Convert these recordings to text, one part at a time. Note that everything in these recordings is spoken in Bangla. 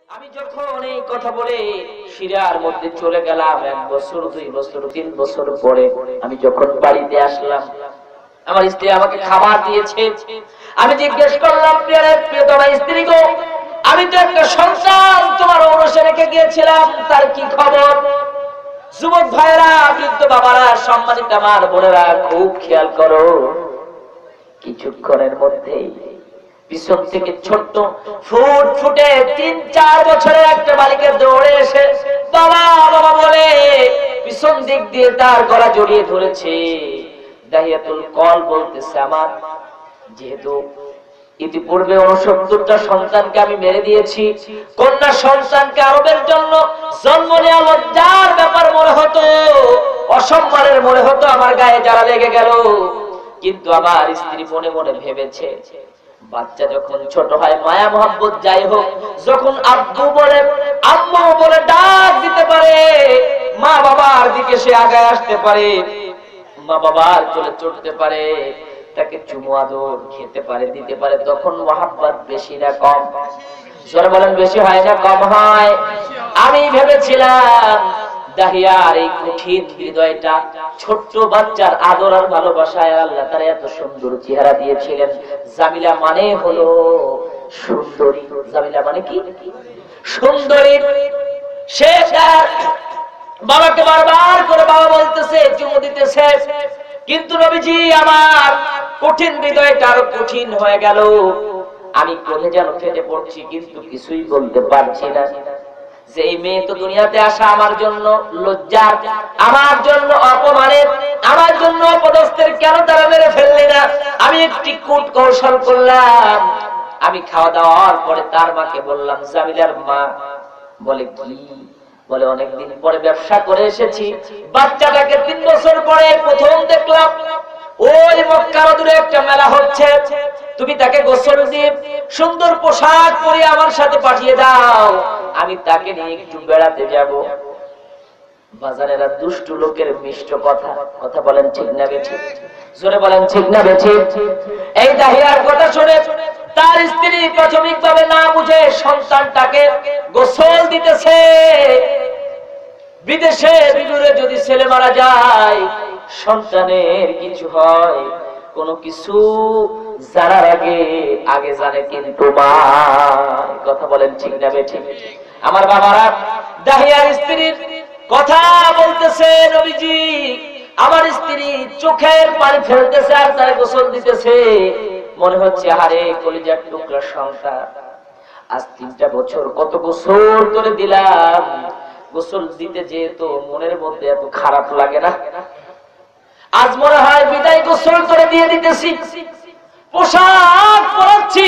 আমি যখন এই কথা বলে সিরিয়ার মধ্যে চলে গেলাম, 1 বছর 2 বছর 3 বছর পরে আমি যখন বাড়িতে আসলাম, আমার স্ত্রী আমাকে খাবার দিয়েছে। আমি জিজ্ঞেস করলাম, প্রিয়তমা স্ত্রী গো, আমি তো একটা সন্তান তোমার ঔরসে রেখে গিয়েছিলাম, তার কি খবর? যুবক ভাইরা, বৃদ্ধ বাবারা, সম্মানিত আমার বোনেরা, খুব খেয়াল করো। কিছুক্ষণের মধ্যেই পিছন থেকে ছোট্ট ফুটফুটে 3-4 বছরের একটা বালিকা দৌড়ে এসে বাবা বাবা বলে পিছন দিক দিয়ে তার গলা জড়িয়ে ধরেছে। দাহিয়াতুল কল বলতেছে, আমার যেহেতু ইতিপূর্বে 69টা সন্তানকে আমি মেরে দিয়েছি, কন্যা সন্তানকে আরবের জন্য জন্ম নেওয়া লজ্জার ব্যাপার মনে হতো, অসম্মানের মনে হতো, আমার গায়ে জ্বালা লেগে গেল। কিন্তু আমার স্ত্রী মনে মনে ভেবেছে, বাচ্চা যখন ছোট হয় মায়া মোহাব্বত যাই হোক, যখন আব্বু বলে আম্মু বলে ডাক দিতে পারে, মা বাবার দিকে সে আগায় আসতে পারে, মা বাবার চলে চড়তে পারে, তাকে চুমু আদর খেতে পারে, দিতে পারে, তখন মোহাব্বত বেশি না কম? জোরে বলেন, বেশি হয় না কম হয়? আমি ভেবেছিলাম দাহিয়ার এই কঠিন হৃদয়টা ছোট্ট বাচ্চার আদর আর ভালোবাসায় আল্লাহ তার এত সুন্দর চেহারা দিয়েছিলেন। জামিলা মানে হলো সুন্দরী। জামিলা মানে কি? সুন্দরী। সে বাবাকে বারবার করে বাবা বলতেছে, চুমু দিতেছে, কিন্তু নবীজি আমার কঠিন হৃদয়টা আরো কঠিন হয়ে গেল। আমি কোণে যেন ফেটে পড়ছি, কিন্তু কিছুই বলতে পারছি না। যে এই মেয়ে তো দুনিয়াতে আসা আমার জন্য লজ্জা, আমার জন্য অপমানের, আমার জন্য অপদস্থের, কেন তারা মেরে ফেললে না? আমি একটি কূট কৌশল করলাম। আমি খাওয়া দাওয়ার পরে তার মাকে বললাম, জামিলার মা বলে কি? বলে অনেকদিন পরে ব্যবসা করে এসেছি, বাচ্চাটাকে 3 বছর পরে প্রথম দেখলাম, ওই মক্কার দূরে একটা মেলা হচ্ছে, তুমি তাকে গোসল দিয়ে সুন্দর পোশাক পরে আমার সাথে পাঠিয়ে দাও, আমি তাকে নিয়ে একটু বেড়াতে যাব। বাজারের দুষ্টু লোকের মিষ্ট কথা, কথা বলেন ঠিক না বেঠিক? জোরে বলেন ঠিক না বেঠিক? এই দাহিয়ার কথা শুনে তার স্ত্রী প্রাথমিকভাবে না বুঝে সন্তানটাকে গোসল দিতেছে। বিদেশে বিদূরে যদি ছেলে মারা যায়, সন্তানের কিছু হয়, কোনো কিছু জানার আগে আগে জানে কিন্তু মা। কথা বলেন ঠিক না বেঠিক? আমার বাবারা, দাহিয়ার স্ত্রীর কথা বলতেছে, নবীজি আমার স্ত্রী চোখের পানি ফেলতেছে আর তার গোসল দিতেছে। মনে হচ্ছে আরে কলিজার টুকরা সন্তান, আজ 3টা বছর কত গোসল করে দিলাম, গোসল দিতে যেহেতু মনের মধ্যে এত খারাপ লাগে না, আজ মনে হয় বিদায় গোসল করে দিয়ে দিতেছি, পোশাক পরাচ্ছি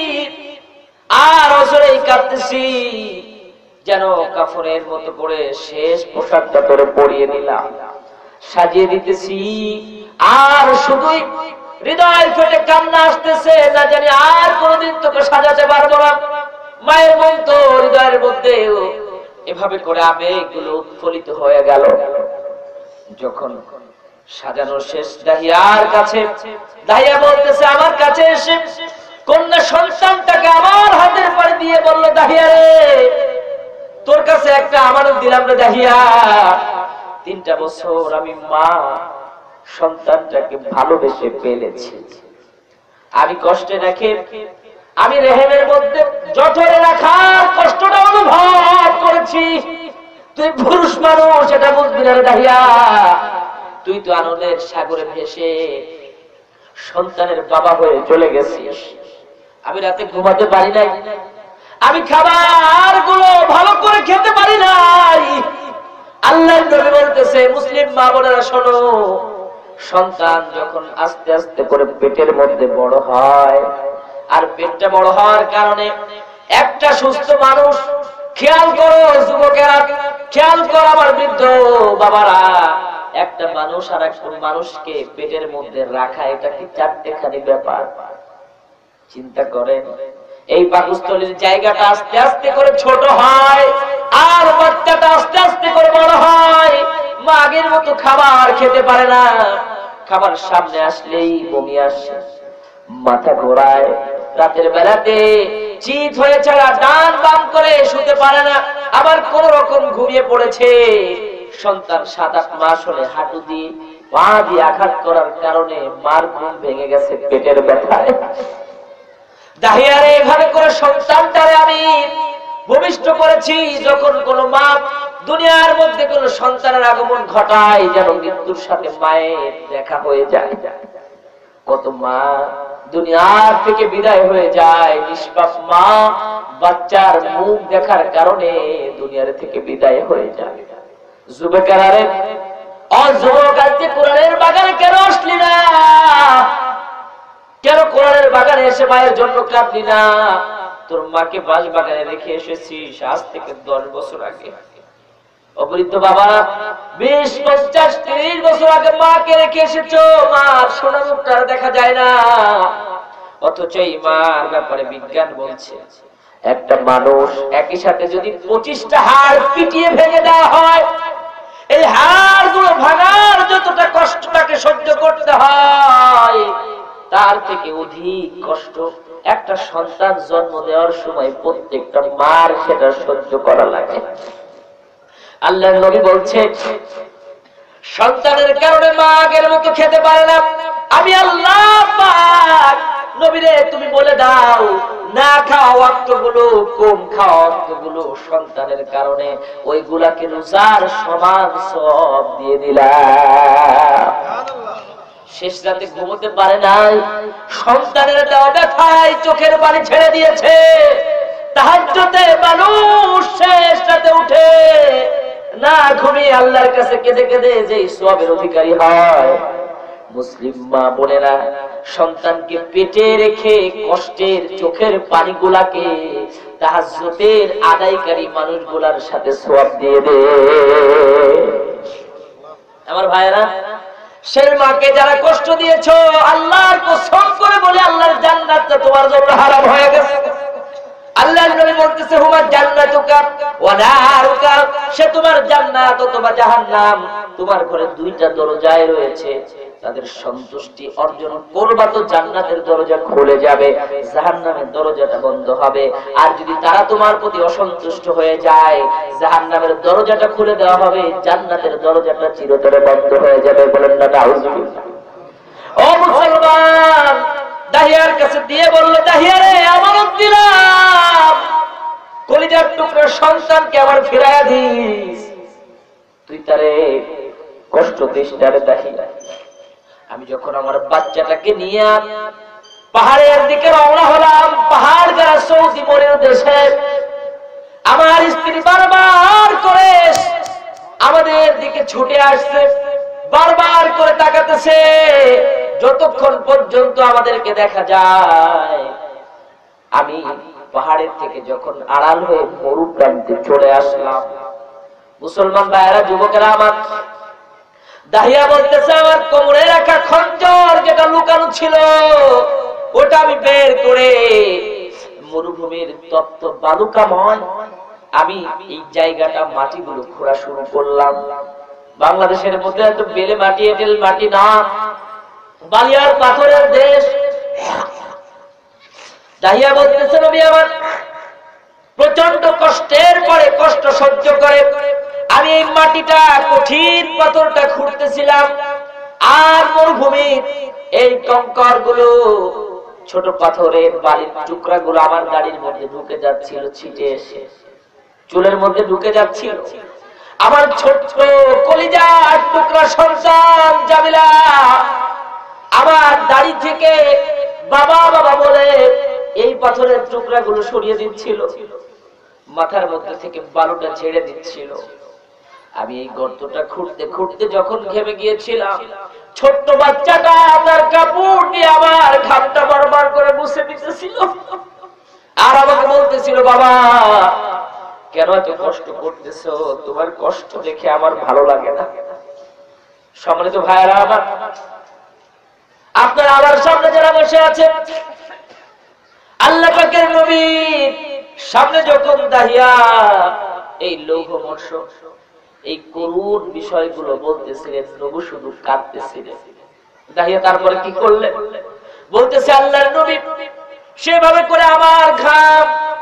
আর অজরেই কাঁদতেছি, যেন কাফনের মতো করে শেষ পোশাকটা করে পরিয়ে দিলাম, সাজিয়ে দিতেছি, আর শুধুই হৃদয় ফেটে কান্না আসতেছে, না জানি আর কোনদিন তোকে সাজাতে পারবো না। মায়ের মন তো হৃদয়ের মধ্যে এভাবে করে আবেগগুলো উৎফুল্লিত হয়ে গেল। যখন সাজানো শেষ দাহিয়ার কাছে, দাহিয়া বলতেছে, আমার কাছে এসে কন্যা সন্তানটাকে আমার হাতের পারে দিয়ে বলল, দাহিয়া রে, তোর কাছে একটা আমানত দিলাম রে দাহিয়া, 3টা বছর আমি মা সন্তানটাকে ভালোবেসে পেলেছি, আমি কষ্টে রেখে, আমি রেহেমের মধ্যে জঠরে রাখার কষ্টটা অনুভব করেছি। তুই পুরুষ মানুষ, এটা বুঝবি না রে দাহিয়া, তুই তো আনন্দের সাগরে ভেসে সন্তানের বাবা হয়ে চলে গেছিস। আমি রাতে ঘুমাতে পারি নাই, আমি খাবার গুলো ভালো করে খেতে পারি নাই। আল্লাহর নবী বলতেছে, মুসলিম মা বোনেরা শোনো, সন্তান যখন আস্তে আস্তে করে পেটের মধ্যে বড় হয়, আর পেটটা বড় হওয়ার কারণে একটা সুস্থ মানুষ, খেয়াল করো যুবকেরা, খেয়াল করো আমার বৃদ্ধ বাবারা, একটা মানুষ আর একটা মানুষকে পেটের মধ্যে রাখা, এটা কি 4টেখানি ব্যাপার? চিন্তা করেন, এই পাকস্থলীর জায়গাটা আস্তে আস্তে করে ছোট হয়, আর বাচ্চাটা আস্তে আস্তে করে বড় হয়। মা আগের মতো খাবার খেতে পারে না, খাবার সামনে আসলেই বমি আসে, মাথা ঘোরায়, রাতের বেলাতে চিত হয়ে ছাড়া ডান বাম করে শুতে শুতে পারে না, আবার কোন রকম ঘুমিয়ে পড়েছে। সন্তান 7-8 মাস হলে হাঁটু দিয়ে পা দিয়ে আঘাত করার কারণে মার ঘুম ভেঙে গেছে পেটের ব্যথায়। দাহিয়ারে এভাবে করে সন্তানটারে আমি ভূমিষ্ঠ করেছি। যখন কোন মা দুনিয়ার মধ্যে কোন সন্তানের আগমন ঘটায়, যেন মৃত্যুর সাথে মায়ের দেখা হয়ে যায়। কত মা দুনিয়ার থেকে বিদায় হয়ে যায়, নিষ্পাপ মা বাচ্চার মুখ দেখার কারণে দুনিয়ার থেকে বিদায় হয়ে যায়। যুবকেরারে যুবক, আজকে কোরআনের বাগানে কেন আসলি না? কেন কোরআনের বাগানে এসে মায়ের জন্য কাঁদলি না? তোর মাকে বাঁশ বাগানে রেখে এসেছিস আজ থেকে 10 বছর আগে। অবৃদ্ধ বাবা 20, 50, 30 বছর আগে মাকে রেখে এসেছো, মার সোনা মুখটা দেখা যায় না। অথচ এই মার ব্যাপারে বিজ্ঞান বলছে একটা মানুষ একই সাথে যদি 25টা হাড় পিটিয়ে ভেঙে দেওয়া হয়, এই হাড়গুলো ভাঙার যতটা কষ্ট তাকে সহ্য করতে হয়, তার থেকে অধিক কষ্ট একটা সন্তান জন্ম দেওয়ার সময় প্রত্যেকটা মার সেটা সহ্য করা লাগে। আল্লাহর নবী বলছে সন্তানের কারণে মা আগের মতো খেতে পারে না। আমি আল্লাহ পাক নবীরে তুমি বলে দাও, না খাওয়া ওয়াক্তগুলো, কম খাওয়া ওয়াক্তগুলো সন্তানের কারণে ওইগুলাকে রোজার সমান সব দিয়ে দিলাম। শেষ রাতে ঘুমোতে পারে নাই, সন্তানের দেওয়া ব্যথায় চোখের পানি ছেড়ে দিয়েছে। তাহাজ্জুদে মানুষ শেষ রাতে উঠে না ঘুমিয়ে আল্লাহর কাছে কেঁদে কেঁদে যে সওয়াবের অধিকারী হয়। মুসলিম মা বোনেরা সন্তানকে পেটে রেখে কষ্টের চোখের পানিগুলাকে তাহাজ্জুদের আদায়কারী মানুষগুলার সাথে সওয়াব দিয়ে দে। আমার ভাইরা, সেই মাকে যারা কষ্ট দিয়েছো, আল্লাহর কসম করে বলে আল্লাহর জান্নাতটা তোমার জন্য হারাম হয়ে গেছে। আল্লাহর নবী বলতেছে হুমা জান্নাতুকা ওয়া নারুকা, সে তোমার জান্নাত অথবা জাহান্নাম। তোমার ঘরে 2টা দরজায় রয়েছে, তাদের সন্তুষ্টি অর্জন করবা তো জান্নাতের দরজা খুলে যাবে, জাহান্নামের দরজাটা বন্ধ হবে। আর যদি তারা তোমার প্রতি অসন্তুষ্ট হয়ে যায়, জাহান্নামের দরজাটা খুলে দেওয়া হবে, জান্নাতের দরজাটা চিরতরে বন্ধ হয়ে যাবে। বলেন না নাউজুবিল্লাহ। ও মুসলমান, দাহিয়ার কাছে দিয়ে বলল, দাহিয়ারে আমানত দিলাম, কলিজার টুকরা সন্তানকে আমার ফিরাইয়া দিস। তুই তারে কষ্ট দিস না রে দাহিয়া। আমি যখন আমার বাচ্চাটাকে নিয়ে পাহাড়ের দিকে রওনা হলাম, পাহাড় যারা সৌদি মরের দেশে, আমার স্ত্রী বারবার করে আমাদের দিকে ছুটে আসছে, বারবার করে তাকাতেছে, যতক্ষণ পর্যন্ত আমাদেরকে দেখা যায়। আমি পাহাড়ের থেকে যখন আড়াল হয়ে মরুপ্রান্তে চলে আসলাম, মুসলমান ভাইয়েরা, যুবকেরা আমার, দাহিয়া বলতেছে আমার কোমরে রাখা খঞ্জর যেটা লুকানো ছিল ওটা আমি বের করে মরুভূমির তপ্ত বালুকাময় আমি এই জায়গাটা মাটিগুলো খোঁড়া শুরু করলাম। বাংলাদেশের মধ্যে এত বেলে মাটি, এঁটেল মাটি না, বালিয়ার পাথরের দেশ। দাহিয়া বলতেছে নবী আমার প্রচন্ড কষ্টের পরে কষ্ট সহ্য করে আমি এই মাটিটা, কঠিন পাথরটা খুঁড়তেছিলাম, আর মরুভূমির এই কঙ্কর গুলো, ছোট পাথরের বালির টুকরা গুলো আমার গাড়ির মধ্যে ঢুকে যাচ্ছিল, ছিটে এসে চুলের মধ্যে ঢুকে যাচ্ছিল। আমার ছোট্ট কলিজার টুকরা সন্তান জামিলা আমার দাড়ি থেকে বাবা বাবা বলে এই পাথরের টুকরা গুলো সরিয়ে দিচ্ছিল, মাথার মধ্যে থেকে বালুটা ছেড়ে দিচ্ছিল। আমি এই গর্তটা খুঁড়তে খুঁড়তে যখন ঘেমে গিয়েছিলাম, ছোট্ট বাচ্চাটা তার কাপড় দিয়ে আমার ঘামটা বারবার করে মুছে দিতেছিল, আর আমাকে বলতেছিল, বাবা কেন এত কষ্ট করতেছো? তোমার কষ্ট দেখে আমার ভালো লাগে না। সম্মানিত ভাইয়েরা আমার, আপনারা আমার সামনে যারা বসে আছে, আল্লাহ পাকের নবীর সামনে যখন দাহিয়া এই লৌহ মৎস্য এই করুণ বিষয়গুলো বলতেছিলেন, নবী শুধু কাঁদতেছিলেন। দাহিয়া তারপরে কি করলেন? বলতেছে আল্লাহর নবী সেভাবে করে আমার ঘাম,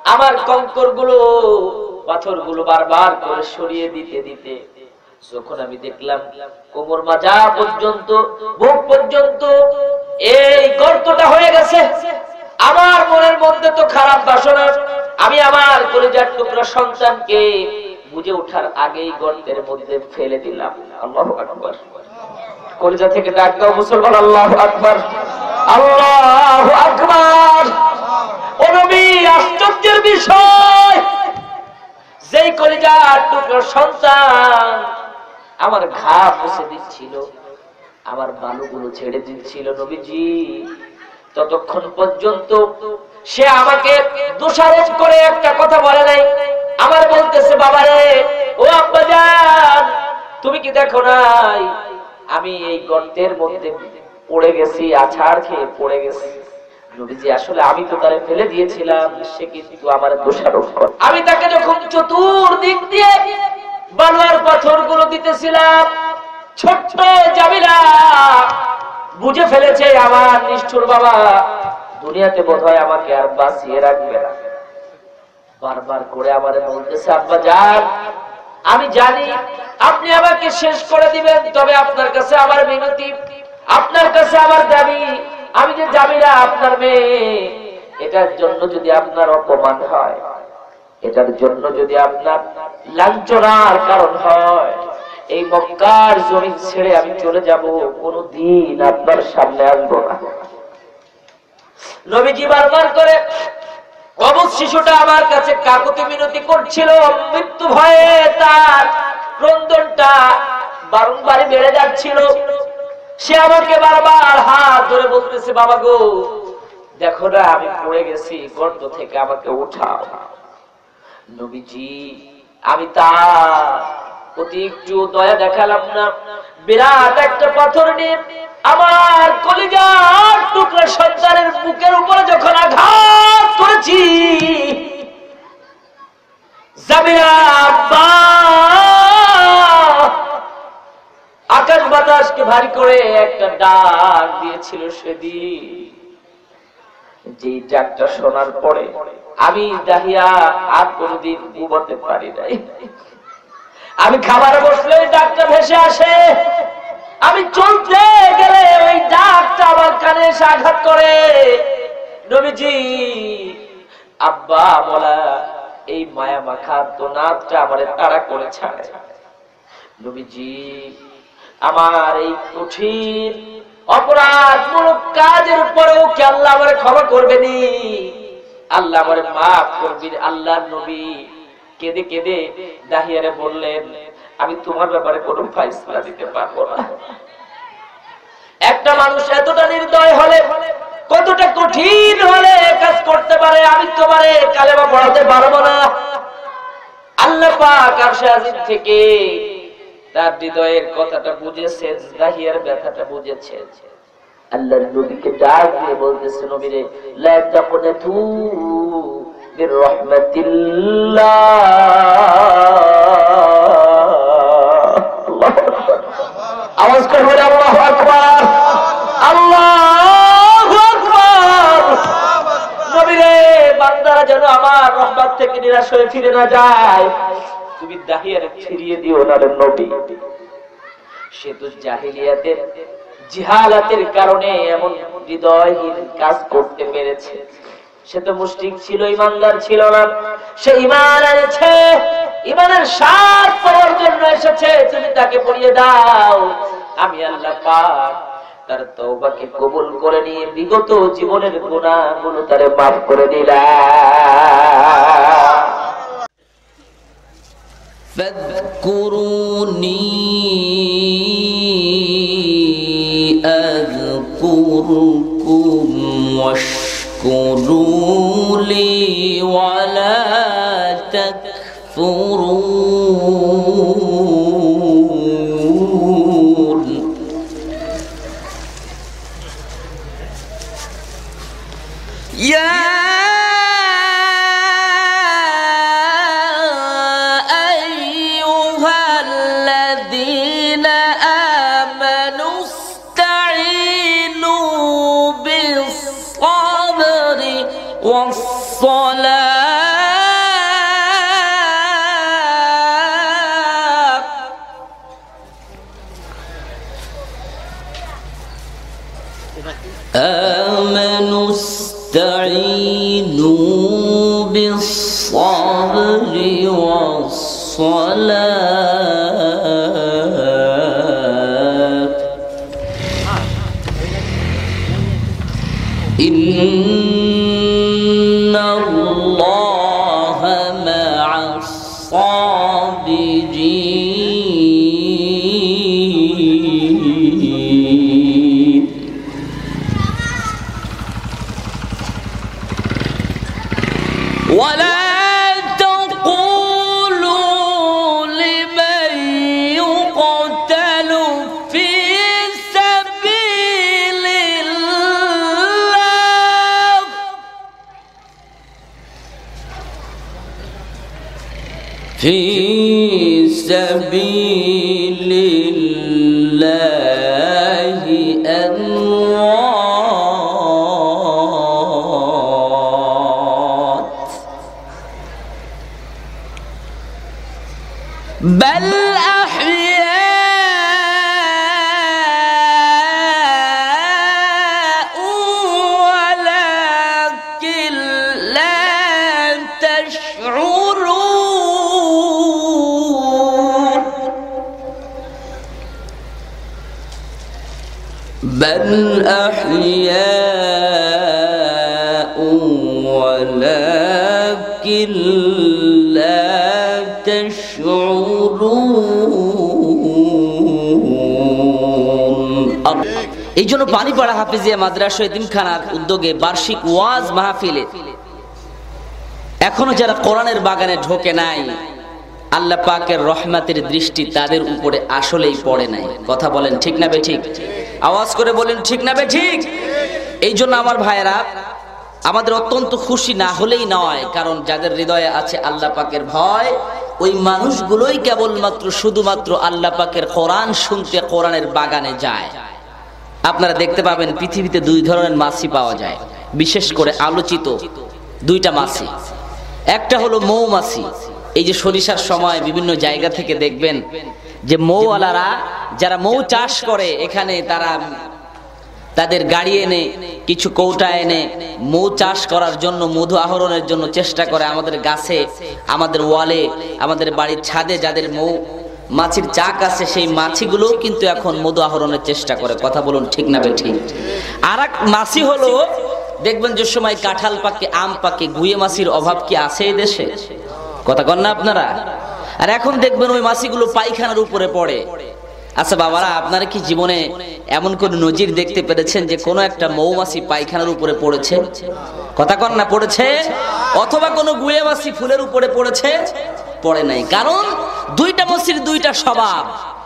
আমার কঙ্করগুলো পাথরগুলো বারবার করে সরিয়ে দিতে দিতে যখন আমি দেখলাম কোমর মাজা পর্যন্ত বুক পর্যন্ত এই গর্তটা হয়ে গেছে, আমার মনের মধ্যে তো খারাপ বাসনা। আমি আমার কলিজার টুকরা সন্তানকে বুঝে ওঠার আগেই গর্তের মধ্যে ফেলে দিলাম। আল্লাহু আকবার। কলিজা থেকে ডাক দাও মুসলমান, আল্লাহু আকবার, আল্লাহু আকবার। ও নবী, আশ্চর্যের বিষয়, যেই কলিজার টুকরা সন্তান আমার ঘা মুছে দিচ্ছিল, আমার বালুগুলো ছেড়ে দিচ্ছিল নবীজি, ততক্ষণ পর্যন্ত সে আমাকে দোষারোপ করে একটা কথা বলে নাই। আমার বলতেছে, বাবারে, ও আব্বাজান, তুমি কি দেখো নাই আমি এই গর্তের মধ্যে পড়ে গেছি, আছাড় খেয়ে পড়ে গেছি। নবীজি, আসলে আমি তো তারে ফেলে দিয়েছিলাম, সে কিন্তু আমার দোষারোপ করে। আমি তাকে যখন চতুর্দিক দিয়ে বালুর পাথরগুলো দিতেছিলাম, ছোট্ট জামিলা বুঝে ফেলেছে আমার নিষ্ঠুর বাবা দুনিয়াতে বোধহয় আমাকে আর বাঁচিয়ে রাখবে না। বারবার করে আমারে বলতেছে, আব্বা যান, আমি জানি আপনি আমাকে শেষ করে দিবেন, তবে আপনার কাছে আমার মিনতি, আপনার কাছে আমার দাবি, আমি যে জামিলা আপনার মেয়ে, এটার জন্য যদি আপনার অপমান হয়, এটার জন্য যদি আপনার লাঞ্ছনার কারণ হয়, এই মক্কার জমিন ছেড়ে আমি চলে যাব, কোনদিন আপনার সামনে আসবো না। নবীজি বারবার করে অবুঝ শিশুটা আমার কাছে কাকুতি মিনতি করছিল, মৃত্যু ভয়ে তার ক্রন্দনটা বারংবার বেড়ে যাচ্ছিল। সে আমাকে বারবার হাত ধরে বলতেছে, বাবা গো, দেখো না আমি পড়ে গেছি, গর্ত থেকে আমাকে উঠাও। নবীজি, আমি তার প্রতি একটু দয়া দেখালাম না। বিরাট একটা পাথর নিয়ে আমার কলিজার টুকরা সন্তানের বুকের উপরে যখন আঘাত করেছি, জামিলা আব্বা আকাশ বাতাসকে ভারী করে একটা ডাক দিয়েছিল সেদিন। যে ডাকটা শোনার পরে আমি দাহিয়া আর কোনদিন ঘুমাতে পারি নাই। আমি খাবার বসলে ওই ডাকটা ভেসে আসে, আমি চলতে গেলে ওই ডাকটা আমার কানে এসে আঘাত করে। নবীজি, আব্বা বলা এই মায়া মাখা দোনাদটা আমারে তাড়া করে ছাড়ে। নবীজি, আমার এই কঠিন অপরাধমূলক কাজের উপরেও কি আল্লাহ আমারে ক্ষমা করবেনি? আল্লাহ আমারে মাফ করবেন? আল্লাহর নবী কেঁদে কেঁদে দাহিয়ারে বললেন, আমি তোমার ব্যাপারে কোনো ফায়সালা দিতে পারবো না। একটা মানুষ এতটা নির্দয় হলে, কতটা কঠিন হলে কাজ করতে পারে, আমি তোমারে কালেমা পড়াতে পারবো না। আল্লাহ পাক আরশে আজিম থেকে তার হৃদয়ের কথাটা বুঝেছেন, দাহিয়ার ব্যথাটা বুঝেছেন। আল্লাহর নবীকে ডাক দিয়ে বলতেছে, নবীরে, লা তাকুনাতু মির রাহমাতিল্লাহ। আওয়াজ করে বলে আল্লাহু আকবার, আল্লাহু আকবার। নবীরে, বান্দারা যেন আমার রহমত থেকে নিরাশ হয়ে ফিরে না যায়, তুমি দাহিয়ারে ফিরিয়ে দিও না রে নবী। সে তো জাহিলিয়াতের জিহালাতের কারণে এমন হৃদয়হীন কাজ করতে পেরেছে। সে তো মুশরিক ছিল, ঈমানদার ছিল না। সে ঈমান এনেছে, ঈমানের স্বাদ পাওয়ার জন্য এসেছে, তুমি তাকে পড়িয়ে দাও। আমি আল্লাহ পাক তার তওবাকে কবুল করে নিয়ে বিগত জীবনের গুনাহগুলো তারে মাফ করে দিলাম। فاذكروني أذكركم واشكروا لي ولا تكفرون. يا والصلاة الصبر والصلاة إن الله مع الصابرين ولا تقولوا لمن يقتل في سبيل الله في سبيل الله أموات بل أحياء ولكن لا تشعرون بل أحياء ولكن لا এই জন্য পানিপাড়া হাফিজিয়া মাদ্রাসা এতিমখানার উদ্যোগে বার্ষিক ওয়াজ মাহফিলে এখনো যারা কোরআনের বাগানে ঢোকে নাই, আল্লাহ পাকের রহমতের দৃষ্টি তাদের উপরে আসলেই পড়ে নাই। কথা বলেন ঠিক না বেঠিক? আওয়াজ করে বলেন ঠিক না বেঠিক? এই জন্য আমার ভাইয়েরা, আমাদের অত্যন্ত খুশি না হলেই নয়, কারণ যাদের হৃদয়ে আছে আল্লাহ পাকের ভয়, ওই মানুষগুলোই কেবলমাত্র শুধুমাত্র আল্লাহ পাকের কোরআন শুনতে কোরআনের বাগানে যায়। আপনারা দেখতে পাবেন পৃথিবীতে দুই ধরনের মাছি পাওয়া যায়, বিশেষ করে আলোচিত দুইটা মাছি। একটা হলো মৌমাছি। এই যে সরিষার সময় বিভিন্ন জায়গা থেকে দেখবেন যে মৌওয়ালারা যারা মৌ চাষ করে, এখানে তারা তাদের গাড়ি এনে কিছু কৌটা এনে মৌ চাষ করার জন্য, মধু আহরণের জন্য চেষ্টা করে। আমাদের গাছে, আমাদের ওয়ালে, আমাদের বাড়ির ছাদে যাদের মৌ মাছির চাক আছে, সেই মাছিগুলোও কিন্তু এখন মধু আহরণের চেষ্টা করে। কথা বলুন ঠিক না বেঠিক? আর এক মাছি হলো, দেখবেন যে সময় কাঁঠাল পাকে, আম পাকে, গুয়ে মাছির অভাব কি আছে এই দেশে? কথা কন না আপনারা? আর এখন দেখবেন ওই মাছিগুলো পায়খানার উপরে পড়ে। আচ্ছা বাবারা, আপনারা কি জীবনে এমন কোন নজির দেখতে পেরেছেন যে কোনো একটা মৌমাছি পায়খানার উপরে পড়েছে? কথা কন না, পড়েছে? অথবা কোনো গুয়ে মাছি ফুলের উপরে পড়েছে? পড়ে নাই। কারণ দুইটা মাছির দুইটা স্বভাব।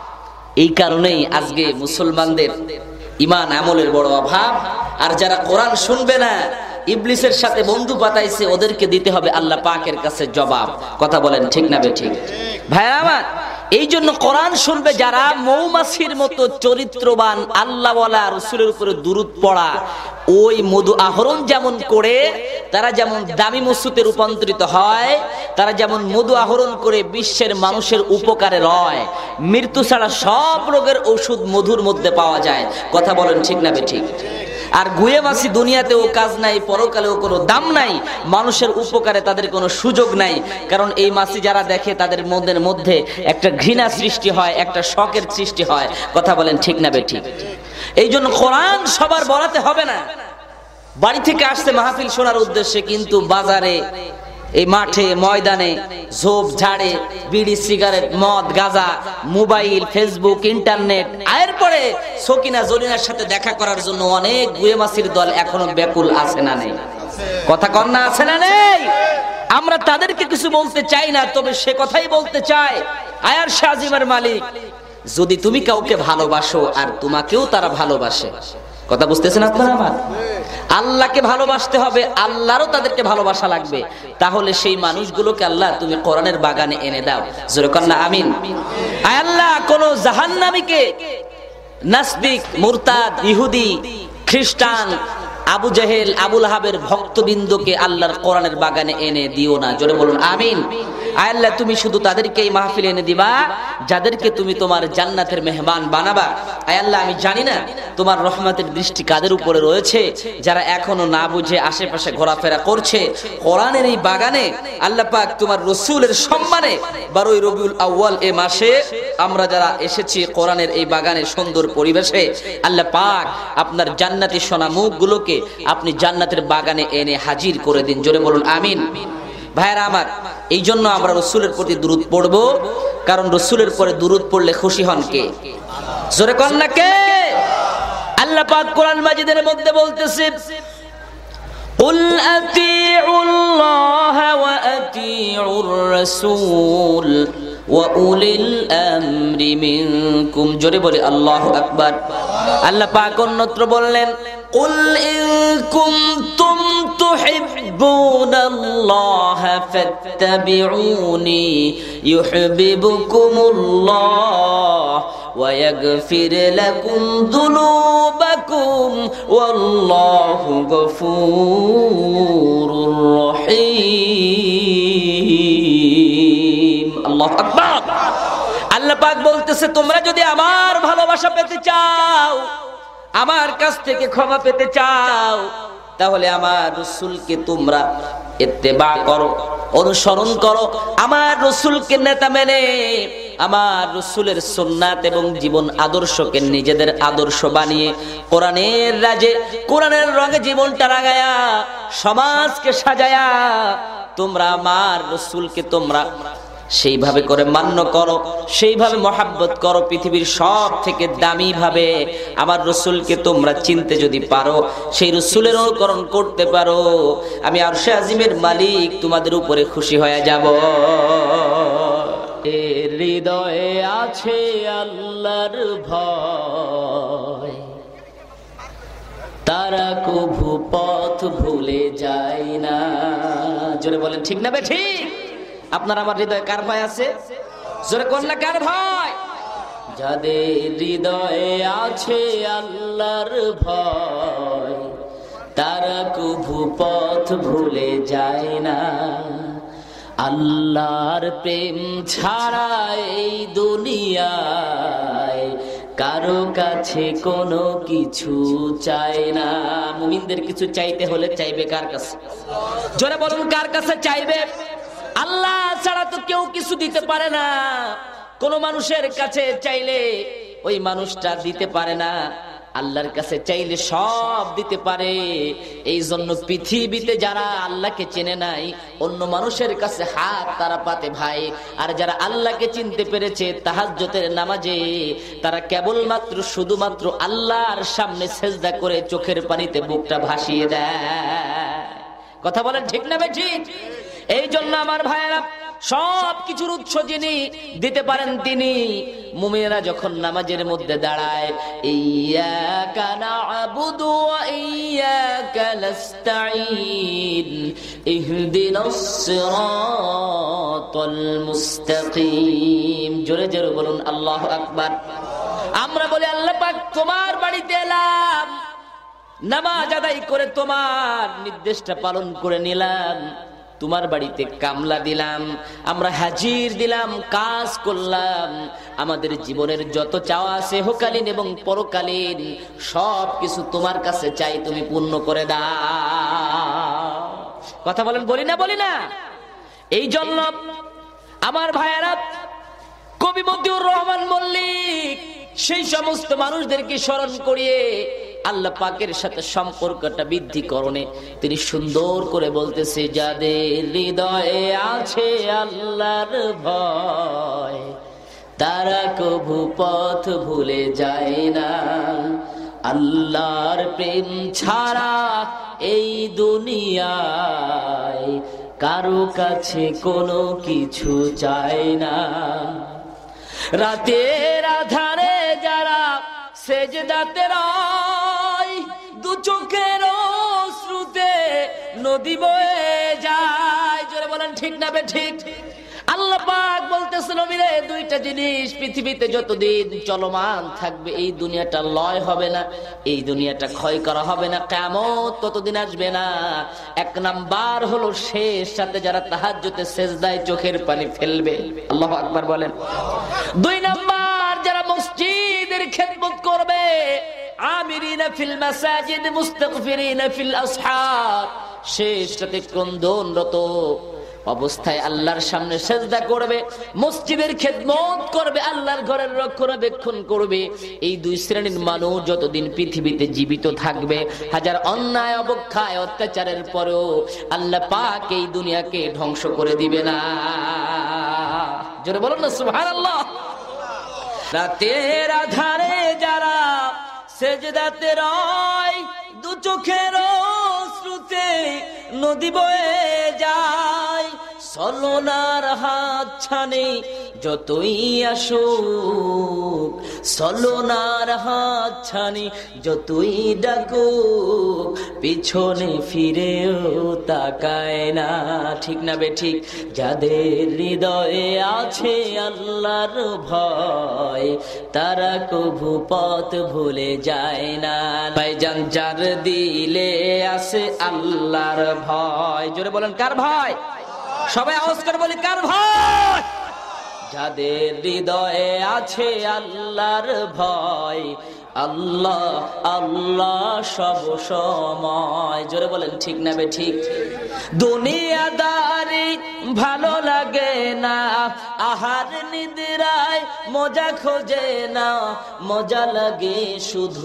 এই কারণেই আজকে মুসলমানদের ঈমান আমলের বড় অভাব। আর যারা কোরআন শুনবে না, ইবলিসের সাথে বন্ধু পাতাইছে, ওদেরকে দিতে হবে আল্লাহ পাকের কাছে জবাব। কথা বলেন ঠিক না বেঠিক? ভাইরা আমার, এই জন্য কোরআন শুনবে যারা, মৌমাছির মতো চরিত্রবান, আল্লাহওয়ালা, রাসূলের উপরে দুরূদ পড়া, ওই মধু আহরণ যেমন করে তারা যেমন দামি মসুতে রূপান্তরিত হয়, তারা যেমন মধু আহরণ করে বিশ্বের মানুষের উপকারে রয়। মৃত্যু ছাড়া সব রোগের ওষুধ মধুর মধ্যে পাওয়া যায়। কথা বলেন ঠিক না বেঠিক? আর গুয়ে মাছি দুনিয়াতেও কাজ নাই, পরকালেও কোনো দাম নাই, মানুষের উপকারে তাদের কোনো সুযোগ নাই। কারণ এই মাছি যারা দেখে, তাদের মধ্যে একটা ঘৃণা সৃষ্টি হয়, একটা শকের সৃষ্টি হয়। কথা বলেন ঠিক না বেঠিক? এই জন্য কোরআন সবার বলাতে হবে না। বাড়ি থেকে আসছে মাহফিল শোনার উদ্দেশ্যে, কিন্তু বাজারে, এই মাঠে, ময়দানে, ঝোপ ঝাড়ে, বিড়ি, সিগারেট, মদ, গাঁজা, মোবাইল, ফেসবুক, ইন্টারনেট, আয়ের পরে সকিনা জরিনার সাথে দেখা করার জন্য অনেক গুয়ে মাছির দল এখনো ব্যাকুল আছে না নেই? কথা কন না, আছে না নেই? আমরা তাদেরকে কিছু বলতে চাই না, তবে সে কথাই বলতে চাই, আয়ার শাজিমের মালিক, যদি তুমি কাউকে ভালোবাসো আর তোমাকেও তারা ভালোবাসে, কথা বুঝতেছেন আপনারা? আমার আল্লাহকে ভালোবাসতে হবে, আল্লাহরও তাদেরকে ভালোবাসা লাগবে। তাহলে সেই মানুষগুলোকে আল্লাহ তুমি কোরআনের বাগানে এনে দাও। জোরে কর না আমিন। আয় আল্লাহ, কোন জাহান্নামীকে, নাস্তিক, মুরতাদ, ইহুদি, খ্রিস্টান, আবু জাহেল আবুল আহাবের ভক্তবৃন্দকে আল্লাহর কোরআনের বাগানে এনে দিও না। জোরে বলুন আমিন। আয় আল্লাহ, তুমি শুধু তাদেরকে এই মাহফিলে এনে দিবা যাদেরকে তুমি তোমার জান্নাতের মেহমান বানাবা। আয় আল্লাহ, আমি জানি না তোমার রহমতের দৃষ্টি কাদের উপরে রয়েছে, যারা এখনো না বুঝে আশেপাশে ঘোরাফেরা করছে। কোরআনের এই বাগানে আল্লাহ পাক তোমার রসুলের সম্মানে 12 রবিউল আউয়াল এ মাসে আমরা যারা এসেছি কোরআনের এই বাগানে সুন্দর পরিবেশে, আল্লাহ পাক আপনার জান্নাতি সোনা মুখগুলোকে আপনি জান্নাতের বাগানে এনে হাজির করে দিন। জোরে বলুন আমিন। ভাইরা আমার, এই জন্য আমরা রসুলের প্রতি দুরূদ পড়ব, কারণ রসুলের পরে দুরূদ পড়লে খুশি হন কে? জোরে কোন না কে? আল্লাহ পাক কোরআন মাজিদের মধ্যে বলতেছে, قل أطيعوا الله وأطيعوا الرسول وأولي الأمر منكم। জোরে বলি আল্লাহু আকবার। আল্লাহ পাক অন্যত্র বললেন, قل إن كنتم تحبون الله فاتبعوني يحببكم الله ويغفر لكم ذنوبكم والله غفور رحيم। আল্লাহু আকবার। আল্লাহ পাক বলতেছে, তোমরা যদি আমার ভালোবাসা পেতে চাও, আমার কাছ থেকে ক্ষমা পেতে চাও, তাহলে আমার রাসূলকে তোমরা ইত্তেবা করো, অনুসরণ করো। আমার রাসূলকে নেতা মেনে আমার রাসূলের সুন্নাত এবং জীবন আদর্শকে নিজেদের আদর্শ বানিয়ে কোরআনের রাজে কোরআনের রঙে জীবনটা রাঙায়া সমাজকে সাজায়া তোমরা আমার রাসূলকে তোমরা সেইভাবে করে মান্য করো, সেইভাবে মহাব্বত করো। পৃথিবীর সব থেকে দামি ভাবে আমার রসুলকে তোমরা চিনতে যদি পারো, সেই রসুলের অনুকরণ করতে পারো, আমি আরশে আজিমের মালিক তোমাদের উপরে খুশি হয়ে যাব। হৃদয়ে আছে আল্লাহর ভয়, তারা কভু পথ ভুলে যায় না। জোরে বলেন ঠিক না বে ঠিক? আপনার আমার হৃদয়ে কার ভয় আছে? জোরে কোন না কার ভয়? যাদের হৃদয়ে আছে আল্লাহর ভয়, তারা কভু পথ ভুলে যায় না। আল্লাহর প্রেম ছাড়া এই দুনিয়ায় কারো কাছে কোনো কিছু চায় না। মুমিনদের কিছু চাইতে হলে চাইবে কার কাছে? জোরে বলুন কার কাছে চাইবে? আল্লাহ ছাড়া তো কেউ কিছু দিতে পারে না। কোন মানুষের কাছে চাইলে ওই মানুষটা দিতে পারে না, আল্লাহর কাছে চাইলে সব দিতে পারে। এই জন্য পৃথিবীতে যারা আল্লাহকে চেনে নাই, অন্য মানুষের কাছে হাত তারা পাতে ভাই। আর যারা আল্লাহকে চিনতে পেরেছে তাহাজ্জুদের নামাজে, তারা কেবলমাত্র শুধুমাত্র আল্লাহর সামনে সেজদা করে চোখের পানিতে বুকটা ভাসিয়ে দেয়। কথা বলেন ঠিক না ভাই ঠিক? এই জন্য আমার ভাইয়েরা, সব কিছুর উৎস যিনি দিতে পারেন তিনি। মুমিনেরা যখন নামাজের মধ্যে দাঁড়ায়, ইয়্যাকা না'বুদু ওয়া ইয়্যাকা নাস্তাঈন ইহদিনাস সিরাতাল মুস্তাকিম। জোরে জোরে বলুন আল্লাহু আকবার। আমরা বলি, আল্লাহ পাক তোমার বাড়িতে এলাম, নামাজ আদায় করে তোমার নির্দেশটা পালন করে নিলাম, তোমার বাড়িতে কামলা দিলাম, আমরা হাজির দিলাম, কাজ করলাম। আমাদের জীবনের যত চাওয়া আছে হোকালীন এবং পরকালীন সব কিছু তোমার কাছে চাই, তুমি পূর্ণ করে দাও। কথা বলেন, বলি না বলি না? এই জন্য আমার ভাইয়েরা, কবি মতিউর রহমান মল্লিক সেই সমস্ত মানুষদেরকে স্মরণ করিয়ে আল্লাহ পাকের সাথে সম্পর্কটা বৃদ্ধি করণে তিনি সুন্দর করে বলতেছে, যাদের হৃদয়ে আছে আল্লাহর ভয়, তারা কভু পথ ভুলে যায় না। আল্লাহর প্রেম ছাড়া এই দুনিয়ায় কারো কাছে কোনো কিছু চায় না। রাতের আধারে যারা সেজদাতে রয়, দু চোখের অশ্রুতে নদী বয়ে যায়। জোরে বলেন ঠিক না বে ঠিক? আল্লাহ পাক বলতেছেন, নবীরে দুইটা জিনিস পৃথিবীতে যতদিন চলমান থাকবে, এই দুনিয়াটা লয় হবে না, এই দুনিয়াটা ক্ষয় করা হবে না, কিয়ামত ততদিন আসবে না। এক নাম্বার হলো শেষ সাথে যারা তাহাজ্জুদে সিজদায় চোখের পানি ফেলবে, আল্লাহু আকবার বলেন। দুই নাম্বার যারা মসজিদের খেদমত করবে, আমিরিনা ফিল মাসাজিদ মুস্তাগফিরিনা ফিল আসহার, শেষ রাতে ক্রন্দনরত অবস্থায় আল্লাহর সামনে সেজদা করবে, মসজিদের খেদমত করবে, আল্লাহর ঘরের রক্ষণাবেক্ষণ করবে। এই দুই শ্রেণীর মানুষ যতদিন পৃথিবীতে জীবিত থাকবে, হাজার অন্যায় অবক্ষয় অত্যাচারের পরেও আল্লাহ পাক এই দুনিয়াকে ধ্বংস করে দিবে না। জোরে বলুন না সুবহানাল্লাহ। রাতের আধারে যারা সেজদাতে রয়, দু চোখের অশ্রুতে নদী বয়ে যায়, সলনার হাত ছানে যতই আসুক, সলনার হাত ছানে যতই ডাকুক, পিছনে ফিরেও তাকায় না। ঠিক না বে ঠিক? যাদের হৃদয়ে আছে আল্লাহর ভয়, তারা কভু পথ ভুলে যায় না। ভাইজান যার দিলে আছে আল্লাহর ভয়, জোরে বলেন কার ভয়? সবাই আওয়াজ করে বলি কার ভয়? যাদের হৃদয়ে আছে আল্লাহর ভয়, আল্লাহ আল্লাহ সব সময়। জোরে বলেন ঠিক না বে ঠিক? দুনিয়াদারি ভালো লাগে না, আহার নিদ্রায় মজা খোঁজে না, মজা লাগে শুধু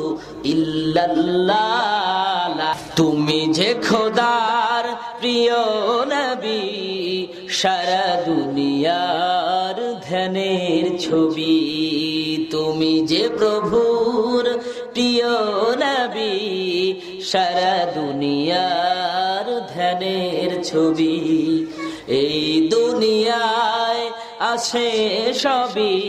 ইল্লাল্লাহ। তুমি যে খোদার প্রিয় নবী, সারা দুনিয়ার ধ্যানের ছবি, তুমি যে প্রভুর প্রিয় নবী, সারা দুনিয়ার ধ্যানের ছবি। এই দুনিয়ায় আসে সবই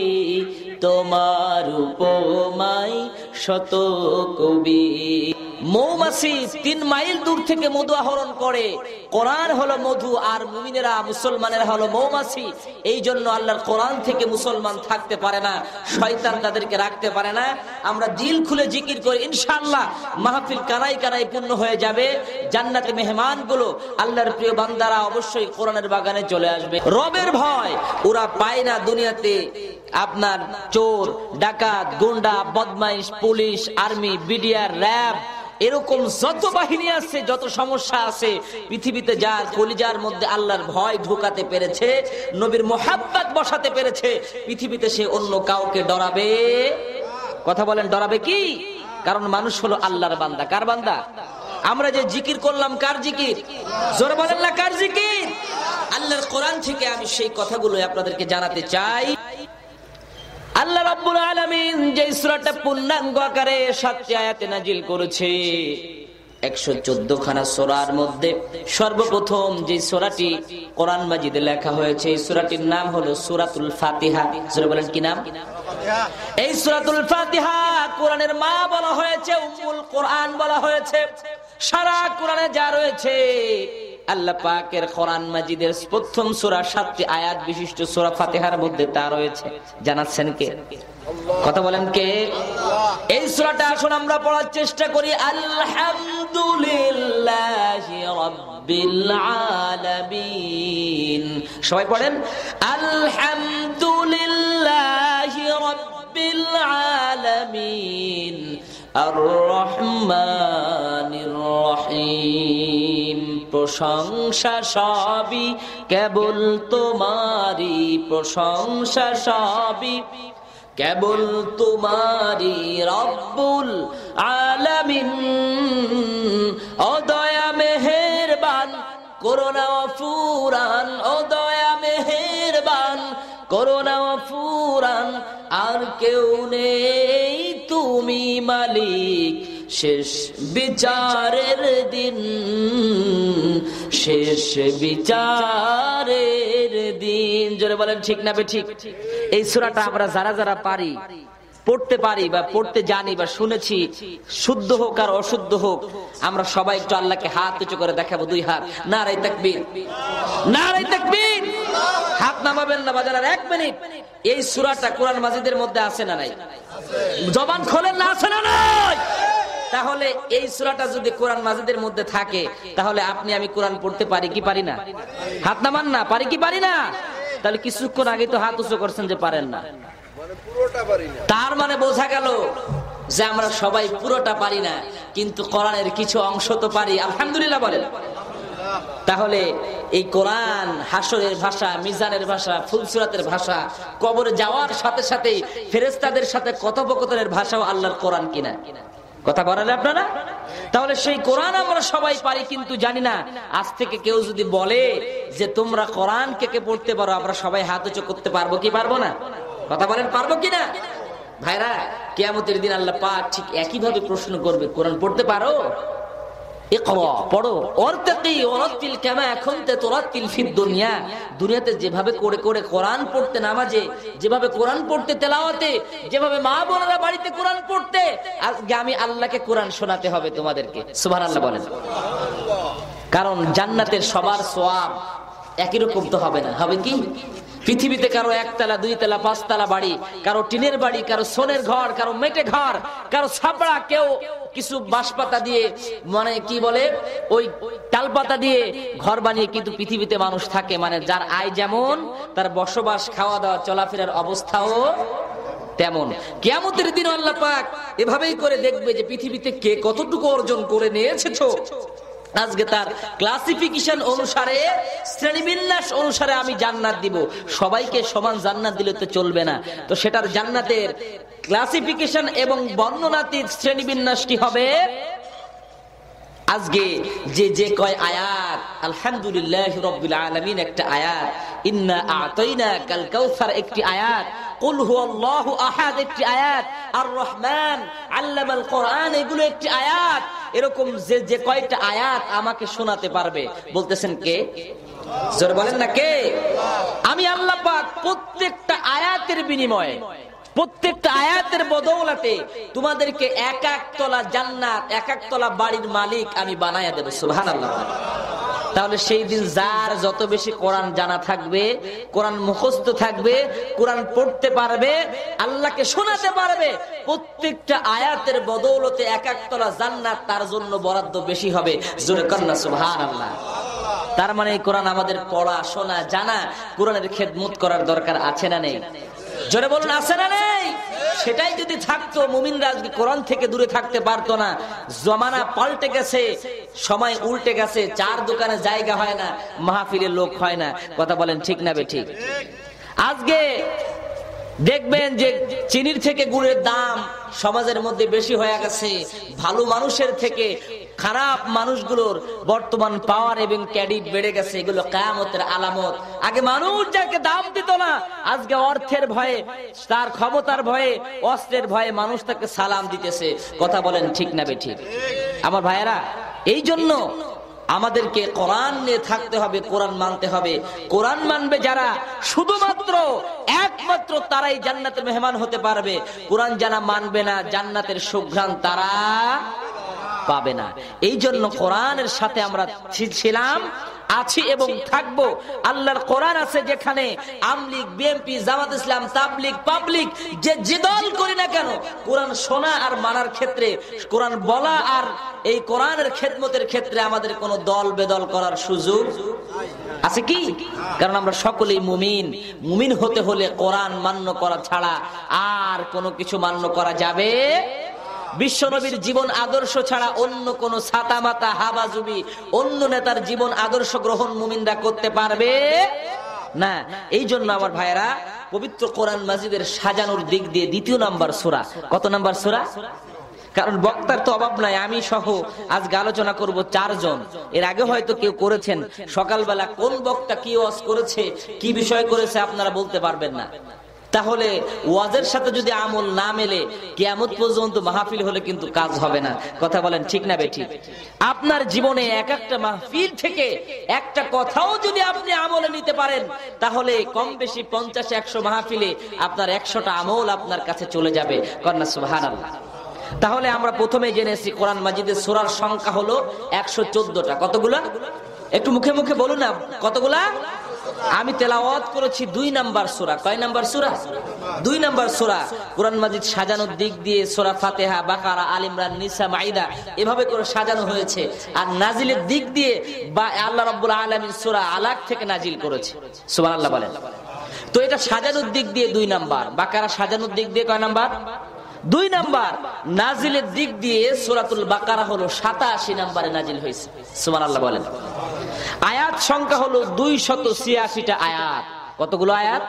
তোমার উপমায় শত কবি। মৌমাছি 3 মাইল দূর থেকে মধু আহরণ করে, কোরআন হলো মধু, আর মুমিনেরা মুসলমানেরা হলো মৌমাছি। এই জন্য আল্লাহর কোরআন থেকে মুসলমান থাকতে পারে না, শয়তান তাদেরকে রাখতে পারে না। আমরা দিল খুলে জিকির করি, ইনশাআল্লাহ মাহফিল কানাই কানাই পূর্ণ হয়ে যাবে। জান্নাতে মেহমানগুলো আল্লাহর প্রিয় বান্দারা অবশ্যই কোরআনের বাগানে চলে আসবে। রবের ভয় ওরা পায় না দুনিয়াতে। আপনার চোর, ডাকাত, গুন্ডা, বদমাইশ, পুলিশ, আর্মি, বিডিআর, র্যাব, এরকম যত বাহিনী আছে, যত সমস্যা আছে পৃথিবীতে, যার কলিজার মধ্যে আল্লাহর ভয় ঢোকাতে পেরেছে, নবীর মোহাব্বত বসাতে পেরেছে, পৃথিবীতে সে অন্য কাউকে ডরাবে? কথা বলেন ডরাবে কি? কারণ মানুষ হলো আল্লাহর বান্দা। কার বান্দা? আমরা যে জিকির করলাম কার জিকির? জোরে বলেন না কার জিকির? আল্লাহর কোরআন থেকে আমি সেই কথাগুলো আপনাদেরকে জানাতে চাই। আল্লাহ রাব্বুল আলামিন যে সূরাটা পূর্ণাঙ্গ আকারে 7টি আয়াতে নাজিল করেছে, 114 খানা সূরার মধ্যে সর্বপ্রথম যে সূরাটি কোরআন মাজিদে লেখা হয়েছে, এই সূরাটির নাম হলো সূরাতুল ফাতিহা। জোরে বলেন কি নাম? এই সূরাতুল ফাতিহা কোরআনের মা বলা হয়েছে, উম্মুল কোরআন বলা হয়েছে। সারা কোরআনে যা রয়েছে আল্লাহ পাকের কোরআন মাজিদের প্রথম সূরা 7টি আয়াত বিশিষ্ট সূরা ফাতিহার মধ্যে তা রয়েছে। জানাচ্ছেন কে? কথা বলেন কে? এই সূরাটা আসুন আমরা পড়ার চেষ্টা করি। আলহামদুলিল্লাহি রাব্বিল আলামিন। সবাই পড়েন আলহামদুলিল্লাহি রাব্বিল আলামিন আর-রহমানির রহিম। প্রশংসা সবই কেবল তোমারই, প্রশংসা সবই কেবল তোমারই রব্বুল আলামিন। ও দয়া মেহেরবান করুণা ও ফুরান, ও দয়া মেহেরবান করুণা ও ফুরান, আর কেউ নেই তুমি মালিক শেষ বিচারের দিন, শেষ বিচারের দিন। জোরে বলেন ঠিক না বে ঠিক? এই সূরাটা আমরা যারা যারা পারি, পড়তে পারি বা পড়তে জানি বা শুনেছি, শুদ্ধ হোক আর অশুদ্ধ হোক, আমরা সবাই একটু আল্লাহকে হাত উঁচু করে দেখাবো। 2 হাত। নারে তাকবীর, নারে তাকবীর। হাত নামাবেন না বাজার, 1 মিনিট। এই সূরাটা কোরআন মাজিদের মধ্যে আছে না নাই? জবান খোলেন না, আছে না নাই? তাহলে এই সূরাটা যদি কোরআন মাজিদের মধ্যে থাকে, তাহলে আপনি আমি কোরআন পড়তে পারি কি পারি না? হাত নামান না, পারি কি পারি না? তাহলে কিছুক্ষণ আগে তো হাত উঁচু করছেন যে পারেন না, তার মানে বোঝা গেল যে আমরা সবাই পুরোটা পারি না, কিন্তু কোরআনের কিছু অংশ তো পারি। আলহামদুলিল্লাহ বলেন। তাহলে এই কোরআন হাসরের ভাষা, মিজানের ভাষা, ফুলসিরাতের ভাষা, কবরে যাওয়ার সাথে সাথে ফেরেশতাদের সাথে কথোপকথনের ভাষাও আল্লাহর কোরআন কিনা? কথা বলেন আপনারা। তাহলে সেই কোরআন আমরা সবাই পারি, কিন্তু জানি না। আজ থেকে কেউ যদি বলে যে তোমরা কোরআন কে কে পড়তে পারো, আমরা সবাই হাত উঁচু করতে পারবো কি পারবো না? কথা বলেন, পারবো কিনা? ভাইরা, কিয়ামতের দিন আল্লাহ পাক ঠিক একই ভাবে প্রশ্ন করবে, কোরআন পড়তে পারো? ইকরা, পড়ো। ওয়ারতাকি ওয়ারাতিল কামা কুনতা তুরাতিল ফিদ দুনিয়া। দুনিয়াতে যেভাবে করে করে কোরআন পড়তে, নামাজে যেভাবে কোরআন পড়তে, তেলাওয়াতে যেভাবে মা বোনেরা বাড়িতে কোরআন পড়তে, আজকে আমি আল্লাহকে কোরআন শোনাতে হবে তোমাদেরকে। সুবহানাল্লাহ বলেন। কারণ জান্নাতের সবার সওয়াব একই রকম তো হবে না। হবে কি? পৃথিবীতে কারো একতলা, দুইতলা, পাঁচতলা বাড়ি, কারো টিনের বাড়ি, কারো সোনের ঘর, কারো মেটে ঘর, কারো ছাপড়া, কেউ কিছু বাঁশপাতা দিয়ে, মানে কি বলে, ওই তালপাতা দিয়ে ঘর বানিয়ে কিন্তু পৃথিবীতে মানুষ থাকে। মানে যার আয় যেমন, তার বসবাস, খাওয়া দাওয়া, চলাফেরার অবস্থাও তেমন। কিয়ামতের দিন আল্লাহ পাক এভাবেই করে দেখবে যে পৃথিবীতে কে কতটুকু অর্জন করে নিয়েছো। আজকে তার ক্লাসিফিকেশন অনুসারে, শ্রেণীবিন্যাস অনুসারে আমি জান্নাত দিব। সবাইকে সমান জান্নাত দিলে তো চলবে না। তো সেটার জান্নাতের ক্লাসিফিকেশন এবং বর্ণনাতীত শ্রেণীবিন্যাস কি হবে? আজকে যে কয় আয়াত, আলহামদুলিল্লাহি রাব্বিল আলামিন একটা আয়াত, ইন্না আ'তাইনাকাল কাউসার একটি আয়াত, কুল হুয়াল্লাহু আহাদ একটি আয়াত, আর রহমান আল্লামাল কোরআন এগুলো একটি আয়াত। এরকম যে কয়টা আয়াত আমাকে শোনাতে পারবে, বলতেছেন কে? জোরে বলেন না কে? আমি আল্লাহ পাক প্রত্যেকটা আয়াতের বিনিময়ে, প্রত্যেকটা আয়াতের বদৌলতে তোমাদেরকে এক এক তলা জান্নাত, এক এক তলা বাড়ির মালিক আমি বানায়া দেব। সুবহানাল্লাহ। তাহলে সেই দিন যার যত বেশি কোরআন জানা থাকবে, কোরআন মুখস্থ থাকবে, কোরআন পড়তে পারবে, আল্লাহকে শোনাতে পারবে, প্রত্যেকটা আয়াতের বদৌলতে এক এক তলা জান্নাত তার জন্য বরাদ্দ বেশি হবে। জোরে কন্না সুবহানাল্লাহ। তার মানে এই কোরআন আমাদের পড়া, শোনা, জানা, কোরআনের খেদমত করার দরকার আছে না নেই? জোরে বলুন, আছে না নেই? সেটাই যদি থাকতো, মুমিনরা আজকে কোরআন থেকে দূরে থাকতে পারতো না। জমানা পাল্টে গেছে, সময় উল্টে গেছে, চার দোকানে জায়গা হয় না, মাহফিলে লোক হয় না। কথা বলেন ঠিক না বেঠিক? আজকে দেখবেন যে চিনির থেকে গুড়ের দাম সমাজের মধ্যে বেশি হয়ে গেছে। ভালো মানুষের থেকে খারাপ মানুষগুলোর বর্তমান পাওয়ার এবং ক্রেডিট বেড়ে গেছে। এগুলো কিয়ামতের আলামত। আগে মানুষ যাকে দাম দিত না, আজকে অর্থের ভয়ে, তার ক্ষমতার ভয়ে, অস্ত্রের ভয়ে মানুষ তাকে সালাম দিতেছে। কথা বলেন ঠিক না বেঠিক? আমার ভাইয়েরা, এই জন্য আমাদেরকে কোরআন নিয়ে থাকতে হবে, কোরআন মানতে হবে। কোরআন মানবে যারা, শুধুমাত্র একমাত্র তারাই জান্নাতের মেহমান হতে পারবে। কোরআন যারা মানবে না, জান্নাতের সুঘ্রাণ তারা পাবে না। এই জন্য কোরআনের সাথে আমরা ছিলাম, আছি এবং থাকবো। আল্লাহর কোরআন আছে যেখানে, আমলিগ, বিএনপি, জামাত ইসলাম, তাবলিগ, পাবলিক, যে দল করি না কেন, কোরআন শোনা আর মানার ক্ষেত্রে, কোরআন বলা আর এই কোরআনের খেদমতের ক্ষেত্রে আমাদের কোনো দল বেদল করার সুযোগ আছে কি? কারণ আমরা সকলেই মুমিন। মুমিন হতে হলে কোরআন মান্য করা ছাড়া আর কোনো কিছু মান্য করা যাবে। বিশ্বনবীর জীবন আদর্শ ছাড়া অন্য কোন ছাতা মাতা, হাবাজুবি, অন্য নেতার জীবন আদর্শ গ্রহণ মুমিনরা করতে পারবে না। এই জন্য আমার ভাইয়েরা, পবিত্র কোরআন মাজিদের সাজানোর দিক দিয়ে দ্বিতীয় নাম্বার সূরা। কত নাম্বার সূরা? কারণ বক্তার তো অভাব নাই, আমি সহ আজকে আলোচনা করব 4 জন। এর আগে হয়তো কেউ করেছেন। সকালবেলা কোন বক্তা কি ওয়াজ করেছে, কি বিষয় করেছে আপনারা বলতে পারবেন না। তাহলে ওয়াজের সাথে যদি আমল না মেলে, কিয়ামত পর্যন্ত মাহফিল হলে কিন্তু কাজ হবে না। কথা বলেন ঠিক না বেঠিক? আপনার জীবনে এক একটা মাহফিল থেকে একটা কথাও যদি আপনি আমলে নিতে পারেন, তাহলে কম বেশি 50-100 মাহফিলে আপনার 100টা আমল আপনার কাছে চলে যাবে। কন্যা সুবহানাল্লাহ। তাহলে আমরা প্রথমে জেনেছি কোরআন মাজিদের সূরার সংখ্যা হলো 114টা। কতগুলা? একটু মুখে মুখে বলুন না, কতগুলা? আমি তেলাওয়াত করেছি 2 নাম্বার সূরা। কয় নাম্বার সূরা? 2 নাম্বার সূরা। কোরআন মাজিদ সাজানোর দিক দিয়ে সূরা ফাতিহা, বাকারা, আল ইমরান, নিসা, মাইদা এভাবে করে সাজানো হয়েছে। আর নাজিলের দিক দিয়ে আল্লাহ রাব্বুল আলামিন সূরা আলাক থেকে নাজিল করেছে। সুবহানাল্লাহ বলেন। তো এটা সাজানোর দিক দিয়ে 2 নাম্বার। বাকারা সাজানোর দিক দিয়ে কয় নাম্বার? 2 নাম্বার। নাজিলের দিক দিয়ে সূরাতুল বাকারা হলো 87 নম্বরে নাজিল হয়েছে। সুবহানাল্লাহ বলেন। আয়াত সংখ্যা হলো 286টা আয়াত। কতগুলো আয়াত?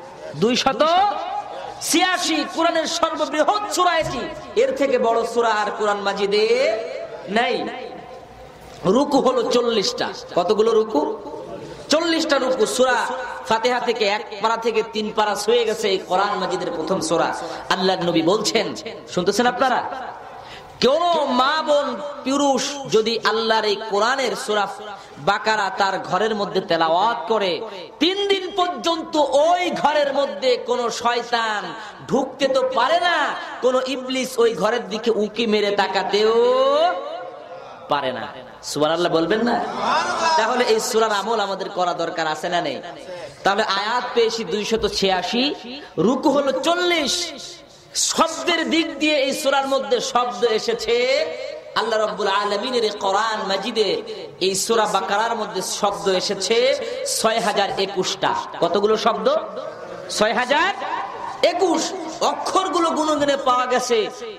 286। কোরআনের সর্ববৃহৎ সূরা এটি। এর থেকে বড় সূরা আর কোরআন মাজিদে নাই। রুকু হলো 40টা। কতগুলো রুকু? 40টা রুকু। সূরা ফাতিহা থেকে 1 পারা থেকে 3 পারা হয়ে গেছে এই কোরআন মাজিদের প্রথম সূরা। আল্লাহর নবী বলছেন, শুনতেছেন আপনারা? কোন মা বোন পুরুষ যদি আল্লাহর এই কোরআনের সূরা বাকারা তার ঘরের মধ্যে তেলাওয়াত করে 3 দিন পর্যন্ত ওই ঘরের মধ্যে কোন শয়তান ঢুকতে তো পারে না, কোন ইবলিস ওই ঘরের দিকে উকি মেরে তাকাতেও পারে না। সুবহানাল্লাহ বলবেন না? তাহলে এই সূরার আমল আমাদের করা দরকার আছে না নেই? তাহলে আয়াত পেয়েছি 286, রুকু হলো 40। শব্দের দিক দিয়ে এই সূরার মধ্যে শব্দ এসেছে আল্লাহ রাব্বুল আলামিনের কোরআন মাজিদে এই সূরা বাকারার মধ্যে শব্দ এসেছে 6021টা। কতগুলো শব্দ? 6021। অক্ষরগুলো গুণগুণে পাওয়া গেছে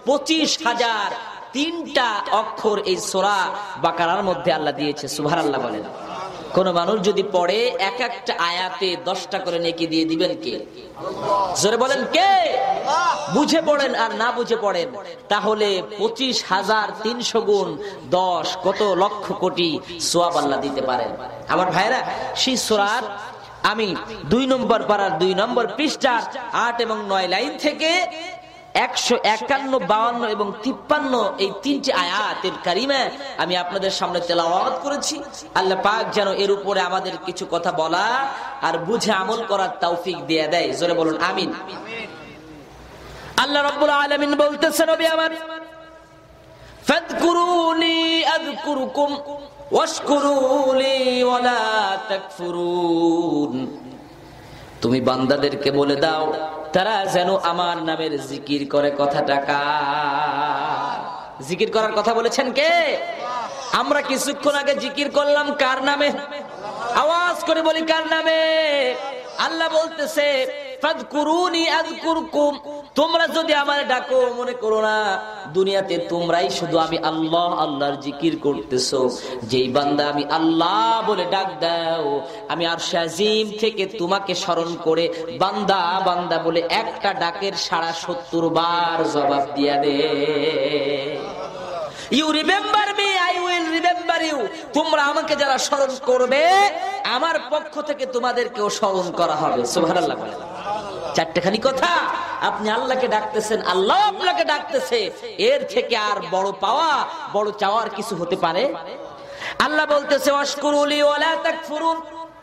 25,003টা অক্ষর এই সূরা বাকারার মধ্যে আল্লাহ দিয়েছে। সুবহানাল্লাহ বলেন। কোন মানুষ যদি পড়ে এক একটা আয়াতে 10টা করে নেকি দিয়ে দিবেন কে? জোরে বলেন কে? বুঝে পড়েন আর না বুঝে পড়েন তাহলে 25,300 গুণ 10 কত লক্ষ কোটি সওয়াব আল্লাহ দিতে পারেন। আমার ভাইরা, সেই সূরার আমি 2 নম্বর পারার 2 নম্বর পৃষ্ঠার 8 এবং 9 লাইন থেকে 151, 52 এবং 53 এই 3টি আয়াতের কারিমা আমি আপনাদের সামনে তেলাওয়াত করেছি। আল্লাহ পাক যেন এর উপরে আমাদের কিছু কথা বলা আর বুঝে আমল করার তৌফিক দিয়ে দেয়। জোরে বলুন আমিন। আল্লাহ রাব্বুল আলামিন বলতেছেন, নবী আমার, ফাযকুরুনি আযকুরুকুম ওয়াশকুরুলি ওয়ালা তাকফুরুন। তুমি বান্দাদেরকে বলে দাও তারা যেন আমার নামের জিকির করে। কথাটা কার? জিকির করার কথা বলেছেন কে? আমরা কিছুক্ষণ আগে জিকির করলাম কার নামে? আওয়াজ করে বলি কার নামে? আল্লাহ বলতেছে, ফাযকুরুনি আযকুরকুম। তোমরা যদি আমারে ডাকো, মনে করো না দুনিয়াতে তোমরাই শুধু আমি আল্লাহ আল্লাহর জিকির করতেছো। যেই বান্দা আমি আল্লাহ বলে ডাক দাও, আমি আরশে আজিম থেকে তোমাকে স্মরণ করে বান্দা বান্দা বলে একটা ডাকের 70 বার জবাব দিয়া দে। You remember me, I will remember you. তোমরা আমাকে যারা স্মরণ করবে আমার পক্ষ থেকে তোমাদেরকেও স্মরণ করা হবে। সুবহানাল্লাহ বলেন। 4টেখানি কথা। আপনি আল্লাহকে ডাকতেছেন, আল্লাহ আপনাকে ডাকতেছে। এর থেকে আর বড় পাওয়া, বড় চাওয়ার কিছু হতে পারে? আল্লাহ বলতেছে, ওয়াশকুরুলি ওয়ালা তাকফুরুন।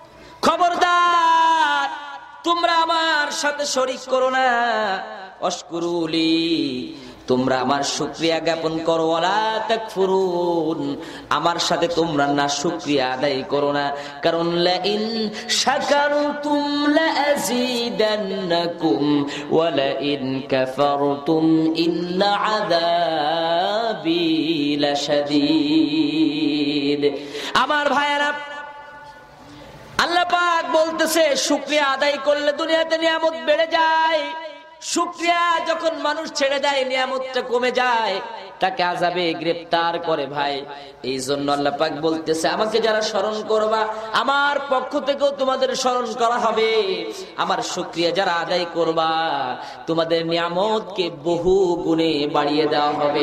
খবরদার তোমরা আমার সাথে শরীক করো না। ওয়াশকুরুলি, তোমরা আমার শুকরিয়া জ্ঞাপন করো। ওয়ালা তাকফুরুন, আমার সাথে তোমরা না শুকরিয়া আদায় করো না। কারণ লা ইন শাকারতুম লাযিদান্নাকুম ওয়া লা ইন কাফারতুম ইন্না আযাবি লাশাদীদ। আমার ভাইয়েরা, আল্লাহ পাক বলতেছে শুকরিয়া আদায় করলে দুনিয়াতে নিয়ামত বেড়ে যায়। শুকরিয়া যখন মানুষ ছেড়ে দেয় নিয়ামতটা কমে যায়, তাকে আযাবে গ্রেফতার করে। ভাই, এই জন্য আল্লাহ পাক বলতেছে, আমাকে যারা স্মরণ করবা আমার পক্ষ থেকেও তোমাদের স্মরণ করা হবে। আমার শুকরিয়া যারা আদায় করবা তোমাদের নিয়ামতকে বহু গুণে বাড়িয়ে দেওয়া হবে।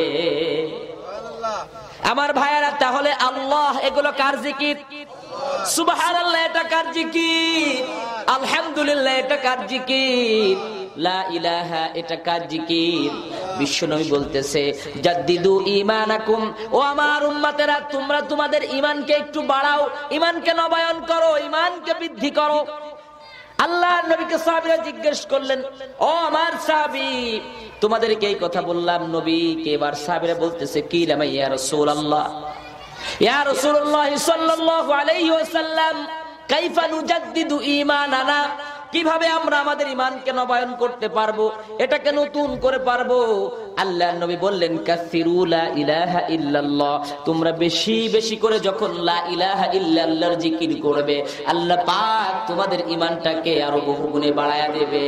আমার ভাইয়েরা, তাহলে আল্লাহ এগুলো কার জিকির? সুবহানাল্লাহ এটা কার জিকির? আলহামদুলিল্লাহ এটা কার জিকির? লা ইলাহা এটা কার জিকির? বিশ্বনবী বলতেছে, জাদ্দিদু ঈমানাকুম। ও আমার উম্মতেরা, তোমরা তোমাদের ঈমানকে একটু বাড়াও, ঈমানকে নবায়ন করো, ঈমানকে বৃদ্ধি করো। আল্লাহর নবীকে সাহাবীরা জিজ্ঞেস করলেন, ও আমার সাহাবী, তোমাদেরকে এই কথা বললাম নবীকে। এবার সাহাবীরা বলতেছে, কি লাম ইয়া রাসূলুল্লাহ, ইয়া রাসূলুল্লাহ সাল্লাল্লাহু আলাইহি ওয়াসাল্লাম, কাইফা নুজাদ্দিদু ঈমানানা, কিভাবে আমরা আমাদের ঈমানকে নবায়ন করতে পারবো, এটাকে নতুন করে পারবো। আল্লাহর নবী বললেন কাসিরু লা ইলাহা ইল্লাল্লাহ, তোমরা বেশি বেশি করে যখন লা ইলাহা ইল্লাল্লাহর জিকির করবে, আল্লাহ পাক তোমাদের ঈমানটাকে আরো বহুগুণে বাড়ায়া দেবে।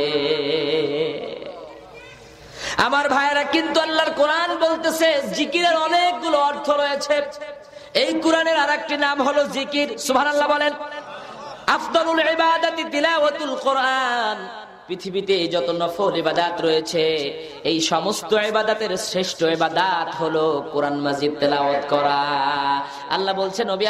আমার ভাইয়েরা, কিন্তু আল্লাহর কোরআন বলতেছে জিকিরের অনেকগুলো অর্থ রয়েছে। এই কোরআনের আরেকটি নাম হলো জিকির। সুবহানাল্লাহ বলেন। আফদালুল ইবাদাতি তিলাওয়াতুল কোরআন। পৃথিবীতে যত নফল ইবাদত রয়েছে, এই সমস্ত ইবাদতের শ্রেষ্ঠ ইবাদত হলো কোরআন মাজিদ তেলাওয়াত করা। আল্লাহ বলছেন, নবী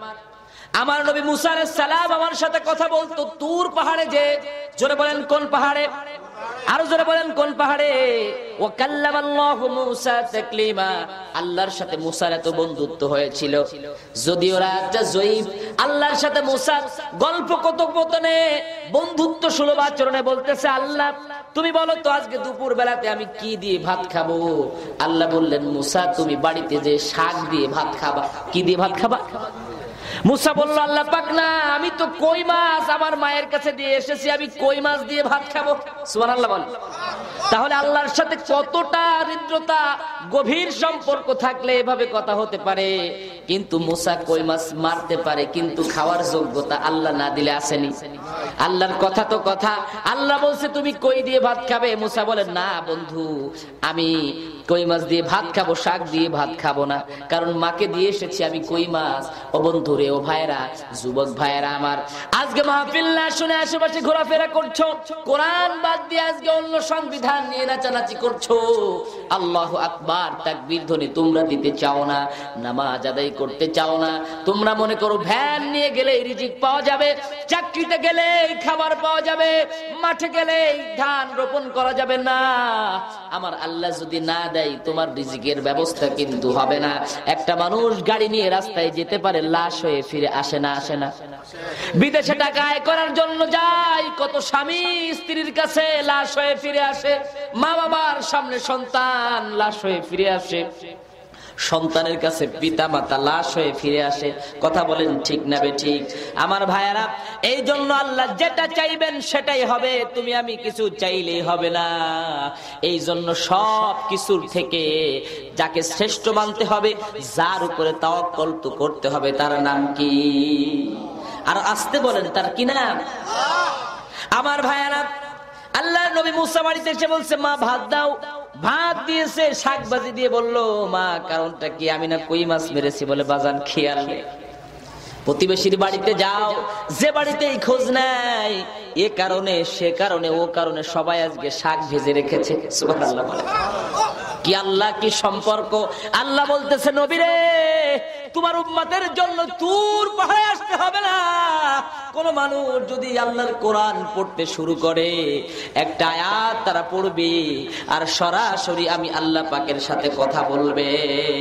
আমার নবী মুসা আলাইহিস সালাম আমার সাথে কথা বলতো তুর পাহাড়ে। যে জোরে বলেন কোন পাহাড়ে? আরো জোরে বলেন কোন পাহাড়ে? ওয়া কাল্লামাল্লাহু মুসা তাকলিমা, আল্লাহর সাথে মুসার এত বন্ধুত্ব হয়েছিল, যদিও রাতটা জয়ীফ, আল্লাহর সাথে মুসার গল্প কথোপকথনে বন্ধুত্ব সুলভ আচরণে বলতেছে, আল্লাহ তুমি বলো তো আজকে দুপুর বেলাতে আমি কি দিয়ে ভাত খাবো? আল্লাহ বললেন, মুসা তুমি বাড়িতে যে শাক দিয়ে ভাত খাবা। কি দিয়ে ভাত খাবা? মুসা বলল, আল্লাহ পাক না, আমি তো কই মাছ আমার মায়ের কাছে দিয়ে এসেছি, আমি কই মাছ দিয়ে ভাত খাবো। সুবহানাল্লাহ বল। তাহলে আল্লাহর সাথে কতটা হৃদ্রতা, গভীর সম্পর্ক থাকলে এভাবে কথা হতে পারে। কিন্তু মুসা কই মাছ মারতে পারে, কিন্তু খাওয়ার যোগ্যতা আল্লাহ না দিলে আসেনি। আল্লাহর কথা তো কথা, আল্লাহ বলছে তুমি কই দিয়ে ভাত খাবে। মুসা বলে, না বন্ধু, আমি কই মাছ দিয়ে ভাত খাবো, শাক দিয়ে ভাত খাবো না, কারণ মাকে দিয়ে এসেছি আমি কই মাছ। ও বন্ধু রে, ও ভাইরা, যুবক ভাইরা আমার, আজকে মাহফিল না শুনে আশেপাশে ঘোরাফেরা করছো, কোরআন বাদ দিয়ে আজকে অন্য সংবিধান নিয়ে নাচানাচি করছো, আল্লাহু আকবার তাকবীর ধ্বনি তোমরা দিতে চাও না, নামাজ আদায় করতে চাও না। তোমরা মনে করো ভ্যান নিয়ে গেলে রিজিক পাওয়া যাবে, চাকরিতে গেলে খাবার পাওয়া যাবে, মাঠে গেলে ধান রোপণ করা যাবে। না, আমার আল্লাহ যদি না দেয় তোমার রিজিকের ব্যবস্থা কিন্তু হবে না। একটা মানুষ গাড়ি নিয়ে রাস্তায় যেতে পারে, লাশ হয়ে ফিরে আসে না? আসে না? বিদেশে টাকা আয় করার জন্য যায়, কত স্বামী স্ত্রীর কাছে লাশ হয়ে ফিরে আসে, মা বাবার সামনে সন্তান লাশ হয়ে ফিরে আসে, সন্তানের কাছে পিতা মাতা লাশ হয়ে ফিরে আসে। কথা বলেন ঠিক না বেঠিক? আমার ভাইয়ারা, এই জন্য আল্লাহ যেটা চাইবেন সেটাই হবে, তুমি আমি কিছু চাইলেই হবে না। এই জন্য সব কিছুর থেকে যাকে শ্রেষ্ঠ মানতে হবে, যার উপরে তাওয়াক্কুল তো করতে হবে, তার নাম কি? আর আসতে বলেন, তার কি নাম? আমার ভাইয়ারা, আল্লাহর নবী মুসা বাড়িতে এসে বলছে, মা ভাত দাও। ভাত দিয়েছে, শাক ভাজি দিয়ে বললো, মা কারণটা কি? আমি না কই মাছ মেরেছি। বলে, বাজান খেয়াল নেই। প্রতিবেশীর বাড়িতে যাও, যে বাড়িতেই খোঁজ নাই, এ কারণে সে কারণে ও কারণে সবাই আজকে শাক ভেজে রেখেছে। সুবহানাল্লাহ। কি আল্লাহ, কি সম্পর্ক! আল্লাহ বলতেছে, নবী রে, তোমার উম্মতের জন্য তুর পাহাড়ে আসতে হবে না। কোন মানুষ যদি আল্লাহর কোরআন পড়তে শুরু করে, একটা আয়াত তারা পড়বে আর সরাসরি আমি আল্লাহ পাকের সাথে কথা বলবে।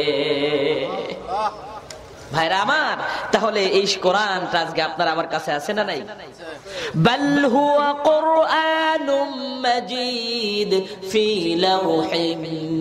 ভাইরা আমার, তাহলে এই কোরআনটা আজকে আপনার আমার কাছে আছে না নাই? বাল হুয়া কুরআনুম মাজিদ ফি লাওহিম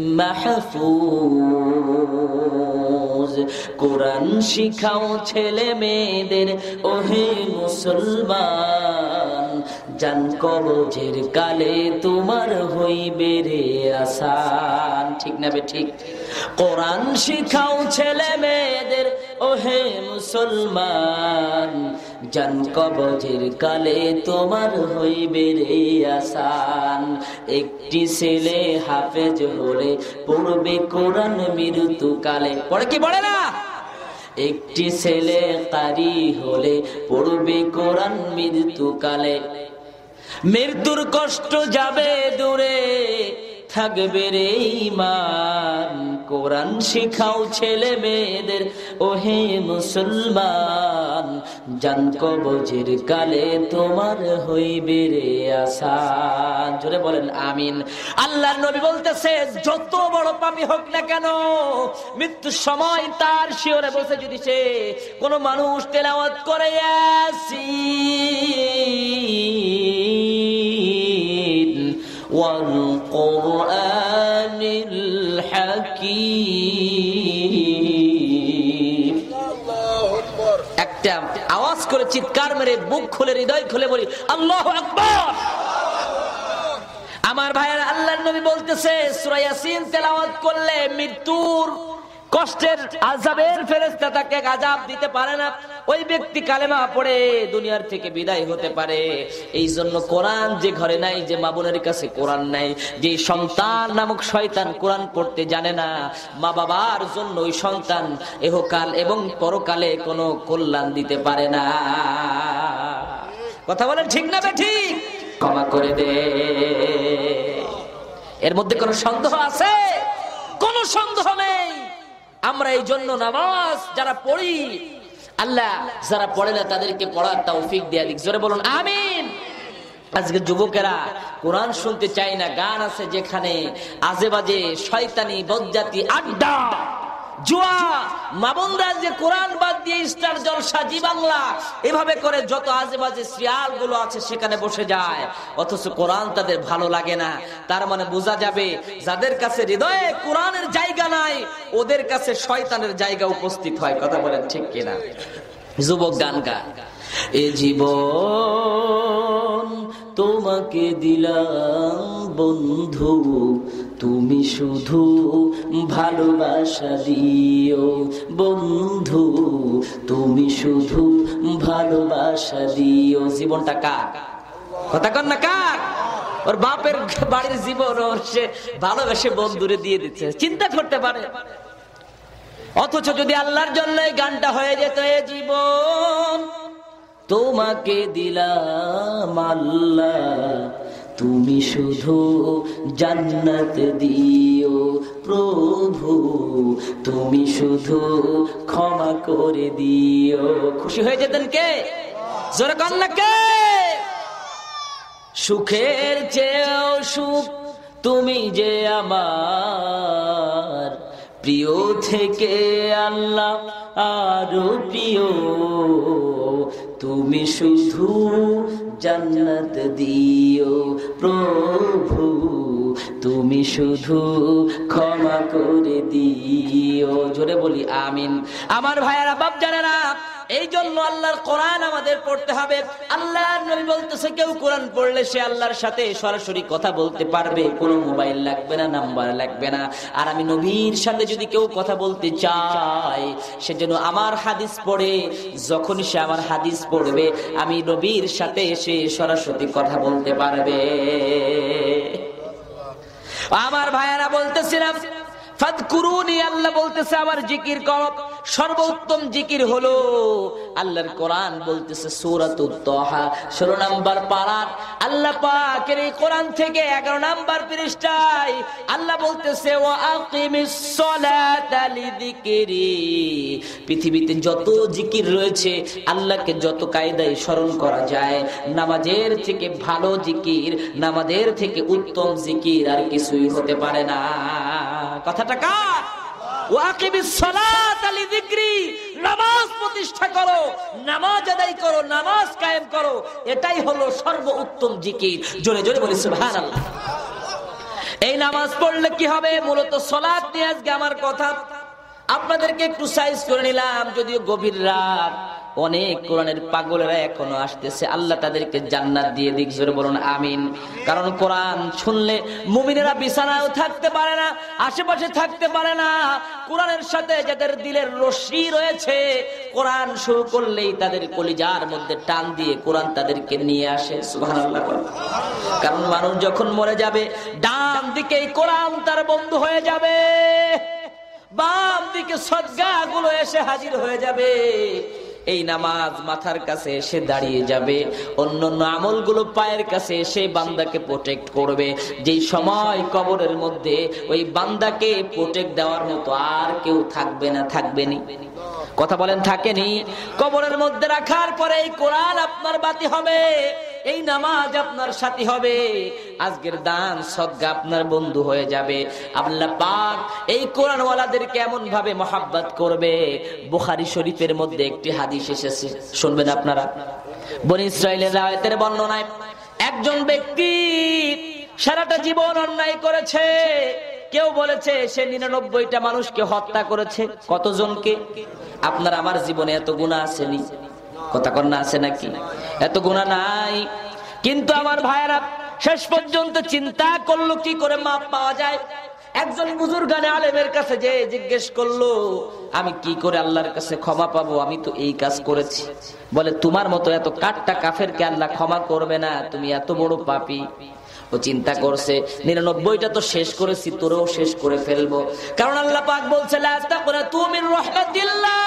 মাহফুজ। কোরআন শিখাও ছেলে মেয়েদের, ওহে মুসলমান, জান কবজের কালে তোমার হইবে রে আসান। ঠিক না বে ঠিক? কোরআন শিখাও ছেলে মেয়েদের, ওহে মুসলমান, জান কবজের কালে তোমার হইবে রে আসান। একটি ছেলে হাফেজ হলে পড়বে কোরআন মৃত্যুকালে। পড়ে কি পড়ে না? একটি ছেলে কারি হলে পড়বে কোরআন মৃত্যুকালে। মৃত্যুর কষ্ট যাবে দূরে, থাকবে রে ঈমান। কোরআন শিখাও ছেলে মেয়েদের, ওহে মুসলমান, জান কবজের কালে তোমার হইবে রে আসান। জোরে বলেন আমিন। আল্লাহর নবী বলতেছে, যত বড় পাপী হোক না কেন, মৃত্যুর সময় তার শিয়রে বসে যদি সে কোন মানুষ তেলাওয়াত করে ইয়াসিন ওয়াল কুরআনিল হাকীম, একটা আওয়াজ করে চিৎকার মেরে বুক খুলে হৃদয় খুলে বলি আল্লাহু আকবার। আমার ভাইয়ের আল্লাহর নবী বলতেছে সূরা ইয়াসিন তেলাওয়াত করলে মৃত্যুর কষ্টের আযাবের ফেরেশতা তাকে আযাব দিতে পারে না। ওই ব্যক্তি কালেমা পড়ে দুনিয়ার থেকে বিদায় হতে পারে। এই জন্য কোরআন যে ঘরে নাই, যে মা বোনের কাছে কোরআন নাই, যে সন্তান নামক শয়তান কোরআন পড়তে জানে না, মা বাবার জন্য ওই সন্তান ইহকাল এবং পরকালে কোনো কল্যাণ দিতে পারে না। কথা বলেন ঠিক না ঠিক? ক্ষমা করে দে। এর মধ্যে কোনো সন্দেহ আছে? কোনো সন্দেহ নেই। আমরা এই জন্য নামাজ যারা পড়ি, আল্লাহ যারা পড়ে না তাদেরকে পড়ার তৌফিক দেয়া দিক। জোরে বলুন আমিন। আজকে যুবকেরা কোরআন শুনতে চায় না। গান আছে যেখানে আজে বাজে শয়তানি বজ্জাতি আড্ডা জুয়া, মামুনরা যে কোরআন বাদ দিয়ে স্টার জলসা জি বাংলা এভাবে করে যত আজে বাজে সিরিয়াল গুলো আছে সেখানে বসে যায়, অথচ কোরআন তাদের ভালো লাগে না। তার মানে বোঝা যাবে যাদের কাছে হৃদয়ে কোরআনের জায়গা নাই ওদের কাছে শয়তানের জায়গা উপস্থিত হয়। কথা বলেন ঠিক কিনা? যুবক গান গান, এ জীবন তোমাকে দিলাম বন্ধু, তুমি শুধু ভালোবাসা দিও বন্ধু, তুমি শুধু ভালোবাসা দিও। জীবনটা কার? কথা কন না কার? ওর বাপের বাড়ির জীবন ওর সে ভালোবেসে বন্ধুরে দিয়ে দিচ্ছে, চিন্তা করতে পারে। অথচ যদি আল্লাহর জন্য এই গানটা হয়ে যেত, এ জীবন তোমাকে দিলাম আল্লাহ, তুমি শুধু জান্নাত দিও প্রভু, তুমি শুধু ক্ষমা করে দিও। খুশি হয়ে যেতেন কে? জোরে কন না কে? সুখের চেয়েও সুখ তুমি যে আমার, প্রিয় থেকে আল্লাহ আরো প্রিয়, তুমি শুধু জান্নাত দিও প্রভু, তুমি শুধু ক্ষমা করে দিও। জোরে বলি আমিন। আমার ভাইয়েরা বাপ জানেরা, এই জন্য আল্লাহর কোরআন আমাদের পড়তে হবে। আল্লাহর নবী বলতেছে কেউ কোরআন পড়লে সে আল্লাহর সাথে সরাসরি কথা বলতে পারবে, কোনো মোবাইল লাগবে না, নাম্বার লাগবে না। আর আমি নবীর সাথে যদি কেউ কথা বলতে চায় সে যেন আমার হাদিস পড়ে, যখন সে আমার হাদিস পড়বে আমি নবীর সাথে সে সরাসরি কথা বলতে পারবে। আমার ভাইয়েরা বলতেছিলাম ফাদকুরুনি, আল্লাহ বলতেছে আমার জিকির করো। সর্বোত্তম জিকির হলো আল্লাহর কোরআন বলতেছে সূরাতুত তাহা 16 নম্বর পারা, আল্লাহ পাকের এই কোরআন থেকে 11 নম্বর পৃষ্ঠায় আল্লাহ বলতেছে ওয়া আকিমিস সালাতা লিযিকরি। পৃথিবীতে যত জিকির রয়েছে, আল্লাহকে যত কায়দায় স্মরণ করা যায়, নামাজের থেকে ভালো জিকির, নামাজের থেকে উত্তম জিকির আর কিছুই হতে পারে না। কথাটা কার? ওয়াকিবিস সালাতা লিযিকরি, নামাজ প্রতিষ্ঠা করো, নামাজ আদায় করো, নামাজ কায়েম করো, এটাই হলো সর্বোত্তম জিকির। জোরে জোরে বলি সুবহানাল্লাহ। এই নামাজ পড়লে কি হবে? মূলত সালাত নিয়ে আজকে আমার কথা, আপনাদেরকে একটু সাইজ করে নিলাম। যদিও গভীর রাত, অনেক কোরআনের পাগলেরা এখনো আসতেছে, আল্লাহ তাদেরকে জান্নাত দিয়ে দিক। জোরে বলুন আমিন। কারণ কোরআন শুনলে মুমিনেরা বিছানায়ও থাকতে পারে না, আশেপাশে থাকতে পারে না। কোরআনের সাথে যাদের দিলের রশি রয়েছে, কোরআন শুরু করলেই তাদের কলিজার মধ্যে টান দিয়ে কোরআন তাদেরকে নিয়ে আসে। সুবহানাল্লাহ। কারণ মানুষ যখন মরে যাবে, ডান দিকে কোরআন তার বন্ধু হয়ে যাবে, বাম দিকে সদকা গুলো এসে হাজির হয়ে যাবে। এই নামাজ মাথার কাছে এসে দাঁড়িয়ে যাবে, অন্যান্য আমলগুলো পায়ের কাছে এসে বান্দাকে প্রোটেক্ট করবে। যেই সময় কবরের মধ্যে ওই বান্দাকে প্রোটেক্ট দেওয়ার মতো আর কেউ থাকবে না, থাকবেনি। কথা বলেন থাকেনি? কবরের মধ্যে রাখার পরে এই কোরআন আপনার বাতি হবে, এই নামাজ আপনার সাথী হবে, আজকের দান সদকা আপনার বন্ধু হয়ে যাবে। আল্লাহ পাক এই কোরআনওয়ালাদেরকে এমন ভাবে মহব্বত করবে। বুখারী শরীফের মধ্যে একটি হাদিস এসেছে, শুনবেন আপনারা। বনী ইসরাইলের রাওয়ায়াতের বর্ণনায় একজন ব্যক্তি সারাটা জীবন অন্যায় করেছে। কেউ বলেছে সে 99টা মানুষকে হত্যা করেছে। কতজনকে? আপনার আমার জীবনে এত গুনাহ আসেনি? কথা কন্যা আছে নাকি? এত গুনাহ নাই। কিন্তু আমার ভাইয়েরা শেষ পর্যন্ত চিন্তা করলো কি করে মাপ পাওয়া যায়। একজন বুজুর্গানে আলেমের কাছে যে জিজ্ঞেস করলো, আমি কি করে আল্লাহর কাছে ক্ষমা পাবো, আমি তো এই কাজ করেছি। বলে, তোমার মতো এত কাট্টা কাফেরকে আল্লাহ ক্ষমা করবে না, তুমি এত বড় পাপী। ও চিন্তা করছে 99টা তো শেষ করেছি, তোরেও শেষ করে ফেলবো। কারণ আল্লাহ পাক বলছে, লা তাকনাতু মির রাহমাতিল্লাহ,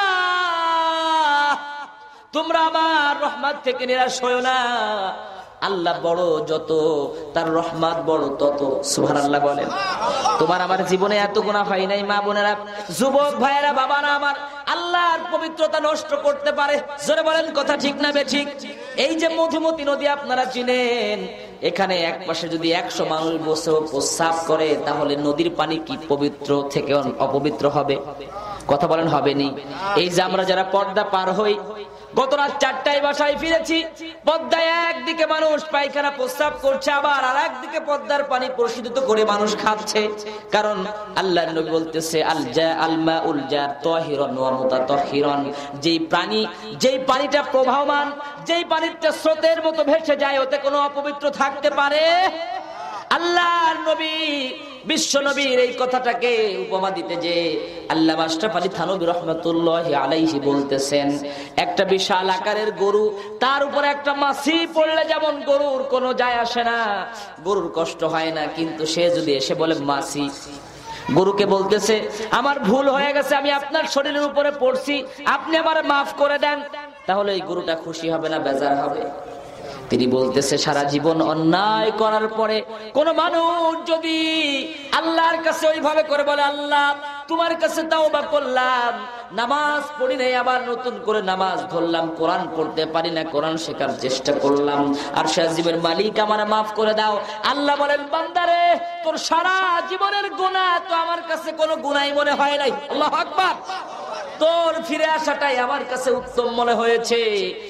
তোমরা আমার রহমত থেকে নিরাশ হয়ো না। আল্লাহ বড় যত, তার রহমত বড় তত। সুবহানাল্লাহ বলেন। তোমার আমার জীবনে এত গুনাহ হয় নাই মা বোনেরা, যুবক ভাইয়েরা, বাবারা আমার, আল্লাহর পবিত্রতা নষ্ট করতে পারে। জোরে বলেন কথা ঠিক না বেঠিক? এই যে মধুমতি নদী আপনারা চিনেন, এখানে এক পাশে যদি 100 মানুষ বসে প্রস্রাব করে, তাহলে নদীর পানি কি পবিত্র থেকে অপবিত্র হবে? কথা বলেন হবে নি? এই যে আমরা যারা পর্দা পার হই, গত রাত 4টায় বাসায় ফিরেছি, পদ্মায় একদিকে মানুষ পায়খানা প্রস্রাব করছে, আবার আর একদিকে পদ্মার পানি প্রশোধিত করে মানুষ খাচ্ছে। কারণ আল্লাহর নবী বলতেছে, আল মাউল জার তাহিরুন ওয়া মুতাতাহহিরুন, যেই পানিটা প্রবাহমান, যেই পানিটা স্রোতের মতো ভেসে যায়, ওতে কোনো অপবিত্র থাকতে পারে? আল্লাহর নবী, বিশ্ব নবীর এই কথাটাকে উপমা দিতে যে আল্লামা আশরাফ আলী থানভী রাহমাতুল্লাহি আলাইহি বলতেছেন, একটা বিশাল আকারের গরু, তার উপরে একটা মাছি পড়লে যেমন গরুর কোনো যায় আসে না, গরুর কষ্ট হয় না, কিন্তু সে যদি এসে বলে মাছি, গরুকে বলতেছে, আমার ভুল হয়ে গেছে, আমি আপনার শরীরের উপরে পড়ছি, আপনি আমারে মাফ করে দেন, তাহলে এই গরুটা খুশি হবে না বেজার হবে? তিনি বলতেছে, সারা জীবন অন্যায় করার পরে কোন মানুষ যদি আল্লাহর কাছে ওইভাবে করে বলে, আল্লাহ তোমার কাছে তাওবা করলাম, নামাজ পড়ি নাই, আবার নতুন করে নামাজ ধরলাম, কোরআন পড়তে পারি না, কোরআন শেখার চেষ্টা করলাম, আর সে জীবের মালিক আমার মাফ করে দাও। আল্লাহ বলেন, বান্দারে, তোর সারা জীবনের গুনাহ তো আমার কাছে কোনো গুনাহই মনে হয় নাই। আল্লাহু আকবার। তোর ফিরে আসাটাই আমার কাছে উত্তম মনে হয়েছে।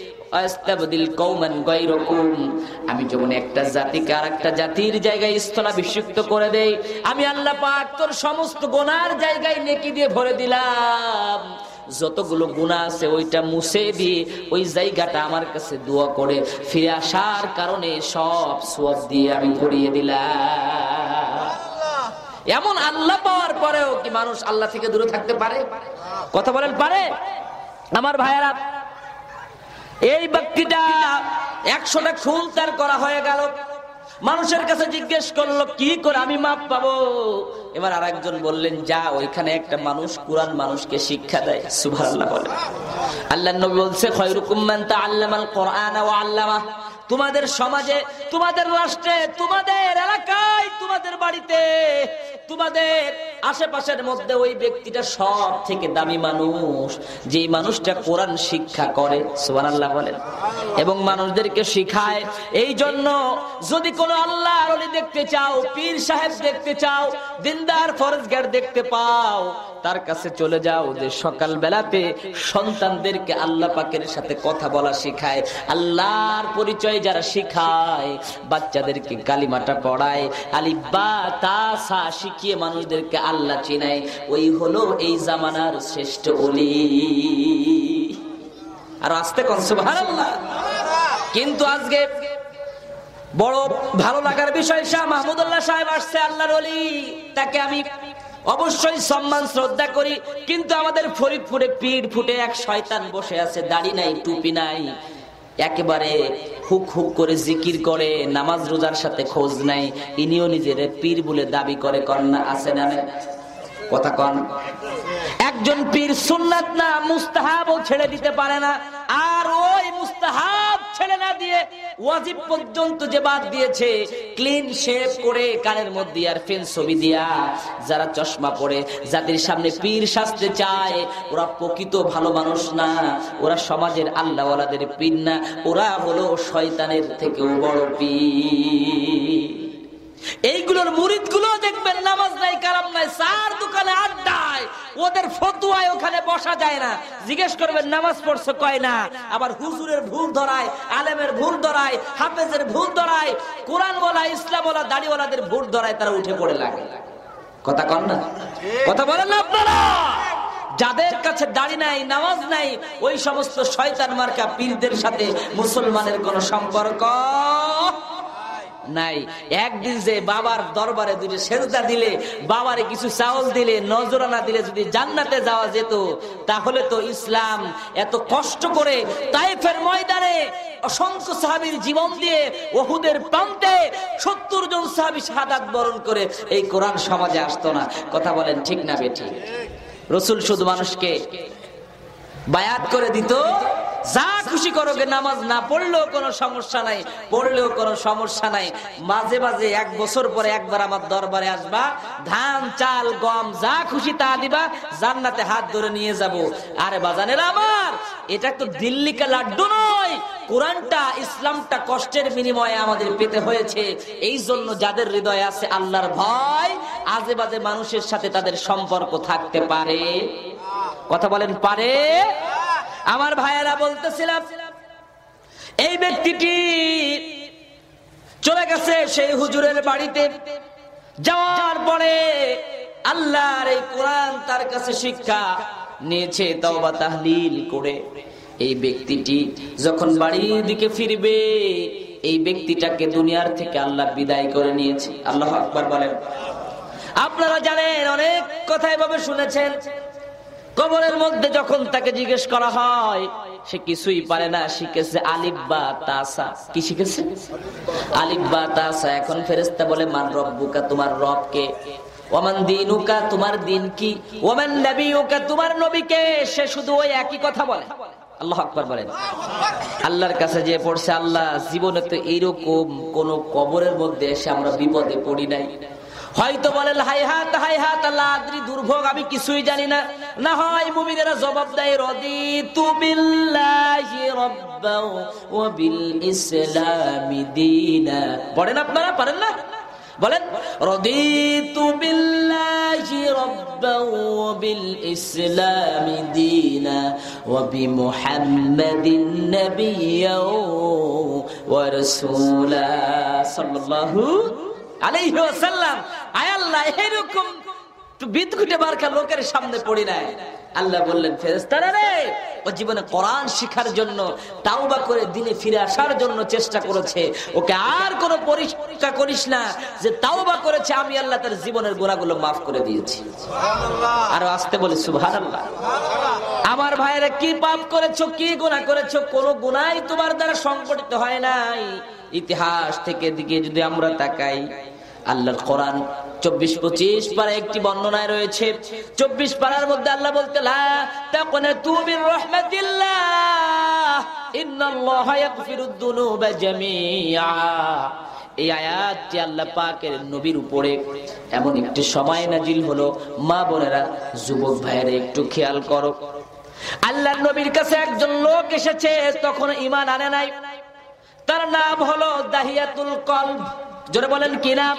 আমি যেমন একটা জাতিকে আর একটা জাতির জায়গায় স্থলাভিষিক্ত করে দেই, আমি আল্লাহ পাক তোর সমস্ত গুনার জায়গায় নেকি দিয়ে ভরে দিলাম। যতগুলো গুনাহ আছে ওইটা মুছে দিয়ে ওই জায়গাটা আমার কাছে দোয়া করে ফিরে আসার কারণে সব সওয়াব দিয়ে আমি ভরিয়ে দিলাম। এমন আল্লাহ পাওয়ার পরেও কি মানুষ আল্লাহ থেকে দূরে থাকতে পারে? কথা বলেন, পারে? আমার ভাইয়েরা, এই ব্যক্তিটা 100টা খুন তার করা হয়ে গেল, মানুষের কাছে জিজ্ঞেস করলো কি করে আমি মাপ পাবো। এবার আরেকজন বললেন, যা ওইখানে একটা মানুষ কুরআন মানুষকে শিক্ষা দেয়। সুবহানাল্লাহ বলেন। আল্লাহর নবী বলছে, খায়রুকুম মান তাআল্লামাল কুরআন ওয়া আল্লামা, তোমাদের সমাজে, তোমাদের রাষ্ট্রে, তোমাদের এলাকায়, তোমাদের বাড়িতে, তোমাদের আশেপাশের মধ্যে ওই ব্যক্তিটা সব থেকে দামি মানুষ, যেই মানুষটা কোরআন শিক্ষা করে। সুবহানাল্লাহ বলেন। এবং মানুষদেরকে শিখায়। এই জন্য যদি কোনো আল্লাহর ওলি দেখতে চাও, পীর সাহেব দেখতে চাও, দিনদার ফরজগার দেখতে পাও, তার কাছে চলে যাও, যে সকাল বেলাতে সন্তানদেরকে আল্লাহ পাকের সাথে কথা বলা শিখায়, আল্লাহর পরিচয় যারা শিখায়, বাচ্চাদেরকে কালিমাটা পড়ায়, আলিফ বা তা সা শিখিয়ে মানুষদেরকে আল্লাহ চিনায়, ওই হলো এই জামানার শ্রেষ্ঠ ওলি। আর আস্তে কোন সুবহানাল্লাহ। কিন্তু আজকে বড় ভালো লাগার বিষয়, শাহ মাহমুদুল্লাহ সাহেব আসছে, আল্লাহর ওলি, তাকে আমি অবশ্যই সম্মান শ্রদ্ধা করি, কিন্তু আমাদের ফরিদপুরে পীর ফুটে এক শয়তান বসে আছে, দাড়ি নাই, টুপি নাই, একেবারে হুক হুক করে জিকির করে, নামাজ রোজার সাথে খোঁজ নাই, ইনিও নিজের পীর বলে দাবি করে। কন্যা আছে না? কথা কন। একজন পীর সুন্নাত না মুস্তাহাবও ছেড়ে দিতে পারে না, আর ওই মুস্তাহাব ছেড়ে না দিয়ে ওয়াজিব পর্যন্ত যে বাদ দিয়েছে, ক্লিন শেভ করে কানের মধ্যে ইয়ারফোন ছবি দিয়া যারা চশমা পরে জাতির সামনে পীর সাজতে চায়, ওরা প্রকৃত ভালো মানুষ না, ওরা সমাজের আল্লাহওয়ালাদের পীর না, ওরা হলো শয়তানের থেকেও বড় পীর। এইগুলোর মুরিদ গুলো দেখবেন নামাজ নাই, কালাম নাই, চার দোকানে আড্ডায়, ওদের ফতুয়ায় ওখানে বসা যায় না। জিজ্ঞেস করবেন নামাজ পড়ছো, কয় না। আবার হুজুরের ভুল ধরায়, আলেমের ভুল ধরায়, হাফেজের ভুল ধরায়, কোরআন ওয়ালা, ইসলাম ওয়ালা, দাড়িওয়ালাদের ভুল ধরায়, তারা উঠে পড়ে লাগে। কথা কন না? কথা বলেন না আপনারা? যাদের কাছে দাড়ি নাই, নামাজ নাই, ওই সমস্ত শয়তান মার্কা পীরদের সাথে মুসলমানের কোনো সম্পর্ক নাই। একদিন যে বাবার দরবারে দুটো সেজদা দিলে, বাবারে কিছু চাউল দিলে, নজরানা দিলে যদি জান্নাতে যাওয়া যেত, তাহলে তো ইসলাম এত কষ্ট করে তায়েফের ময়দানে অসংখ্য সাহাবীর জীবন দিয়ে, উহুদের প্রান্তে 70 জন সাহাবী শাহাদাত বরণ করে এই কোরআন সমাজে আসতো না। কথা বলেন ঠিক না বেঠিক? রাসূল শুধু মানুষকে বায়াত করে দিত, যা খুশি করো, নামাজ না পড়লেও কোনো সমস্যা নাই, পড়লেও কোনো সমস্যা নাই, মাঝে মাঝে 1 বছর পরে একবার আমার দরবারে আসবা, ধান চাল গম যা খুশি তা দিবা, জান্নাতে হাত ধরে নিয়ে যাব। আরে বাজানেরা আমার, এটা তো দিল্লি কা লাড্ডু নয়। কোরআনটা, ইসলামটা কষ্টের বিনিময়ে আমাদের পেতে হয়েছে। এই জন্য যাদের হৃদয়ে আছে আল্লাহর ভয়, আজে বাজে মানুষের সাথে তাদের সম্পর্ক থাকতে পারে। কথা বলেন পারে? আমার ভাইয়েরা বলতেছিলাম, এই ব্যক্তিটি চলে গেছে সেই হুজুরের বাড়িতে। যাওয়ার পরে আল্লাহর এই কোরআন তার কাছে শিক্ষা নিয়েছে, তওবা তাহলিল করে। এই ব্যক্তিটি যখন বাড়ির দিকে ফিরবে, এই ব্যক্তিটাকে দুনিয়ার থেকে আল্লাহ বিদায় করে নিয়েছে। আল্লাহু আকবার বলেন। আপনারা জানেন, অনেক কথা এভাবে শুনেছেন, কবরের মধ্যে যখন তাকে জিজ্ঞেস করা হয়, সে কিছুই পারে না, শিখেছে আলিফ বা তাসা। কি শিখেছে? আলিফ বা তাসা। এখন ফেরেশতা বলে, মান রব্বুকা, তোমার রব কে? ওমান দীনুকা, তোমার দিন কি? ওমান নবিয়ুকা, তোমার নবী কে? সে শুধু ওই একই কথা বলে। আল্লাহু আকবার বলেন। আল্লাহর কাছে যে পড়ছে, আল্লাহ জীবনে তো এইরকম কোন কবরের মধ্যে এসে আমরা বিপদে পড়ি নাই। হয়তো বলেন হাইহাত হাইহাত, আল্লাহ আদ্রি, দুর্ভোগ, আমি কিছুই জানি না। না হয় মুমিনেরা জবাব দেয়, রাদিতু বিল্লাহি রাব্বাও ওয়া বিল ইসলামি দীনা। পড়েন আপনারা? পারেন না? বলেন, রাদিতু বিল্লাহি রাব্বাও ওয়া বিল ইসলামি দীনা ওয়া বিমুহাম্মাদিন নাবিয়্যাও ওয়া রাসূলা সাল্লাল্লাহু আলাইহি ওয়াসাল্লাম। আয় আল্লাহ, এরকম বিদঘুটে বারকা লোকের সামনে পড়ি নাই। আল্লাহ বললেন, ফেরেশতারা রে, ও জীবনে কোরআন শিখার জন্য, তাওবা করে দিনে ফিরে আসার জন্য চেষ্টা করেছে, ওকে আর কোনো পরীক্ষা করিস না। যে তাওবা করেছে, আমি আল্লাহ তার জীবনের গুনাহগুলো মাফ করে দিয়েছি। সুবহানাল্লাহ। আর আসতে বলি সুবহানাল্লাহ। আমার ভাইরা, কি পাপ করেছো, কি গুনাহ করেছো? কোনো গুনাহই তোমার দ্বারা সংগঠিত হয় নাই। ইতিহাস থেকে দিকে যদি আমরা তাকাই, আল্লাহর কোরআন 24-25 পারা একটি বর্ণনায় রয়েছে। 24 পারার মধ্যে আল্লাহ বলতে, লা তাকুনাতু মির রাহমাতিল্লাহ ইন্নাল্লাহা ইয়াগফিরুদ যুনুবা জামিআ। এই আয়াতটি আল্লাহ পাকের নবীর উপরে এমন একটি সময় নাজিল হলো। মা বোনেরা, যুবক ভাইয়েরা, একটু খেয়াল করো। আল্লাহর নবীর কাছে একজন লোক এসেছে, তখন ঈমান আনে নাই। তার নাম হলো দাহিয়াতুল কলব। জোরে বলেন, কি নাম?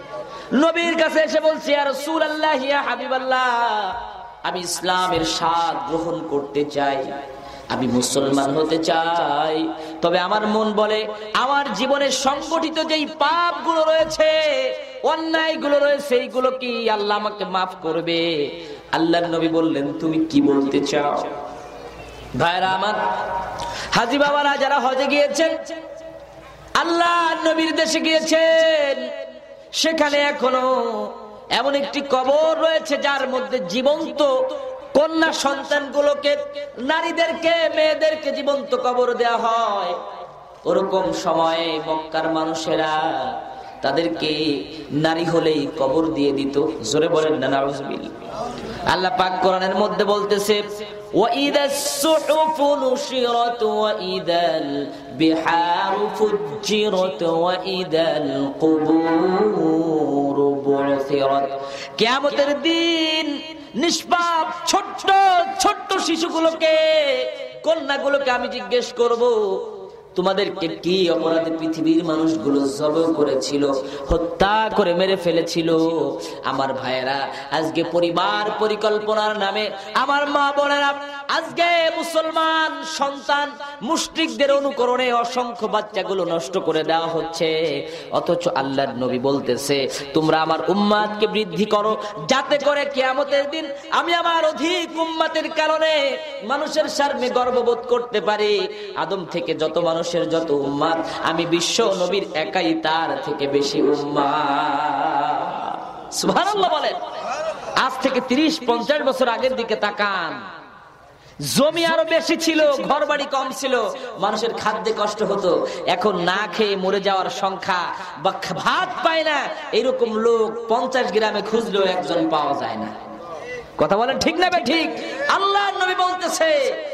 নবীর কাছে এসে বলছে, ইয়া রাসূলুল্লাহ, ইয়া হাবিবাল্লাহ, আমি ইসলামের স্বাদ গ্রহণ করতে চাই, আমি মুসলমান হতে চাই। তবে আমার মন বলে, আমার জীবনে সংগঠিত যেই পাপগুলো রয়েছে, অন্যায়গুলো রয়েছে, এইগুলো কি আল্লাহ আমাকে মাফ করবে? আল্লাহর নবী বললেন, তুমি কি বলতে চাও? ভাইরা আমার, হাজী বাবারা যারা হজে গিয়েছেন, আল্লাহ নবীর দেশে গিয়েছেন, সেখানে এখনো এমন একটি কবর রয়েছে যার মধ্যে জীবন্ত কন্যা সন্তানগুলোকে, নারীদেরকে, মেয়েদেরকে জীবন্ত কবর দেয়া হয়। ওরকম সময়ে মক্কার মানুষেরা তাদেরকে নারী হলেই কবর দিয়ে দিত। জোরে বলেন না নাউজুবিল্লাহ। আল্লাহ পাক কোরআনের মধ্যে বলতেছে, وَإِذَا الصُّحُفُ نُشِرَتْ وَإِذَا الْبِحَارُ فُجِّرَتْ وَإِذَا الْقُبُورُ بُعْثِرَتْ। কিয়ামতের দিন নিষ্পাপ ছোট্ট ছোট্ট শিশুগুলোকে, কন্যাগুলোকে আমি জিজ্ঞেস করব, তোমাদেরকে কি অপরাধে পৃথিবীর মানুষগুলো জবাই করেছিল, হত্যা করে মেরে ফেলেছিল? আমার ভাইয়েরা, আজকে পরিবার পরিকল্পনার নামে আমার মা বোনেরা আজকে মুসলমান সন্তান মুশরিকদের অনুকরণে অসংখ্য বাচ্চাগুলো নষ্ট করে দেওয়া হচ্ছে, অথচ আল্লাহর নবী বলতেছে তোমরা আমার উম্মাতকে বৃদ্ধি করো, যাতে করে কিয়ামতের দিন আমি আমার অধিক উম্মাতের কারণে মানুষের সামনে গর্ববোধ করতে পারি। আদম থেকে যত মানুষের যত উম্মাত, আমি বিশ্ব নবীর একাই তার থেকে বেশি উম্মাত। সুবহানাল্লাহ বলেন। আজ থেকে 30-50 বছর আগের দিকে তাকান, জমি আরো বেশি ছিল, ঘর বাড়ি কম ছিল, মানুষের খাদ্যে কষ্ট হতো। এখন না খেয়ে মরে যাওয়ার সংখ্যা বা ভাত পায় না এরকম লোক 50 গ্রামে খুঁজলেও একজন পাওয়া যায় না। কথা বলেন ঠিক না ঠিক? আল্লাহর নবী বলতেছে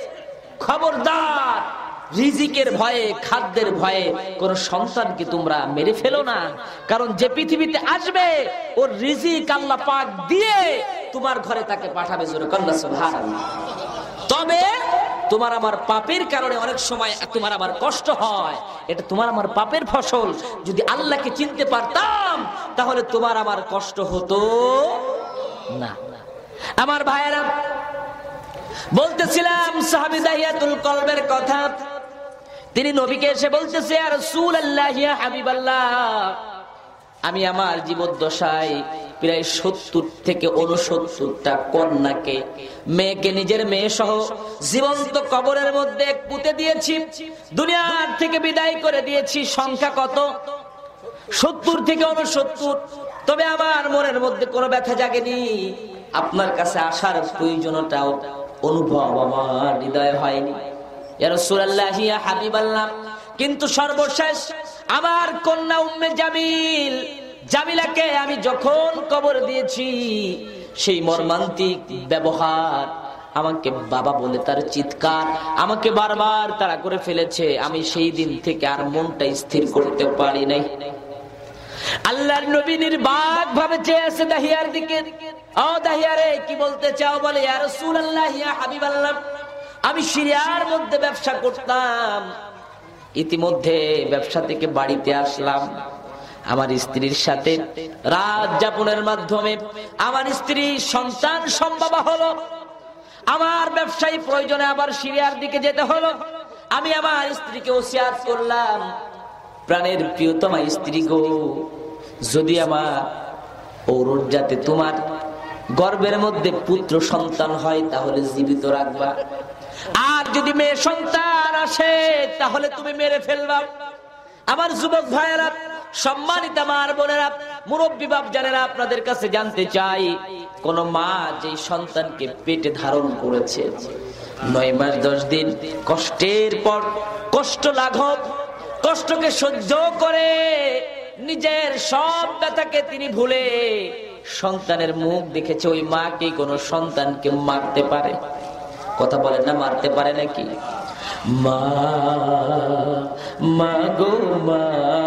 খবরদার, রিজিকের ভয়ে, খাদ্যের ভয়ে কোন সন্তানকে তোমরা মেরে ফেলো না, কারণ যে পৃথিবীতে আসবে ওর রিজিক আল্লাহ পাক দিয়ে তোমার ঘরে তাকে পাঠাবে। জোরে কন্যা সুবহানাল্লাহ। তবে তোমার আমার পাপের কারণে অনেক সময় তোমার আমার কষ্ট হয়, এটা তোমার আমার পাপের ফসল। যদি আল্লাহকে চিনতে পারতাম তাহলে তোমার আমার কষ্ট হতো না। আমার ভাইয়েরা, বলতেছিলাম সাহাবী দাহিয়াতুল কলবের কথা। তিনি নবীকে এসে বলতেছে ইয়া রাসূলুল্লাহ, ইয়া হাবিবাল্লাহ, আমি আমার জীবদ্দশায় প্রায় 70 থেকে 69টা কন্যাকে, মেয়েকে, নিজের মেয়ে সহ জীবন্ত কবরের মধ্যে পুঁতে দিয়েছি, দুনিয়ার থেকে বিদায় করে দিয়েছি। সংখ্যা কত? 70 থেকে 69। তবে আমার মনের মধ্যে কোনো ব্যথা জাগেনি, আপনার কাছে আসার প্রয়োজনটাও অনুভব আমার হৃদয়ে হয়নি। ইয়া রাসূলুল্লাহ, ইয়া হাবিবাল্লাহ, কিন্তু সর্বশেষ আমার কন্যা উম্মে জামিল, জামিলাকে আমি যখন কবর দিয়েছি, সেই মর্মান্তিক ব্যবহার, আমাকে বাবা বলে তার চিৎকার আমাকে বারবার তাড়া করে ফেলেছে। আমি সেই দিন থেকে আর মনটা স্থির করতে পারি নাই। আল্লাহর নবী নির্বাক ভাবে চেয়ে আছে দাহিয়ার দিকে। ও দাহিয়া রে, কি বলতে চাও? বলে ইয়া রাসূলুল্লাহ, ইয়া হাবিবাল্লাহ, আমি সিরিয়ার মধ্যে ব্যবসা করতাম, ইতিমধ্যে ব্যবসা থেকে বাড়িতে আসলাম। আমার স্ত্রীর সাথে রাত যাপনের মাধ্যমে আমার স্ত্রী সন্তান সম্ভবা হলো। আমার ব্যবসায়ী প্রয়োজনে আবার সিরিয়ার দিকে যেতে হলো। আমি আমার স্ত্রীকে ওসিয়াত করলাম, প্রাণের প্রিয়তমা স্ত্রী গো, যদি আমার ওর যাতে তোমার গর্ভের মধ্যে পুত্র সন্তান হয় তাহলে জীবিত রাখবা, আর যদি মেয়ে সন্তান আসে তাহলে তুমি মেরে ফেলবা। আমার যুবক ভাইয়েরা, সম্মানিত আমার বোনেরা, মুরব্বী বাপ জানেরা, আপনাদের কাছে জানতে চাই, কোন মা যে সন্তানকে পেটে ধারণ করেছে 9 মাস 10 দিন কষ্টের পর কষ্ট লাঘব, কষ্টকে সহ্য করে নিজের সব ব্যথাকে তিনি ভুলে সন্তানের মুখ দেখেছে, ওই মা কি কোন সন্তানকে মারতে পারে? কথা বলেন না, মারতে পারে নাকি? মা, মা গো মা,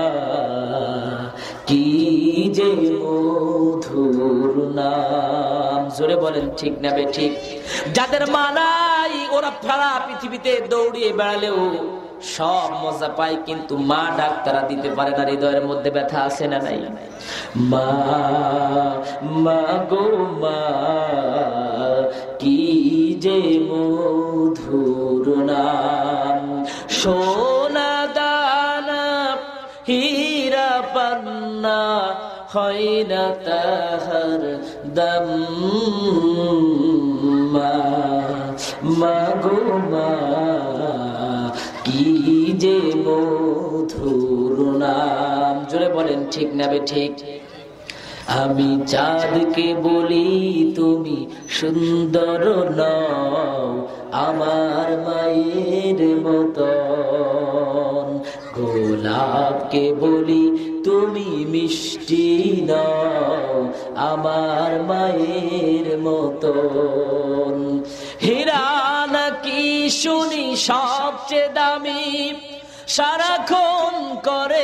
কি যে মধুর নাম। জোরে বলেন ঠিক না বে ঠিক? যাদের মা নাই ওরা সারা পৃথিবীতে দৌড়িয়ে বেড়ালেও সব মজা পায়, কিন্তু মা ডাক তারা দিতে পারে না। হৃদয়ের মধ্যে ব্যথা আছে না নাই? মা, মা গো মা, কি যে মধুর নাম। সোনা দানা হীরা পান্না হয় না তাহার দাম। মা, মা গো মা, কি যে মধুর নাম। জোরে বলেন ঠিক না বে ঠিক? আমি চাঁদকে বলি তুমি সুন্দর নও, আমার মায়ের মতন। গোলাপকে বলি তুমি মিষ্টি নও, আমার মায়ের মতন। হীরা নাকি শুনি সবচেয়ে দামি, সারাক্ষণ করে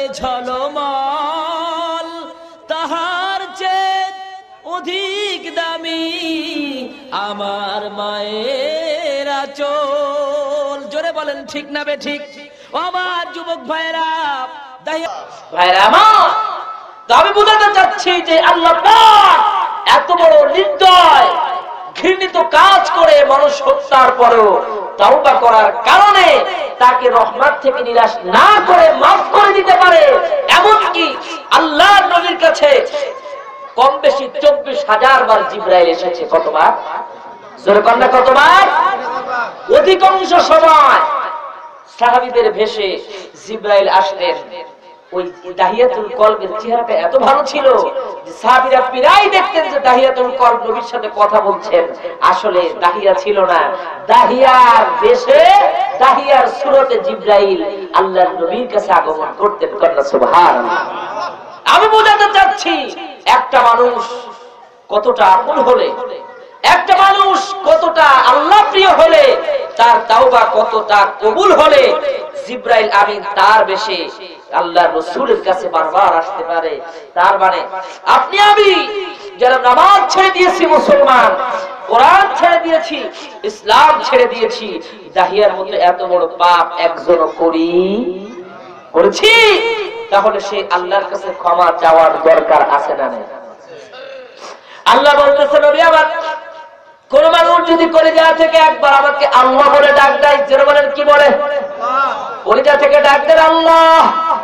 ঝলমল, তাহার চেয়ে অধিক দামি আমার মায়ের আঁচল। জোরে বলেন ঠিক না বে ঠিক? ও আমার যুবক ভাইরা, ভাইরা আমার, আমি বোঝাতে চাচ্ছি যে আল্লাহ পাক এত বড় নির্দয়, ঘৃণিত কাজ করে মানুষ হত্যার পরেও তাওবা করার কারণে তাকে রহমত থেকে নিরাশ না করে মাফ করে দিতে পারে। এমনকি আল্লাহর নবীর কাছে কম বেশি 24,000 বার জিবরাইল এসেছে। কতবার? জোরে কন্যা কতবার? অধিকাংশ সময় সাহাবীদের ভেষে জিবরাইল আসতেন। ওই দাহিয়াতুল কলবের চেহারাটা এত ভালো ছিল যে সাহাবীরা প্রায় দেখতেন যে দাহিয়াতুল কলব নবীর সাথে কথা বলছেন। আসলে দাহিয়া ছিল না, দাহিয়ার বেশে দাহিয়ার সুরতে জিবরাইল আল্লাহর নবীর কাছে আগমন করতেন। সুবহানাল্লাহ। আমি বোঝাতে চাচ্ছি একটা মানুষ কতটা আপন হলে, একটা মানুষ কতটা আল্লাহ প্রিয় হলে, তার তাওবা কতটা কবুল হলে জিবরাইল আমিন তার বেশে আল্লাহর রাসূলের কাছে বারবার আসতে পারে। তার মানে আপনি আমি যারা নামাজ ছেড়ে দিয়েছি, মুসলমান, কোরআন ছেড়ে দিয়েছি, ইসলাম ছেড়ে দিয়েছি, দাহিয়ার মতো এত বড় পাপ একজনও করেছি, তাহলে সে আল্লাহর কাছে ক্ষমা চাওয়ার দরকার আছে না নেই? আল্লাহ বলতেছেন, নবী আমার, কোন মানুষ যদি কলিজা থেকে একবার আমাকে আল্লাহ বলে ডাক দেয়, জোরে বলেন কি বলে? কলিজা থেকে ডাক দেন আল্লাহ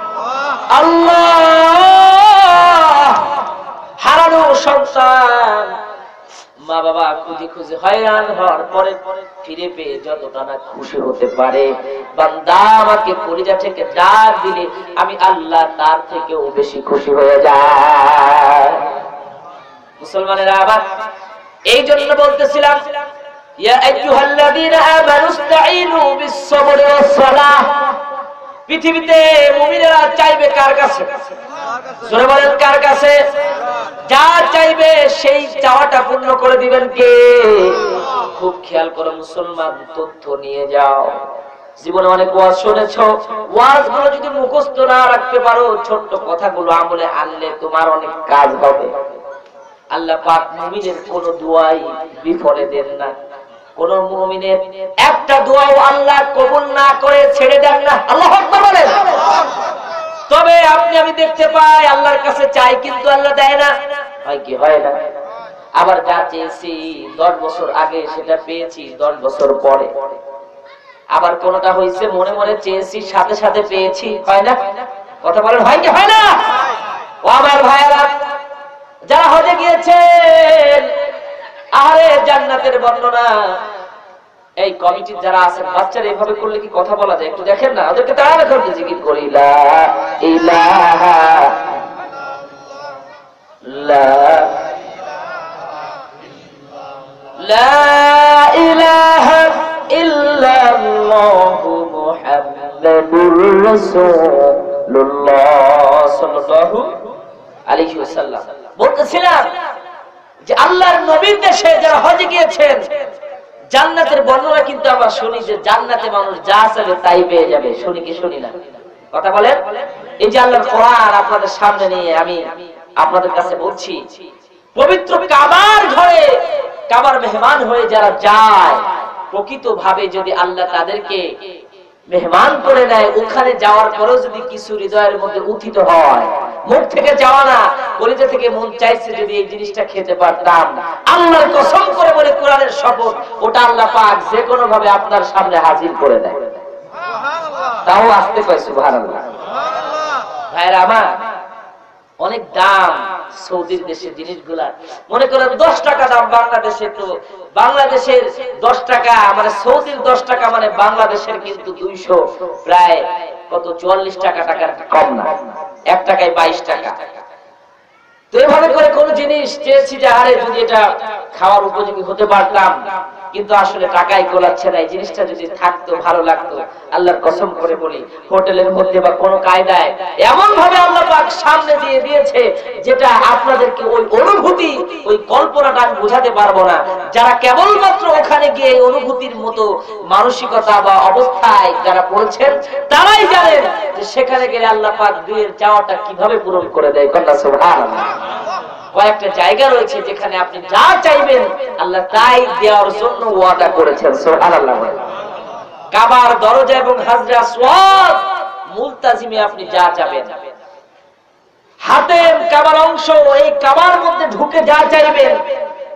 আল্লাহ। হারানো সন্তান, মা বাবা খুঁজে খুঁজে হয়রান হওয়ার পরে ফিরে পেয়ে যতটা না খুশি হতে পারে, বান্দা আমাকে কলিজা থেকে ডাক দিলে আমি আল্লাহ তার থেকেও বেশি খুশি হয়ে যায়। মুসলমানেরা, আবার এই জন্য বলতেছিলাম, ইয়া আইয়ুহাল্লাযীনা আমানুস্তাঈনু বিস-সাবরি ওয়াস-সালাহ। পৃথিবীতে মুমিনেরা চাইবে কার কাছে? জোরে বলেন কার কাছে? যা চাইবে সেই চাওয়াটা পূর্ণ করে দিবেন কে? খুব খেয়াল করো মুসলমান, তথ্য নিয়ে যাও। জীবনে অনেক ওয়াজ শুনেছো, ওয়াজগুলো যদি মুখস্থ না রাখতে পারো, ছোট্ট কথাগুলো আমলে আনলে তোমার অনেক কাজ হবে। আল্লাহ পাক মুমিনের কোন দোয়াই বিফলে দেন না। কোন মুমিনের একটা দোয়াও আল্লাহ কবুল না করে ছেড়ে দেন না। আল্লাহু আকবার বলেন। তবে আপনি আমি দেখতে পাই আল্লাহর কাছে চাই, কিন্তু আল্লাহ দেয় না। হয় কি হয় না? আবার যা চেয়েছি 10 বছর আগে সেটা পেয়েছি 10 বছর পরে। আবার কোনটা হয়েছে মনে মনে চেয়েছি সাথে সাথে পেয়েছি, হয় না? কথা বলেন, হয় কি হয় না? ও আমার ভাইরা, যারা হজে গিয়েছেন, আরে জান্নাতের বর্ণনা, এই কমিটির যারা আছেন, বাচ্চারা এইভাবে করলে কি কথা বলা যায়? একটু দেখেন না, ওদেরকে তাড়া করতে জিকির করি, লা ইলাহা ইল্লাল্লাহু মুহাম্মাদুর রাসূলুল্লাহ সাল্লাল্লাহু আলাইহি ওয়াসাল্লাম। বলতেছিলাম যে আল্লাহর নবীর দেশে যারা হজে গিয়েছেন, জান্নাতের বর্ণনা কিন্তু আমরা শুনি যে জান্নাতে মানুষ যা চাইবে তাই পেয়ে যাবে। শুনি কি শুনি না? কথা বলেন। এই যে আল্লাহর কোরআন আপনাদের সামনে নিয়ে আমি আপনাদের কাছে বলছি, পবিত্র কাবার ঘরে কাবার মেহমান হয়ে যারা যায়, প্রকৃত ভাবে যদি আল্লাহ তাদেরকে মেহমান করে নেয়, ওখানে যাওয়ার পরেও যদি কিছু হৃদয়ের মধ্যে উত্থিত হয়, মুখ থেকে যাওয়া না, কলিজা থেকে মন চাইছে যদি এই জিনিসটা খেতে পারতাম, আল্লাহর কসম করে বলে কোরআনের শপথ, ওটা আল্লাহ পাক যে কোনো ভাবে আপনার সামনে হাজির করে দেয়। তাও আসতে পারে। সুবহানাল্লাহ। ভাইরা আমার, অনেক দাম সৌদির দেশে জিনিসগুলা। মনে করেন 10 টাকা দাম বাংলাদেশে, তো বাংলাদেশের 10 টাকা মানে সৌদির 10 টাকা মানে বাংলাদেশের কিন্তু 200 প্রায় কত 44 টাকার কম না। 1 টাকায় 22 টাকা। তো এভাবে করে কোন জিনিস চেয়েছি যে আরে যদি এটা খাওয়ার উপযোগী হতে পারতাম, কিন্তু আসলে টাকাই কোলাচ্ছে না। এই জিনিসটা যদি থাকতো ভালো লাগতো। আল্লাহর কসম করে বলি, হোটেলের মধ্যে বা কোনো কায়দায় এমন ভাবে আল্লাহ পাক সামনে দিয়ে দিয়েছে, যেটা আপনাদেরকে ওই অনুভূতি, ওই কল্পনাটা আমি বোঝাতে পারবো না। যারা কেবলমাত্র ওখানে গিয়ে এই অনুভূতির মতো মানসিকতা বা অবস্থায় যারা পড়েছেন, তারাই জানেন যে সেখানে গেলে আল্লাহ পাক দুয়ের চাওয়াটা কিভাবে পূরণ করে দেয়। কন্যা সুবহানাল্লাহ। কয়েকটা জায়গা রয়েছে যেখানে আপনি যা চাইবেন আল্লাহ তাই দেওয়ার জন্য ওয়াদা করেছেন। সুবহানাল্লাহ। কাবার দরজা এবং হাজরে আসওয়াদ মুলতাজিমে আপনি যা চাইবেন, হাতেম কাবার অংশ, এই কাবার মধ্যে ঢুকে যা চাইবেন,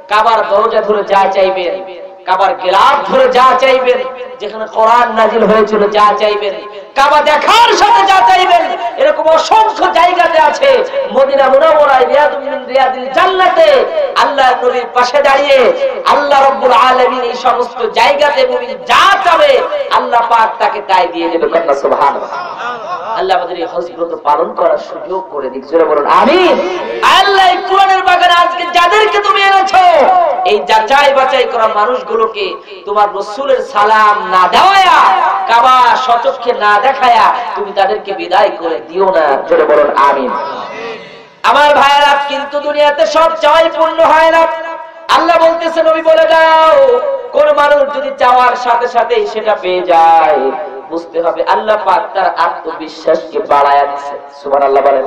কাবার দরজা ধরে যা চাইবেন, কাবার গিলাফ ধরে যা চাইবেন, যেখানে কোরআন নাজিল হয়েছিল যা চাইবেন, কাবা দেখার সাথে যা চাইবেন, এরকম অসংখ্য জায়গাতে আছে। মদিনা মুনাওয়ারায় রিয়াদুম মিন রিয়াদিল জান্নাতে আল্লাহর নবীর পাশে দাঁড়িয়ে আল্লাহ রাব্বুল আলামিন এই সমস্ত জায়গাতে মুমিন যা চাবে আল্লাহ পাক তাকে তাই দিয়ে দেবে। কন্যা সুবহানাল্লাহ। আল্লাহ আমাদের এই হজরত পালন করার সুযোগ করে দিক। জোরে বলুন আমিন। আল্লাহ এই কোরআনের বাগানে আজকে যাদেরকে তুমি এনেছো, এই যাচাই বাছাই করা মানুষগুলোকে তোমার রাসূলের সালাম না দেওয়া, কাবা সচক্ষে না দেখায়া তুমি তাদেরকে বিদায় করে দিও না। জোরে বলুন আমিন। আমার ভাইরা, কিন্তু দুনিয়াতে সব চাওয়াই পূর্ণ হয় না। আল্লাহ বলতেছে, নবী বলে দাও, কোন মানুষ যদি চাওয়ার সাথে সাথেই সেটা পেয়ে যায়, বুঝতে হবে আল্লাহ পাক তার আত্মবিশ্বাসকে বাড়ায়া দিয়েছে। সুবহানাল্লাহ বলেন।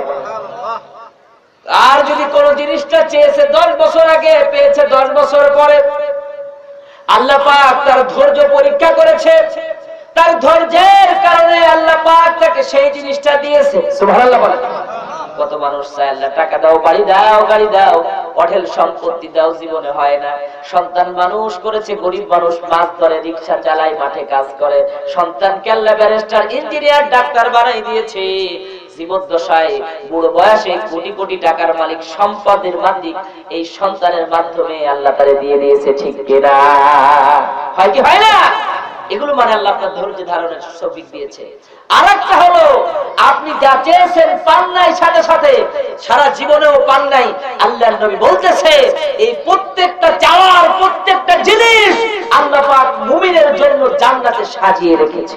আর যদি কোন জিনিসটা চেয়েছে 10 বছর আগে, পেয়েছে 10 বছর পরে, আল্লাহ পাক তার ধৈর্য পরীক্ষা করেছে, তার ধৈর্যের কারণে আল্লাহ পাক তাকে সেই জিনিসটা দিয়েছে। সুবহানাল্লাহ বলেন। কত মানুষ চায় আল্লাহ টাকা দাও, বাড়ি দাও, গাড়ি দাও, অঢেল সম্পত্তি দাও, জীবনে হয় না। সন্তান মানুষ করেছে, গরিব মানুষ মাছ ধরে, রিকশা চালায়, মাঠে কাজ করে, সন্তানকে আল্লাহ ব্যারিস্টার, ইঞ্জিনিয়ার, ডাক্তার বানাই দিয়েছে। জীবদ্দশায় বুড়ো বয়সে কোটি কোটি টাকার মালিক, সম্পদের মালিক এই সন্তানের মাধ্যমে আল্লাহ তারে দিয়ে দিয়েছে। ঠিক কিনা? হয় কি হয় না? এগুলো মানে আল্লাহ আপনার ধৈর্য ধারণের সবিক দিয়েছে। আরেকটা হলো, আপনি যা চেয়েছেন পান নাই, সাথে সাথে সারা জীবনেও পান নাই, আল্লাহর নবী বলতেছে এই প্রত্যেকটা চাওয়ার প্রত্যেকটা জিনিস আল্লাহ পাক মুমিনের জন্য জান্নাতে সাজিয়ে রেখেছে।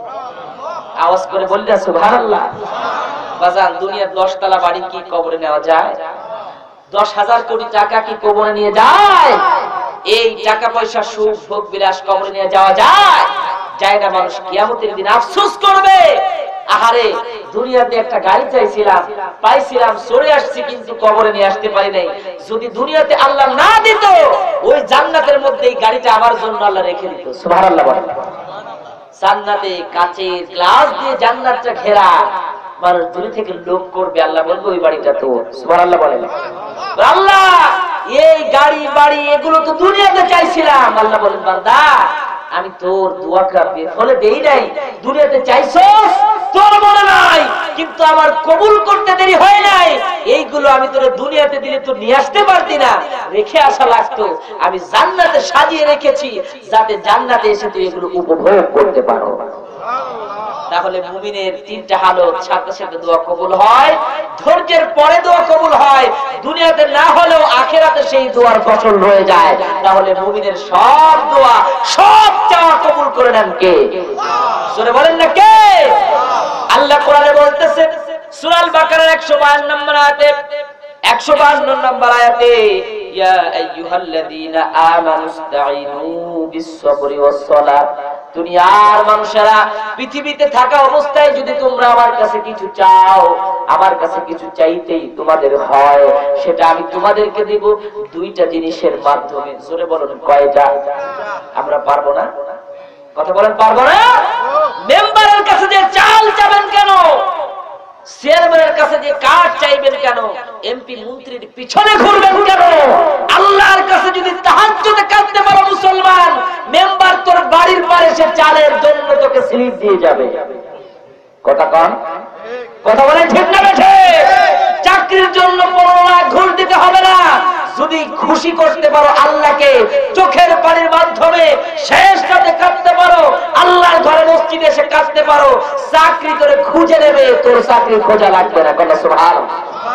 আওয়াজ করে বললেন সুবহানাল্লাহ। বাজান, দুনিয়ার 10 তলা বাড়ি কি কবরে নেওয়া যায়? 10,000 কোটি টাকা কি কবরে নিয়ে যায়? এই টাকা পয়সা, সুখ, ভোগ, বিলাস কবরে নিয়ে যাওয়া যায়? যায় না। মানুষ কিয়ামতের দিন আফসোস করবে, আহারে দুনিয়াতে একটা গাড়ি চাইছিলাম, পাইছিলাম, চড়ে আসছি, কিন্তু কবরে নিয়ে আসতে পারি নাই। যদি দুনিয়াতে আল্লাহ না দিত, ওই জান্নাতের মধ্যে এই গাড়িটা আমার জন্য আল্লাহ রেখে দিত। সুবহানাল্লাহ বলেন। জান্নাতে কাচের গ্লাস দিয়ে জান্নাতটা ঘেরা, মানুষ দূরে থেকে লোক করবে, আল্লাহ বলবে ওই বাড়িটা তো। সুবহানাল্লাহ বলেন। আল্লাহ, এই গাড়ি বাড়ি এগুলো তো দুনিয়াতে চাইছিলাম। আল্লাহ বলেন, বান্দা আমি তোর দোয়াটা ফলে দেই নাই, দুনিয়াতে চাইছস, তোর মনে নাই, কিন্তু আমার কবুল করতে দেরি হয় নাই। এইগুলো আমি তোর দুনিয়াতে দিলে তো নিয়ে আসতে পারতি না, রেখে আসা লাগতো। আমি জান্নাতে সাজিয়ে রেখেছি, যাতে জান্নাতে এসে তুই এগুলো উপভোগ করতে পারো। তাহলে মুমিনের 3টা হালত, সাথে সাথে দোয়া কবুল হয়, ধৈর্যের পরে দোয়া কবুল হয়, দুনিয়াতে না হলেও আখিরাতে সেই দোয়ার ফসল হয়ে যায়। তাহলে মুমিনের সব দোয়া, সব চাওয়া কবুল করে নেন কে? জোরে বলেন না কে? আল্লাহ কোরআনে বলতেছে, সূরা আল বাকারার 152 নম্বর আয়াতে, 152 নম্বর আয়াতে, ইয়া আইয়ুহাল্লাযীনা আমানুস্তাঈনু বিস-সাবরি ওয়াস-সালাত। দুনিয়ার মানুষেরা, পৃথিবীতে থাকা অবস্থায় যদি তোমরা আমার কাছে কিছু চাও, আমার কাছে কিছু চাইতেই তোমাদের হয়, সেটা আমি তোমাদেরকে দেব 2টা জিনিসের মাধ্যমে। জোরে বলুন কয়টা? আমরা পারবো না? কথা বলেন, পারবো না? মেম্বারের কাছে যে চাল চাবেন কেন? চেয়ারম্যানের কাছে যে কার্ড চাইবেন কেন? এমপি মন্ত্রীর পিছনে ঘুরবেন কেন? আল্লাহর কাছে যদি তাহাজ্জুদে কাঁদতে পারো মুসলমান, মেম্বার তোর বাড়ির পারে সে চালের জন্য তোকে স্লিপ দিয়ে যাবে। কথা কন, কথা বলেন ঠিক না বেঠে? চাকরির জন্য 15 লাখ ঘুষ দিতে হবে না। যদি খুশি করতে পারো আল্লাহকে, চোখের পানির মাধ্যমে শেষ রাতে কাঁদতে পারো, আল্লাহর ঘরে মসজিদে এসে কাঁদতে পারো, চাকরি করে খুঁজে নেবে, তোর চাকরি খোঁজা লাগবে না। কথা সুবহানাল্লাহ।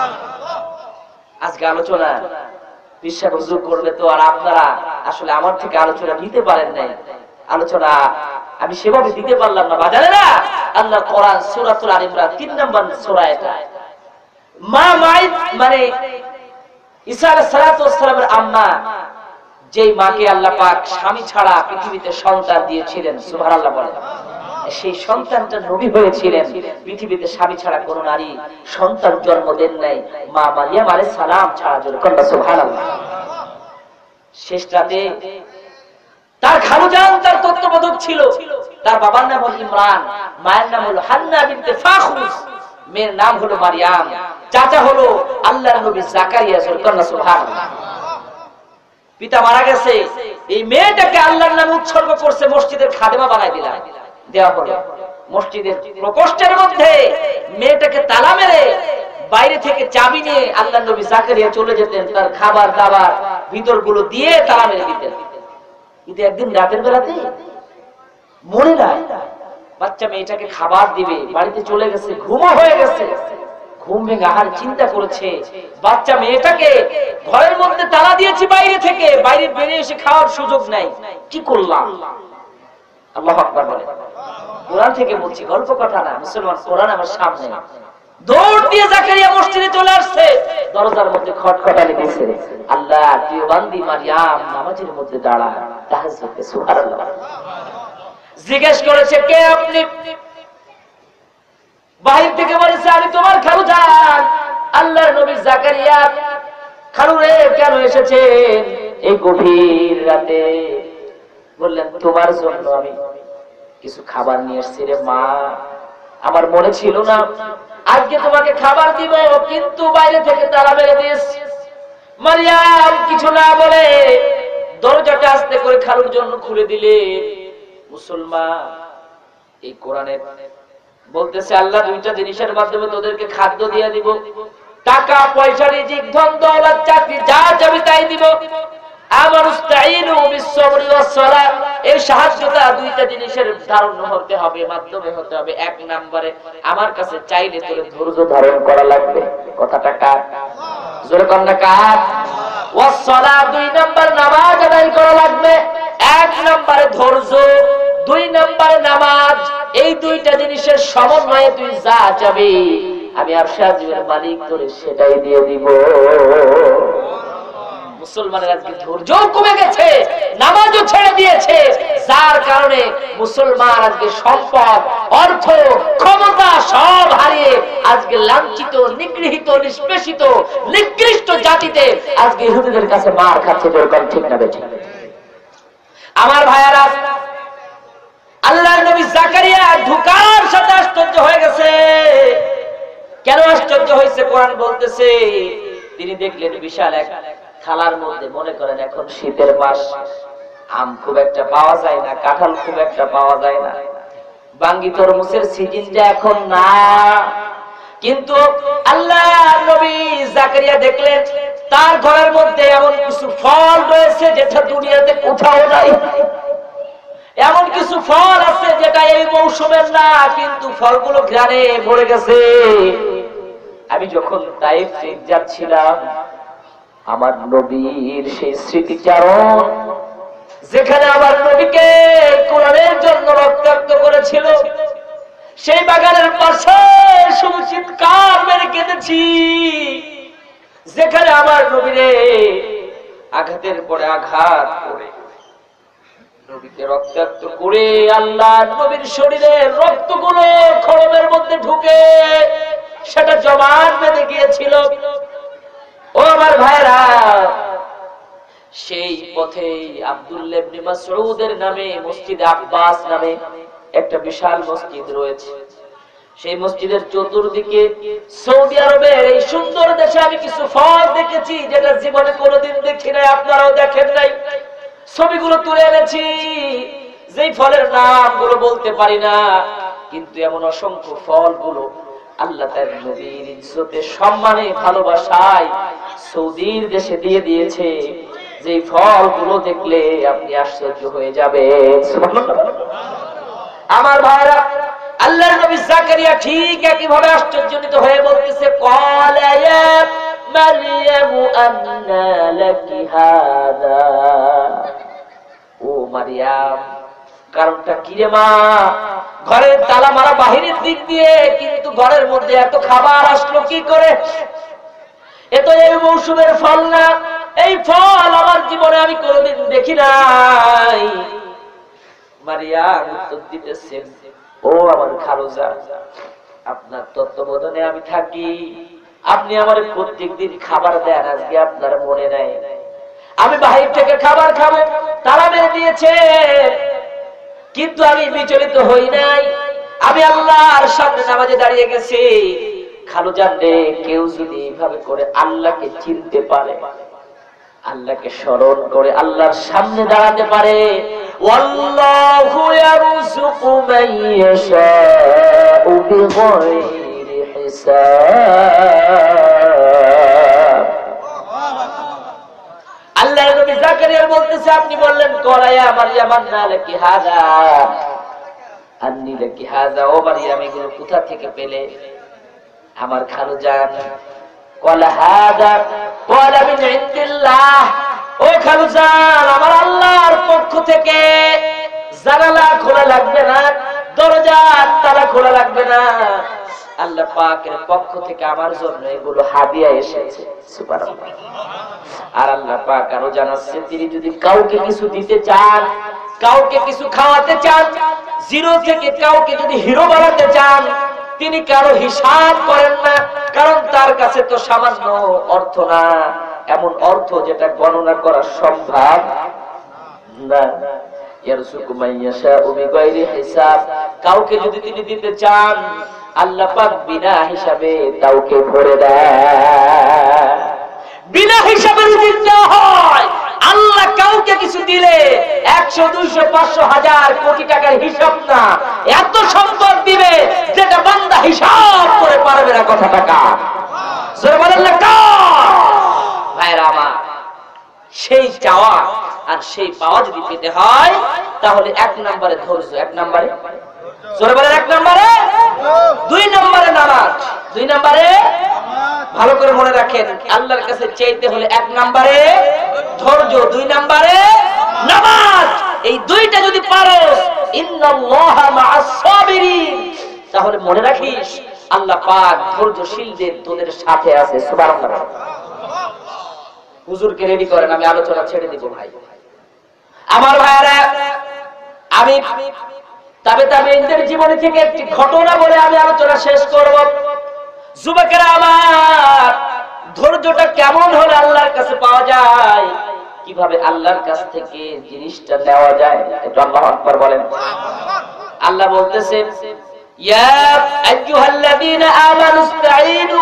আজকে আলোচনা বিশ্বাস হুজুর করলে তো আর আপনারা আসলে আমার থেকে আলোচনা নিতে পারেন নাই। আলোচনা আমি সেভাবে দিতে পারলাম না। বাজারেরা, আল্লাহ কোরআন সূরাতুল আল ইমরান 3 নম্বর সূরা, এটা মা মাই মানে ঈসা আলাইহিস সালাতু ওয়াস সালামের আম্মা, যেই মাকে আল্লাহ পাক স্বামী ছাড়া পৃথিবীতে সন্তান দিয়েছিলেন, সুবহানাল্লাহ বলেন, সেই সন্তানটা নবী হয়েছিলেন। পৃথিবীতে স্বামী ছাড়া কোন নারী সন্তান জন্ম দেন নাই, মা মারিয়াম আলাইহিস সালাম ছাড়া। সুবহানাল্লাহ। শেষ রাতে তার খালুজান তার তত্ত্বাবধায়ক ছিল। তার বাবার নাম হলো ইমরান, মায়ের নাম হলো হান্না বিনতে ফাখুস, মেয়ের নাম হলো মারিয়াম, চাচা হলো আল্লাহর নবী জাকারিয়া। সুবহানাল্লাহ। পিতা মারা গেছে, এই মেয়েটাকে আল্লাহর নামে উৎসর্গ করছে, মসজিদের খাদেমা বানাই দিলাম, দেওয়া হলো। মসজিদের প্রকোষ্ঠের মধ্যে মেয়েটাকে তালা মেরে বাইরে থেকে চাবি নিয়ে আল্লাহর নবী জাকারিয়া চলে যেতেন, তার খাবার দাবার ভিতরগুলো দিয়ে তালা মেরে দিতেন। কিন্তু একদিন রাতের বেলাতে মনে নাই বাচ্চা মেয়েটাকে খাবার দিবে, বাড়িতে চলে গেছে, ঘুমও হয়ে গেছে। ঘুম ভেঙে আহার চিন্তা করেছে, বাচ্চা মেয়েটাকে ঘরের মধ্যে তালা দিয়েছি বাইরে থেকে, বাইরে বেরিয়ে এসে খাওয়ার সুযোগ নাই, কি করলাম? আল্লাহু আকবার বলে। কোরআন থেকে বলছি, গল্প কথা না, মুসলমান, কোরআন আমার সামনে। দৌড় দিয়ে জাকারিয়া মসজিদে চলে আসছে, দরজার মধ্যে খটখটানি দিয়েছে, আল্লাহ প্রিয় বান্দি মারিয়াম নামাজের মধ্যে দাঁড়ায় তাহাজ্জুদে, সুবহানাল্লাহ। জিজ্ঞেস করেছে, কে আপনি? বাহির থেকে বলেছে, আমি তোমার খালুজান আল্লাহর নবী জাকারিয়া। খালু রে, কেন এসেছেন এই গভীর রাতে? বললেন, তোমার জন্য আমি কিছু খাবার নিয়ে এসেছি রে মা, আমার মনে ছিল না আজকে তোমাকে খাবার দিব, কিন্তু বাইরে থেকে তালা মেরে দিয়েছি। মারিয়াম কিছু না বলে দরজাটা আস্তে করে খালুর জন্য খুলে দিলে। মুসলমান, এই কোরআনের বলতেছে আল্লাহ দুইটা জিনিসের মাধ্যমে তোদেরকে খাদ্য দিয়ে দিব, টাকা পয়সা, রিজিক, ধন দৌলত, চাকরি, যা চাবি তাই দিব। আমানুস্তাইনু বিসসবরি ওয়াস সালাহ, এই সাহায্যটা দুইটা জিনিসের ধারণ হতে হবে, মাধ্যমে হতে হবে। এক নম্বরে আমার কাছে চাইলে তোর ধৈর্য ধারণ করা লাগবে। কথাটা কার? জোরে কর না, কার? ওয়াস সালাহ, দুই নম্বর নামাজ আদায় করা লাগবে। এক নম্বরে ধৈর্য, দুই নম্বরে নামাজ। এই দুইটা জিনিসের সমন্বয়ে তুই যা চাবি আমি আরশাজের মালিক তোরে সেটাই দিয়ে দিব। মুসলমানের আজকে ধৈর্য কমে গেছে, নামাজও ছেড়ে দিয়েছে, যার কারণে মুসলমান আজকে সম্পদ, অর্থ, ক্ষমতা সব হারিয়ে আজকে লাঞ্ছিত, নিগৃহীত, নিষ্পেষিত, নিকৃষ্ট জাতিতে আজকে ইহুদিদের কাছে মার খাচ্ছে। যেরকম ঠিক না বেঠিক? আমার ভাইয়ারা, আল্লাহর নবী জাকারিয়া ঢুকার সাথে আশ্চর্য হয়ে গেছে। কেন আশ্চর্য হয়েছে? কোরআন বলতেছে তিনি দেখলেন বিশাল এক থালার মধ্যে, মনে করেন এখন শীতের মাস, আম খুব একটা পাওয়া যায় না, কাঁঠাল খুব একটা পাওয়া যায় না, বাঙ্গি তরমুজের সিজনটা এখন না, কিন্তু আল্লাহর নবী জাকারিয়া দেখলেন তার ঘরের মধ্যে এমন কিছু ফল রয়েছে যেটা দুনিয়াতে কোথাও নাই। এমন কিছু ফল আছে যেটা এই মৌসুমের না, কিন্তু ফলগুলো ঘ্রাণে ভরে গেছে। আমি যখন তাইফ যাচ্ছিলাম, আমার নবীর সেই স্মৃতিচারণ, যেখানে আমার নবীকে কোরআনের জন্য রক্তাক্ত করেছিল, সেই বাগানের পাশে শুধু চিৎকার মেরে কেঁদেছি। যেখানে আমার নবীরে আঘাতের পরে আঘাত করে নবীকে রক্তাক্ত করে আল্লাহ নবীর শরীরের রক্তগুলো খড়মের মধ্যে ঢুকে সেটা জমাট বেঁধে গিয়েছিল। ও আমার ভাইরা, সেই পথে আব্দুল্লাহ ইবনে মাসউদের নামে মসজিদ আব্বাস নামে একটা বিশাল মসজিদ রয়েছে। সেই মসজিদের চতুর্দিকে সৌদি আরবের এই সুন্দর দেশে আমি কিছু ফল দেখেছি যেটা জীবনে কোনোদিন দেখি নাই, আপনারাও দেখেন নাই। ছবিগুলো তুলে এনেছি, যেই ফলের নামগুলো বলতে পারি না, কিন্তু এমন অসংখ্য ফলগুলো আল্লাহ তার নবীর ইজ্জতে, সম্মানে, ভালোবাসায় সৌদির দেশে দিয়ে দিয়েছে, যে ফলগুলো দেখলে আপনি আশ্চর্য হয়ে যাবেন। আমার ভাইরা, আল্লাহর নবী জাকারিয়া ঠিক একইভাবে আশ্চর্যজনিত হয়ে বলতেছে, ক্বালা ইয়া মারইয়ামু আন্না লাকি হাদা। ও মারিয়াম, কারণটা কি রে মা? ঘরের তালা মারা বাহিরের দিক দিয়ে, কিন্তু ঘরের মধ্যে এত খাবার আসলো কি করে? এ তো এই মৌসুমের ফল না, এই ফল আমার জীবনে আমি কোনোদিন দেখি নাই। মারিয়াম উত্তর দিতেছেন, ও আমার খালুজা, আপনার তত্ত্বাবধানে আমি থাকি, আপনি আমার প্রত্যেকদিন খাবার দেন, আজকে আপনার মনে নাই আমি বাহির থেকে খাবার খাবো, তারা মেরে দিয়েছে, কিন্তু আমি বিচলিত হই নাই। আমি আল্লাহর সামনে নামাজে দাঁড়িয়ে গেছি। খালুজান রে, কেউ যদি এইভাবে করে আল্লাহকে চিনতে পারে, আল্লাহকে স্মরণ করে আল্লাহর সামনে দাঁড়াতে পারে। ওয়াল্লাহু ইয়ারযুকু মান ইয়াশাউ বিগাইরি হিসাব। আল্লাহর নবী জাকারিয়া বলতেছে, আপনি বললেন করায়া মারইয়াম আন্না লাকি হাযা, আন্নি লাকি হাযা, ও মারইয়াম এগুলো কোথা থেকে পেলে? আমার খালুজান ক্বালা হাযা ক্বালা মিন ইনদিল্লাহ, ও খালুজান আমার আল্লাহর পক্ষ থেকে। জানালা খোলা লাগবে না, দরজার তালা খোলা লাগবে না, আল্লাহ পাকের পক্ষ থেকে আমার জন্য এগুলো হাদিয়া এসেছে। সুবহানাল্লাহ। আর আল্লাহ পাক আরো জানাচ্ছে, তিনি যদি কাউকে কিছু দিতে চান, কাউকে কিছু খাওয়াতে চান, জিরো থেকে কাউকে যদি হিরো বানাতে চান, তিনি কারো হিসাব করেন না, কারণ তার কাছে তো সামান্য অর্থ না, এমন অর্থ যেটা গণনা করা সম্ভব না। ইয়ারযুকু মান ইয়াশাউ বিগাইরি হিসাব, কাউকে যদি তিনি দিতে চান আল্লাহ পাক বিনা হিসাবে কাউকে ভরে দেয়। বিনা হিসাবে রিজিক দেওয়া হয়। আল্লাহ কাউকে কিছু দিলে 100, 200, 500, 1000 কোটি টাকার হিসাব না, এত সম্পদ দিবে যেটা বান্দা হিসাব করে পারবে না। কথা টাকা জোরে বলেন না কার? ভাইরা আমার, সেই চাওয়া আর সেই পাওয়া যদি পেতে হয় তাহলে 1 নম্বরে ধৈর্য, 1 নম্বরে জোরে বলেন 1 নম্বরে, 2 নম্বরে নামাজ, 2 নম্বরে ভালো করে মনে রাখেন, আল্লাহর কাছে চাইতে হলে 1 নম্বরে ধৈর্য, 2 নম্বরে নামাজ। এই দুইটা যদি পারো, ইন্নাল্লাহা মা'আস সাবিরিন, তাহলে মনে রাখিস আল্লাহ পাক ধৈর্যশীলদের তোদের সাথে আছে। সুবহানাল্লাহ। হুজুরকে রেডি করেন, আমি আলোচনা ছেড়ে দিব। ভাই আমার ভাইরা, আমি তাবেঈনদের জীবনী থেকে একটি ঘটনা বলে আমি আলোচনা শেষ করব। যুবকেরা আমার, ধৈর্যটা কেমন হলে আল্লাহর কাছে পাওয়া যায়, কিভাবে আল্লাহর কাছ থেকে জিনিসটা নেওয়া যায়, এটা আল্লাহু আকবার বলেন। আল্লাহ বলতেছে, ইয়া আইয়ুহাল্লাযীনা আমানু ইসতাঈনু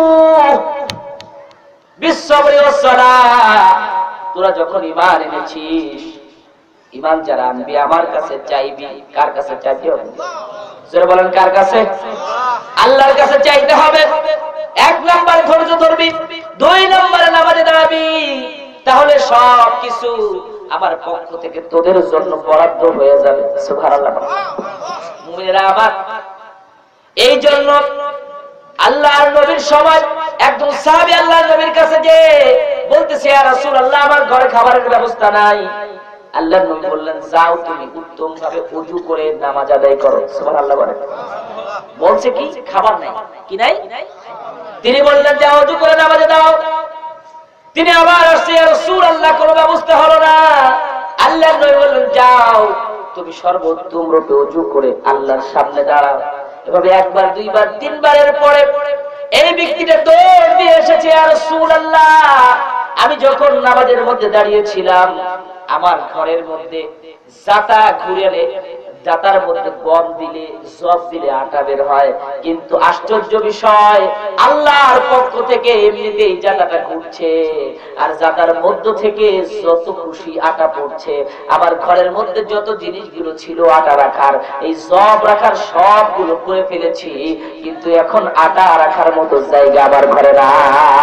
বিস-সাবরি ওয়াস-সালাহ, তোরা যখন ঈমান এনেছিস, ঈমান যারা আনবি আমার কাছে চাইবি। কার কাছে চাইতে হবে? জোরে বলেন কার কাছে? আল্লাহর কাছে চাইতে হবে। 1 নম্বরে ধৈর্য ধরবি, 2 নম্বরে নামাজে দাঁড়াবি, তাহলে সব কিছু আমার পক্ষ থেকে তোদের জন্য বরাদ্দ হয়ে যাবে। সুবহানাল্লাহ। মুমিনেরা আমার, এই জন্য আল্লাহর নবীর সময় একজন সাহাবী আল্লাহর নবীর কাছে যে বলতেছে, ইয়া রাসূলুল্লাহ আমার ঘরে খাবারের ব্যবস্থা নাই। আল্লাহর নবী বললেন, যাও তুমি উত্তম ভাবে ওযু করে নামাজ আদায় করো। সুবহানাল্লাহ বলেন। বলছে কি খাবার নাই, কি নাই? তিনি বললেন, যাও ওযু করে নামাজে দাও। তিনি আবার আসছে, ইয়া রাসূলুল্লাহ কোনো ব্যবস্থা হলো না। আল্লাহর নবী বললেন, যাও তুমি সর্বোত্তম রূপে ওযু করে আল্লাহর সামনে দাঁড়াও। এভাবে 1 বার 2 বার 3 বারের পরে এই ব্যক্তিটা দৌড় দিয়ে এসেছে, ইয়া রাসূলুল্লাহ আমি যখন নামাজের মধ্যে দাঁড়িয়েছিলাম, আমার ঘরের মধ্যে জাতা ঘুরেলে, জাতার মধ্যে গম দিলে, জব দিলে আটা বের হয়, কিন্তু আশ্চর্য বিষয় আল্লাহর পক্ষ থেকে এমনিতেই জাতাটা ঘুরছে আর জাতার মধ্য থেকে যত খুশি আটা পড়ছে। আমার ঘরের মধ্যে যত জিনিসগুলো ছিল আটা রাখার, এই জব রাখার সবগুলো করে ফেলেছি, কিন্তু এখন আটা রাখার মতো জায়গা আমার ঘরে না।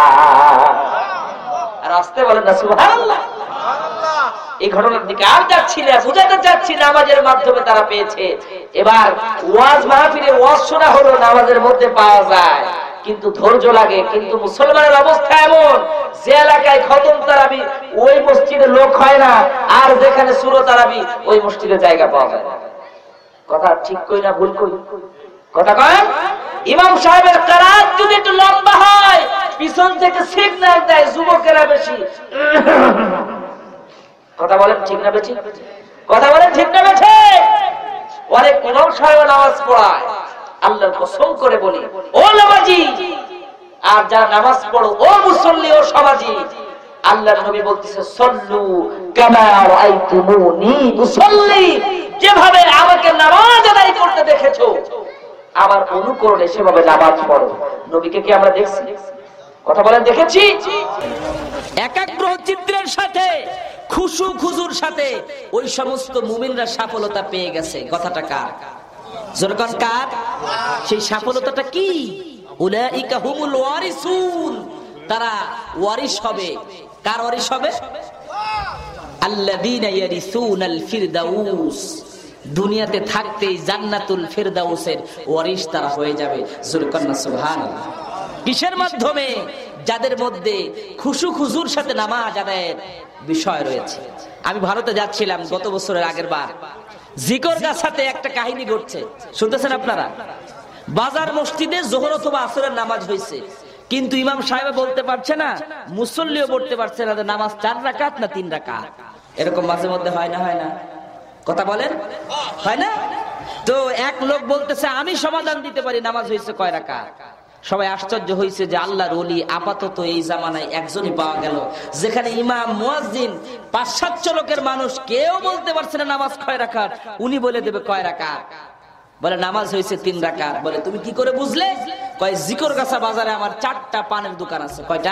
আর আসতে বলেন না সুবহানাল্লাহ। এই ঘটনার দিকে আর যাচ্ছি না, বুঝাতে চাচ্ছি নামাজের মাধ্যমে তারা পেয়েছে। এবার ওয়াজ মাহফিলে ওয়াজ শোনা হলো, নামাজের মধ্যে পাওয়া যায়, কিন্তু ধৈর্য লাগে। কিন্তু মুসলমানের অবস্থা এমন, যে এলাকায় খতম তারাবি ওই মসজিদে লোক হয় না, আর যেখানে সূরা তারাবি ওই মসজিদে জায়গা পাওয়া যায় না। কথা ঠিক কই না ভুল কই? কথা কয়। ইমাম সাহেবের কিরাত যদি একটু লম্বা হয়, পিছন থেকে সিগন্যাল দেয় যুবকেরা বেশি। কথা বলেন ঠিক না বেঠিক? কথা বলেন ঠিক না বেঠিক? অনেক ইমাম সাহেব নামাজ পড়ায়, আল্লাহর কসম করে বলি ও নামাজি, আর যারা নামাজ পড়ো ও মুসল্লি ও সমাজি, আল্লাহর নবী বলতেছে, সল্লু কামা রাআইতুমুনি উসাল্লি, যেভাবে আমাকে নামাজ আদায় করতে দেখেছো আমার অনুকরণে সেভাবে নামাজ পড়ো। নবীকে কি আমরা দেখছি? কথা বলেন দেখেছি? একাগ্র চিত্রের সাথে, খুশু খুজুর সাথে ওই সমস্ত মুমিনরা সফলতা পেয়ে গেছে। কথাটা কার? যখন কার? সেই সফলতাটা কি? উলাইকা হুমুল ওয়ারিসুন, তারা ওয়ারিস হবে। কার ওয়ারিস হবে? আল্লাযীনা ইয়ারিসুনাল ফিরদাউস, দুনিয়াতে থাকতেই জান্নাতুল ফিরদাউসের ওয়ারিস তারা হয়ে যাবে। যুরকান্না সুবহানাল্লাহ। কিসের মাধ্যমে? যাদের মধ্যে খুশু খুজুর সাথে নামাজ আদায়ের বিষয় রয়েছে। আমি ভারতে যাচ্ছিলাম গত বছরের আগের বার, জিকরগার সাথে একটা কাহিনী ঘটছে, শুনতেছেন আপনারা? বাজার মসজিদে যোহর অথবা আসরের নামাজ হয়েছে, কিন্তু ইমাম সাহেব বলতে পারছে না, মুসল্লিও পড়তে পারছে না নামাজ 4 রাকাত না 3 রাকাত। এরকম মাঝে মধ্যে হয় না? হয় না? কথা বলেন, হয় না? তো এক লোক বলতেছে আমি সমাধান দিতে পারি, নামাজ হয়েছে কয় রাকাত। সবাই আশ্চর্য হয়েছে যে আল্লাহর ওলি আপাতত এই জামানায় একজনই পাওয়া গেল, যেখানে ইমাম মুয়াজ্জিন 500-700 লোকের মানুষ কেউ বলতে পারছে না নামাজ কয় রাকাত, উনি বলে দেবে কয় রাকাত। বলে নামাজ হয়েছে 3 রাকাত। বলে তুমি কি করে বুঝলে? কয় জিকরগাছা বাজারে আমার 4টা পানের দোকান আছে। কয়টা?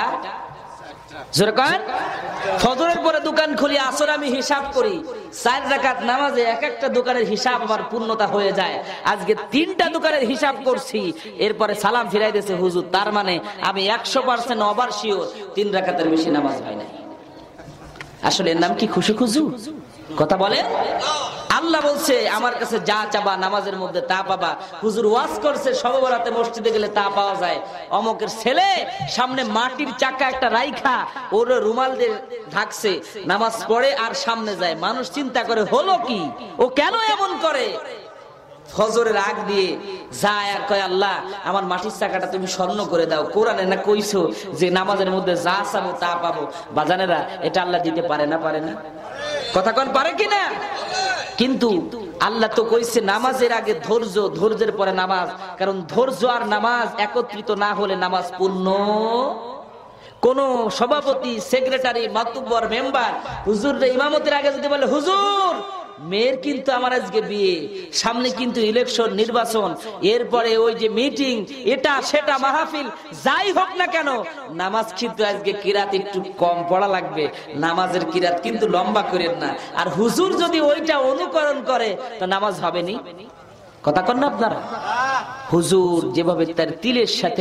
যেরকম ফজরের পরে দোকান খুলি, আসর আমি হিসাব করি, 4 রাকাত নামাজে এক একটা দোকানের হিসাব আমার পূর্ণতা হয়ে যায়। আজকে 3টা দোকানের হিসাব করছি, এরপরে সালাম ফিরাই দিয়েছে হুজুর, তার মানে আমি 100% ওভার শিওর 3 রাকাতের বেশি নামাজ হয় না। আসলে এর নাম কি খুশু খুজু? কথা বলে। আল্লাহ বলছে আমার কাছে যা চাবা নামাজের মধ্যে তা পাবা। হুজুর ওয়াজ করছে শবে বরাতে মসজিদে গেলে তা পাওয়া যায়। অমকের ছেলে সামনে মাটির চাকা একটা রাইখা ওর রুমাল দিয়ে ঢাকছে, নামাজ পড়ে আর সামনে যায়। মানুষ চিন্তা করে হলো কি, ও কেন এমন করে? ফজরের আগ দিয়ে যায় আর কয় আল্লাহ আমার মাটির চাকাটা তুমি স্বর্ণ করে দাও। কোরআনে না কইছো যে নামাজের মধ্যে যা চাবো তা পাবো? বাজানেরা, এটা আল্লাহ দিতে পারে না? পারে না? কথা কোন পারে কিনা? কিন্তু আল্লাহ তো কইছে নামাজের আগে ধৈর্য, ধৈর্যের পরে নামাজ। কারণ ধৈর্য আর নামাজ একত্রিত না হলে নামাজ পূর্ণ। কোন সভাপতি, সেক্রেটারি, মাতুব্বর, মেম্বার হুজুর ইমামতের আগে যদি বলে হুজুর মেয়ের কিন্তু আমার আজকে বিয়ে, সামনে কিন্তু ইলেকশন, নির্বাচন, এরপরে ওই যে মিটিং, এটা সেটা মাহফিল, যাই হোক না কেন নামাজ কিন্তু আজকে কিরাত একটু কম পড়া লাগবে, নামাজের কিরাত কিন্তু লম্বা করেন না। আর হুজুর যদি ওইটা অনুকরণ করে তো নামাজ হবে নি। কথা কন না আপনারা? হুজুর যেভাবে তার তিলের সাথে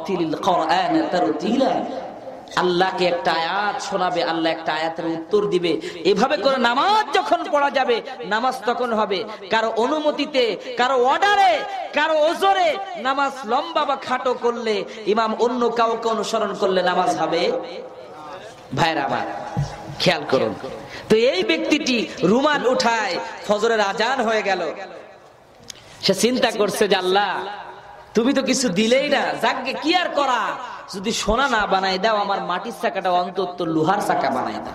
আল্লাহকে একটা আয়াত শোনাবে, আল্লাহ একটা আয়াতের উত্তর দিবে, এভাবে করে নামাজ যখন পড়া যাবে নামাজ তখন হবে। কারো অনুমতিতে, কারো অর্ডারে, কারো ওজরে নামাজ লম্বা বা খাটো করলে, ইমাম অন্য কাউকে অনুসরণ করলে নামাজ হবে? ভাইরা আমার খেয়াল করুন তো, এই ব্যক্তিটি রুমাল উঠায়, ফজরের আজান হয়ে গেল, সে চিন্তা করছে যে আল্লাহ তুমি তো কিছু দিলেই না, যাকে কি আর করা, যদি সোনা না বানাই দাও আমার মাটির চাকাটা অন্তত লোহার চাকা বানাই দাও।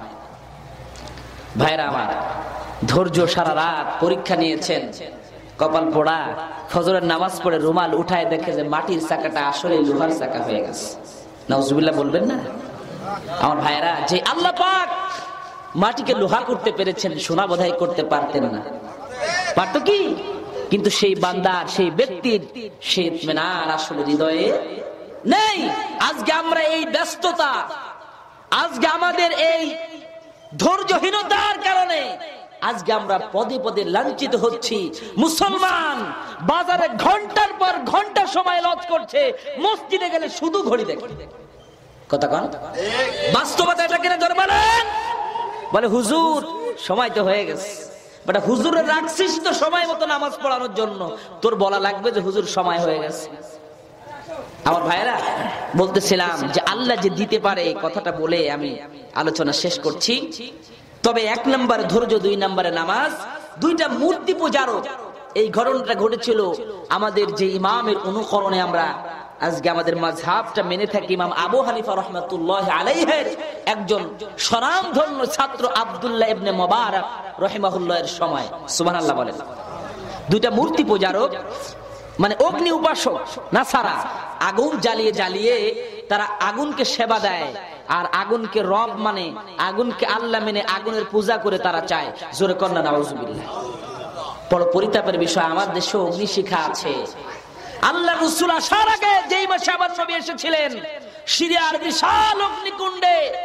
ভাইরা আমার, ধৈর্য, সারা রাত পরীক্ষা নিয়েছেন, কপাল পোড়া, ফজরের নামাজ পড়ে রুমাল উঠায় দেখে যে মাটির চাকাটা আসলে লোহার চাকা হয়ে গেছে। নাউজুবিল্লাহ বলবেন না? আমার ভাইরা, যে আল্লাহ পাক মাটিকে লোহা করতে পেরেছেন, সোনা বোধহয় করতে পারতেন না। পারতো কি? কিন্তু সেই বান্দার, সেই ব্যক্তির সে ইতমিনান আসলে হৃদয়ে নেই। আজকে আমরা এই ব্যস্ততা, আজকে আমাদের এই ধৈর্যহীনতার কারণে আজকে আমরা পদে পদে লাঞ্ছিত হচ্ছি। মুসলমান বাজারে ঘন্টার পর ঘন্টা সময় লজ করছে, মসজিদে গেলে শুধু ঘড়ি দেখে। কথা কন, বাস্তবতা এটা কিনা জোরে বলেন? বলে হুজুর সময় তো হয়ে গেছে। বেটা হুজুরে রাখছিস তো সময় মতো নামাজ পড়ানোর জন্য, তোর বলা লাগবে যে হুজুর সময় হয়ে গেছে। আমার ভাইরা, বলতেছিলাম যে আল্লাহ যে দিতে পারে, এই কথাটা বলে আমি আলোচনা শেষ করছি। তবে 1 নম্বরে ধৈর্য, 2 নম্বরে নামাজ। 2টা মূর্তি পূজারও এই ঘটনাটা ঘটেছিল আমাদের যে ইমামের অনুকরণে আমরা আজকে আমাদের মাযহাবটা মেনে থাকি। ইমাম আবু হানিফা রাহমাতুল্লাহি আলাইহির একজন স্বনামধন্য ছাত্র আব্দুল্লাহ ইবনে মুবারক রাহিমাহুল্লাহর সময়, সুবহানাল্লাহ বলেন, 2টা মূর্তি পূজারক, মানে অগ্নি উপাসক নাসারা, আগুন জ্বালিয়ে জ্বালিয়ে তারা আগুনকে সেবা দেয়, আর আগুনকে রব মানে, আগুনকে আল্লাহ মেনে আগুনের পূজা করে তারা চায়। জোরে কন্যা নাউজুবিল্লাহ। বড় পরিতাপের বিষয়, আমার দেশে অগ্নিশিখা আছে। আল্লাহ রাসূল আসার আগে যেই মাসে আমার নবী এসেছিলেন, সিরিয়ার বিশাল অগ্নিকুণ্ডে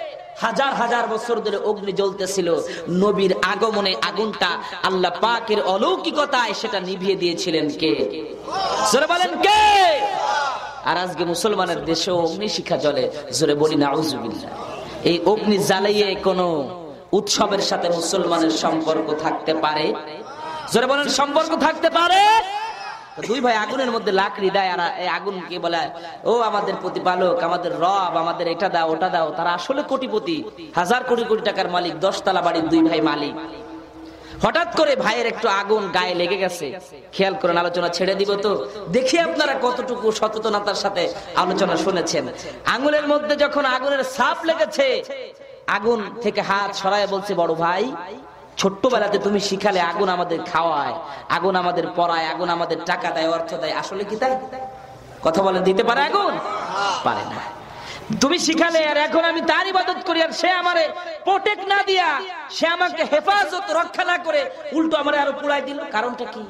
হাজার হাজার বছর ধরে অগ্নি জ্বলতেছিল, নবীর আগমনে আগুনটা আল্লাহ পাকের অলৌকিকতায় সেটা নিভিয়ে দিয়েছিলেন কে? জোরে বলেন কে? আর আজকে মুসলমানের দেশেও অগ্নি শিখা জ্বলে, জোরে বলি নাউজুবিল্লাহ। এই অগ্নি জ্বালাইয়ে কোনো উৎসবের সাথে মুসলমানের সম্পর্ক থাকতে পারে? জোরে বলেন সম্পর্ক থাকতে পারে? দুই ভাই আগুনের মধ্যে লাকড়ি দেয়, আর এই আগুনকে বলে ও আমাদের প্রতিপালক, আমাদের রব, আমাদের এটা দাও ওটা দাও। তারা আসলে কোটিপতি, হাজার কোটি কোটি টাকার মালিক, 10 তলা বাড়ির দুই ভাই মালিক। হঠাৎ করে ভাইয়ের একটু আগুন গায়ে লেগে গেছে, খেয়াল করেন, আলোচনা ছেড়ে দিব তো দেখি আপনারা কতটুকু সচেতনতার সাথে আলোচনা শুনেছেন। আঙুলের মধ্যে যখন আগুনের ছাপ লেগেছে, আগুন থেকে হাত সরায় বলছে, বড় ভাই ছোট্টবেলাতে তুমি শিখালে আগুন আমাদের খাওয়ায়, আগুন আমাদের পড়ায়, আগুন আমাদের টাকা দেয়, অর্থ দেয়, আসলে কি তাই? কথা বলেন, দিতে পারে আগুন? পারে না। তুমি শিখালে, আর এখন আমি তার ইবাদত করি, আর সে আমারে প্রোটেক্ট না দিয়া, সে আমাকে হেফাজত রক্ষা না করে উল্টো আমারে আরো পুড়াই দিল। কারণটা কি?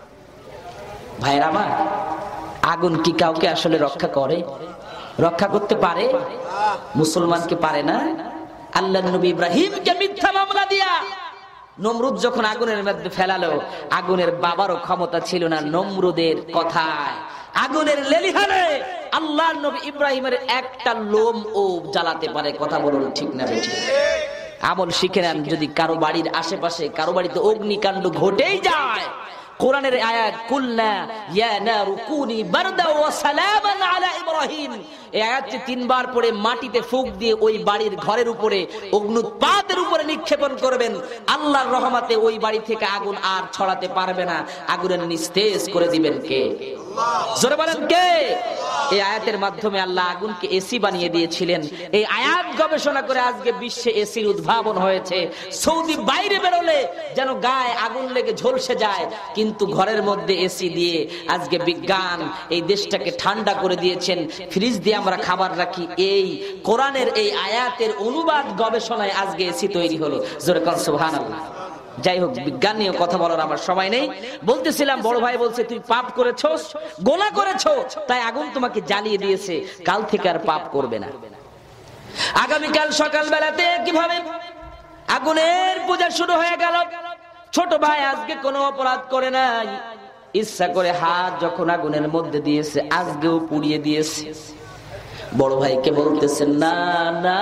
ভাইরা আমার, আগুন কি কাউকে আসলে রক্ষা করে? রক্ষা করতে পারে? মুসলমানকে পারে না। আল্লাহর নবী ইব্রাহিমকে মিথ্যা মামলা দিয়া নমরুদ যখন আগুনের মধ্যে ফেলালো, আগুনের বাবারও ক্ষমতা ছিল না নমরুদের কথায় আগুনের লেলিহানে আল্লাহর নবী ইব্রাহিমের একটা লোম ও জ্বালাতে পারে। কথা বলুন ঠিক না বেঠিক? আমল শিখে নেন। যদি কারো বাড়ির আশেপাশে কারো বাড়িতে অগ্নিকাণ্ড ঘটেই যায়, কোরআনের আয়াত কুলনা ইয়া নারু কুনি বারদা ওয়া সালামান আলা ইব্রাহিম, এই আয়াতটি 3 বার পড়ে মাটিতে ফুঁক দিয়ে ওই বাড়ির ঘরের উপরে অগ্নুৎপাতের উপরে নিক্ষেপণ করবেন। আল্লাহর রহমতে ওই বাড়ি থেকে আগুন আর ছড়াতে পারবে না, আগুনের নিস্তেজ করে দিবেন কে? জোরে বলেন কে? এই আয়াতের মাধ্যমে আল্লাহ আগুনকে এসি বানিয়ে দিয়েছিলেন। এই আয়াত গবেষণা করে আজকে বিশ্বে এসির উদ্ভাবন হয়েছে। সৌদি বাইরে বেরোলে যেন গায়ে আগুন লেগে ঝলসে যায়, কিন্তু ঘরের মধ্যে এসি দিয়ে আজকে বিজ্ঞান এই দেশটাকে ঠান্ডা করে দিয়েছেন। ফ্রিজ দিয়ে আমরা খাবার রাখি, এই কোরআনের এই আয়াতের অনুবাদ গবেষণায় আজকে এসি তৈরি হলো। জোরে কোন সুবহানাল্লাহ। যাই হোক, বিজ্ঞান নিয়ে কথা বলার আমার সময় নেই। বলতেছিলাম, বড় ভাই বলছে তুই পাপ করেছো, গোনাহ করেছো, তাই আগুন তোমাকে জ্বালিয়ে দিয়েছে, কাল থেকে আর পাপ করবে না। আগামীকাল সকাল বেলাতে কিভাবে আগুনের পূজা শুরু হয়ে গেল। ছোট ভাই আজকে কোনো অপরাধ করে নাই, ইচ্ছা করে হাত যখন আগুনের মধ্যে দিয়েছে, আজকেও পুড়িয়ে দিয়েছে। বড় ভাইকে বলতেছেন, না না,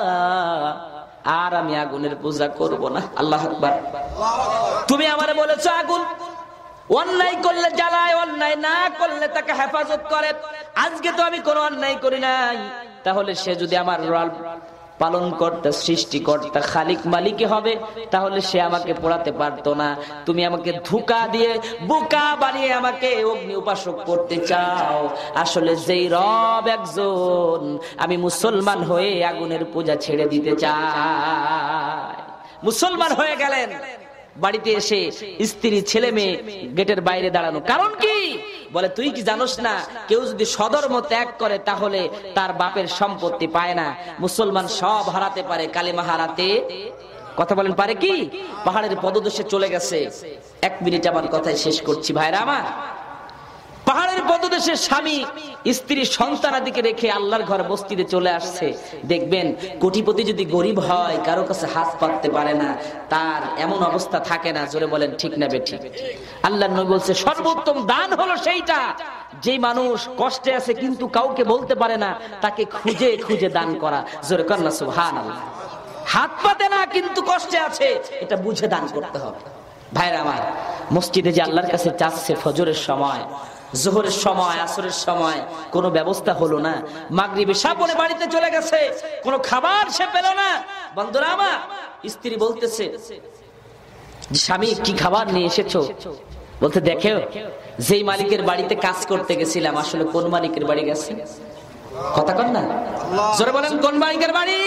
আর আমি আগুনের পূজা করব না। আল্লাহু আকবার। তুমি আমারে বলেছো আগুন অন্যায় করলে জ্বালায়, অন্যায় না করলে তাকে হেফাজত করে। আজকে তো আমি কোনো অন্যায় করি নাই, তাহলে সে যদি আমার পালন কর্তা, সৃষ্টিকর্তা, খালিক, মালিক হবে, তাহলে সে আমাকে পোড়াতে পারতো না। তুমি আমাকে ধোঁকা দিয়ে বোকা বানিয়ে আমাকে অগ্নি উপাসক করতে চাও। আসলে যেই রব একজন, আমি মুসলমান হয়ে আগুনের পূজা ছেড়ে দিতে চাই। মুসলমান হয়ে গেলেন, বাড়িতে এসে স্ত্রী, ছেলে মেয়ে গেটের বাইরে দাঁড়ানো। কারণ কি? বলে তুই কি জানোস না, কেউ যদি সধর্ম ত্যাগ করে তাহলে তার বাপের সম্পত্তি পায় না। মুসলমান সব হারাতে পারে, কালিমা হারাতে, কথা বলেন, পারে কি? পাহাড়ের পদদেশে চলে গেছে। 1 মিনিট আমার কথাই শেষ করছি ভাইরা আমার। পাহাড়ের পদদেশে স্বামী, স্ত্রী, সন্তানাদিকে রেখে আল্লাহর ঘর বস্তিতে চলে আসছে। দেখবেন কোটিপতি যদি গরিব হয়, কারো কাছে হাত পাততে পারে না, তার এমন অবস্থা থাকে না। জোরে বলেন ঠিক না বেঠিক? আল্লাহর নবী বলছে সর্বোত্তম দান হলো সেইটা, যে মানুষ কষ্টে আছে কিন্তু কাউকে বলতে পারে না, তাকে খুঁজে খুঁজে দান করা। জোরে কর না সুবহানাল্লাহ। হাত পাতে না কিন্তু কষ্টে আছে, এটা বুঝে দান করতে হবে। ভাইরা আমার, মসজিদে যে আল্লাহর কাছে চাচ্ছে, ফজরের সময়, জোহরের সময়, আসরের সময় কোনো ব্যবস্থা হলো না। মাগরিবে সাপনে বাড়িতে চলে গেছে, কোনো খাবার সে পেল না। বন্ধুরা আমার, স্ত্রী বলতেছে, স্বামী কি খাবার নিয়ে এসেছো? বলতে, দেখো যেই মালিকের বাড়িতে কাজ করতে গেছিলাম, আসলে কোন মালিকের বাড়ি গেছে? কথা কন না, জোরে বলেন, কোন মালিকের বাড়ি?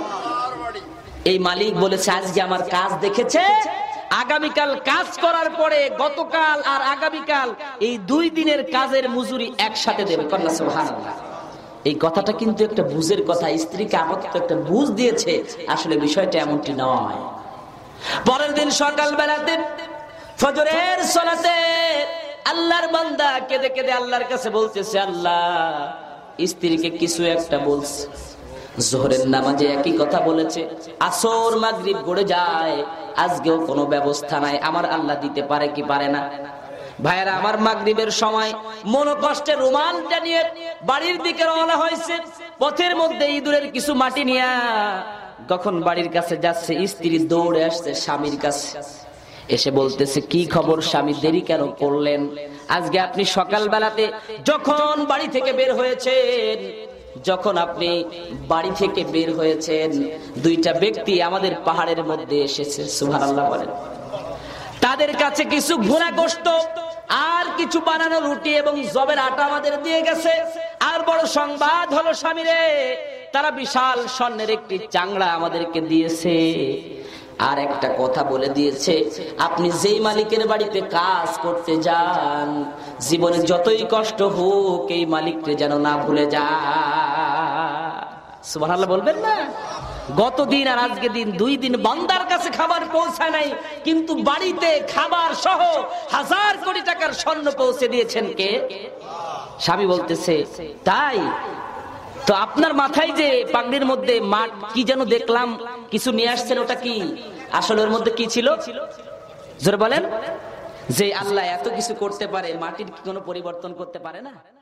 এই মালিক বলেছে আজকে আমার কাজ দেখেছে, আগামীকাল কাজ করার পরে গতকাল আর আগামীকাল এই 2 দিনের কাজের মজুরি একসাথে দেবে। কন্যা সুবহানাল্লাহ। এই কথাটা কিন্তু একটা বুঝের কথা। স্ত্রীকে আপাতত একটা বুঝ দিয়েছে, আসলে বিষয়টা এমনটি নয়। পরের দিন সকাল বেলাতে ফজরের সালাতে আল্লাহর বান্দা কেঁদে কেঁদে আল্লাহর কাছে বলতেছে, আল্লাহ, স্ত্রীকে কিছু একটা বলছে, জোহরের নামাজে একই কথা বলেছে, আসর মাগরিব গড়ে যায়, আজকেও কোনো ব্যবস্থা নাই। আমার আল্লাহ দিতে পারে কি পারে না? ভাইয়েরা আমার, মাগরিবের সময় মনোকষ্টে রুমালটা নিয়ে বাড়ির দিকে রওনা হয়েছে। পথের মধ্যে ইঁদুরের কিছু মাটি নিয়ে যখন বাড়ির কাছে যাচ্ছে, স্ত্রী দৌড়ে আসছে স্বামীর কাছে, এসে বলতেছে, কি খবর স্বামী, দেরি কেন করলেন? আজকে আপনি সকালবেলাতে যখন বাড়ি থেকে বের হয়েছেন, দুইটা ব্যক্তি আমাদের পাহাড়ের মধ্যে এসেছে, সুবহানাল্লাহ বলেন। তাদের কাছে কিছু ভুনা গোশত আর কিছু বানানো রুটি এবং জবের আটা আমাদের দিয়ে গেছে। আর বড় সংবাদ হলো স্বামীরে, তারা বিশাল স্বর্ণের একটি চাংড়া আমাদেরকে দিয়েছে। আর একটা কথা বলে দিয়েছে, আপনি যেই মালিকের বাড়িতে কাজ করতে যান, জীবনে যতই কষ্ট হোক এই মালিককে যেন না ভুলে যান। সুবহানাল্লাহ বলবেন না? গত দিন আর আজকে দিন, 2 দিন বান্দার কাছে খাবার পৌঁছায় নাই, কিন্তু বাড়িতে খাবার সহ 1000 কোটি টাকার স্বর্ণ পৌঁছে দিয়েছেন কে? স্বামী বলতেছে, তাই তো আপনার মাথায় যে পাগড়ির মধ্যে মাঠ কি যেন দেখলাম কিছু নিয়ে আসছেন, ওটা কি? আসলে ওর মধ্যে কি ছিল? জোরে বলেন। যে আল্লাহ এত কিছু করতে পারে, মাটির কি কোনো পরিবর্তন করতে পারে না?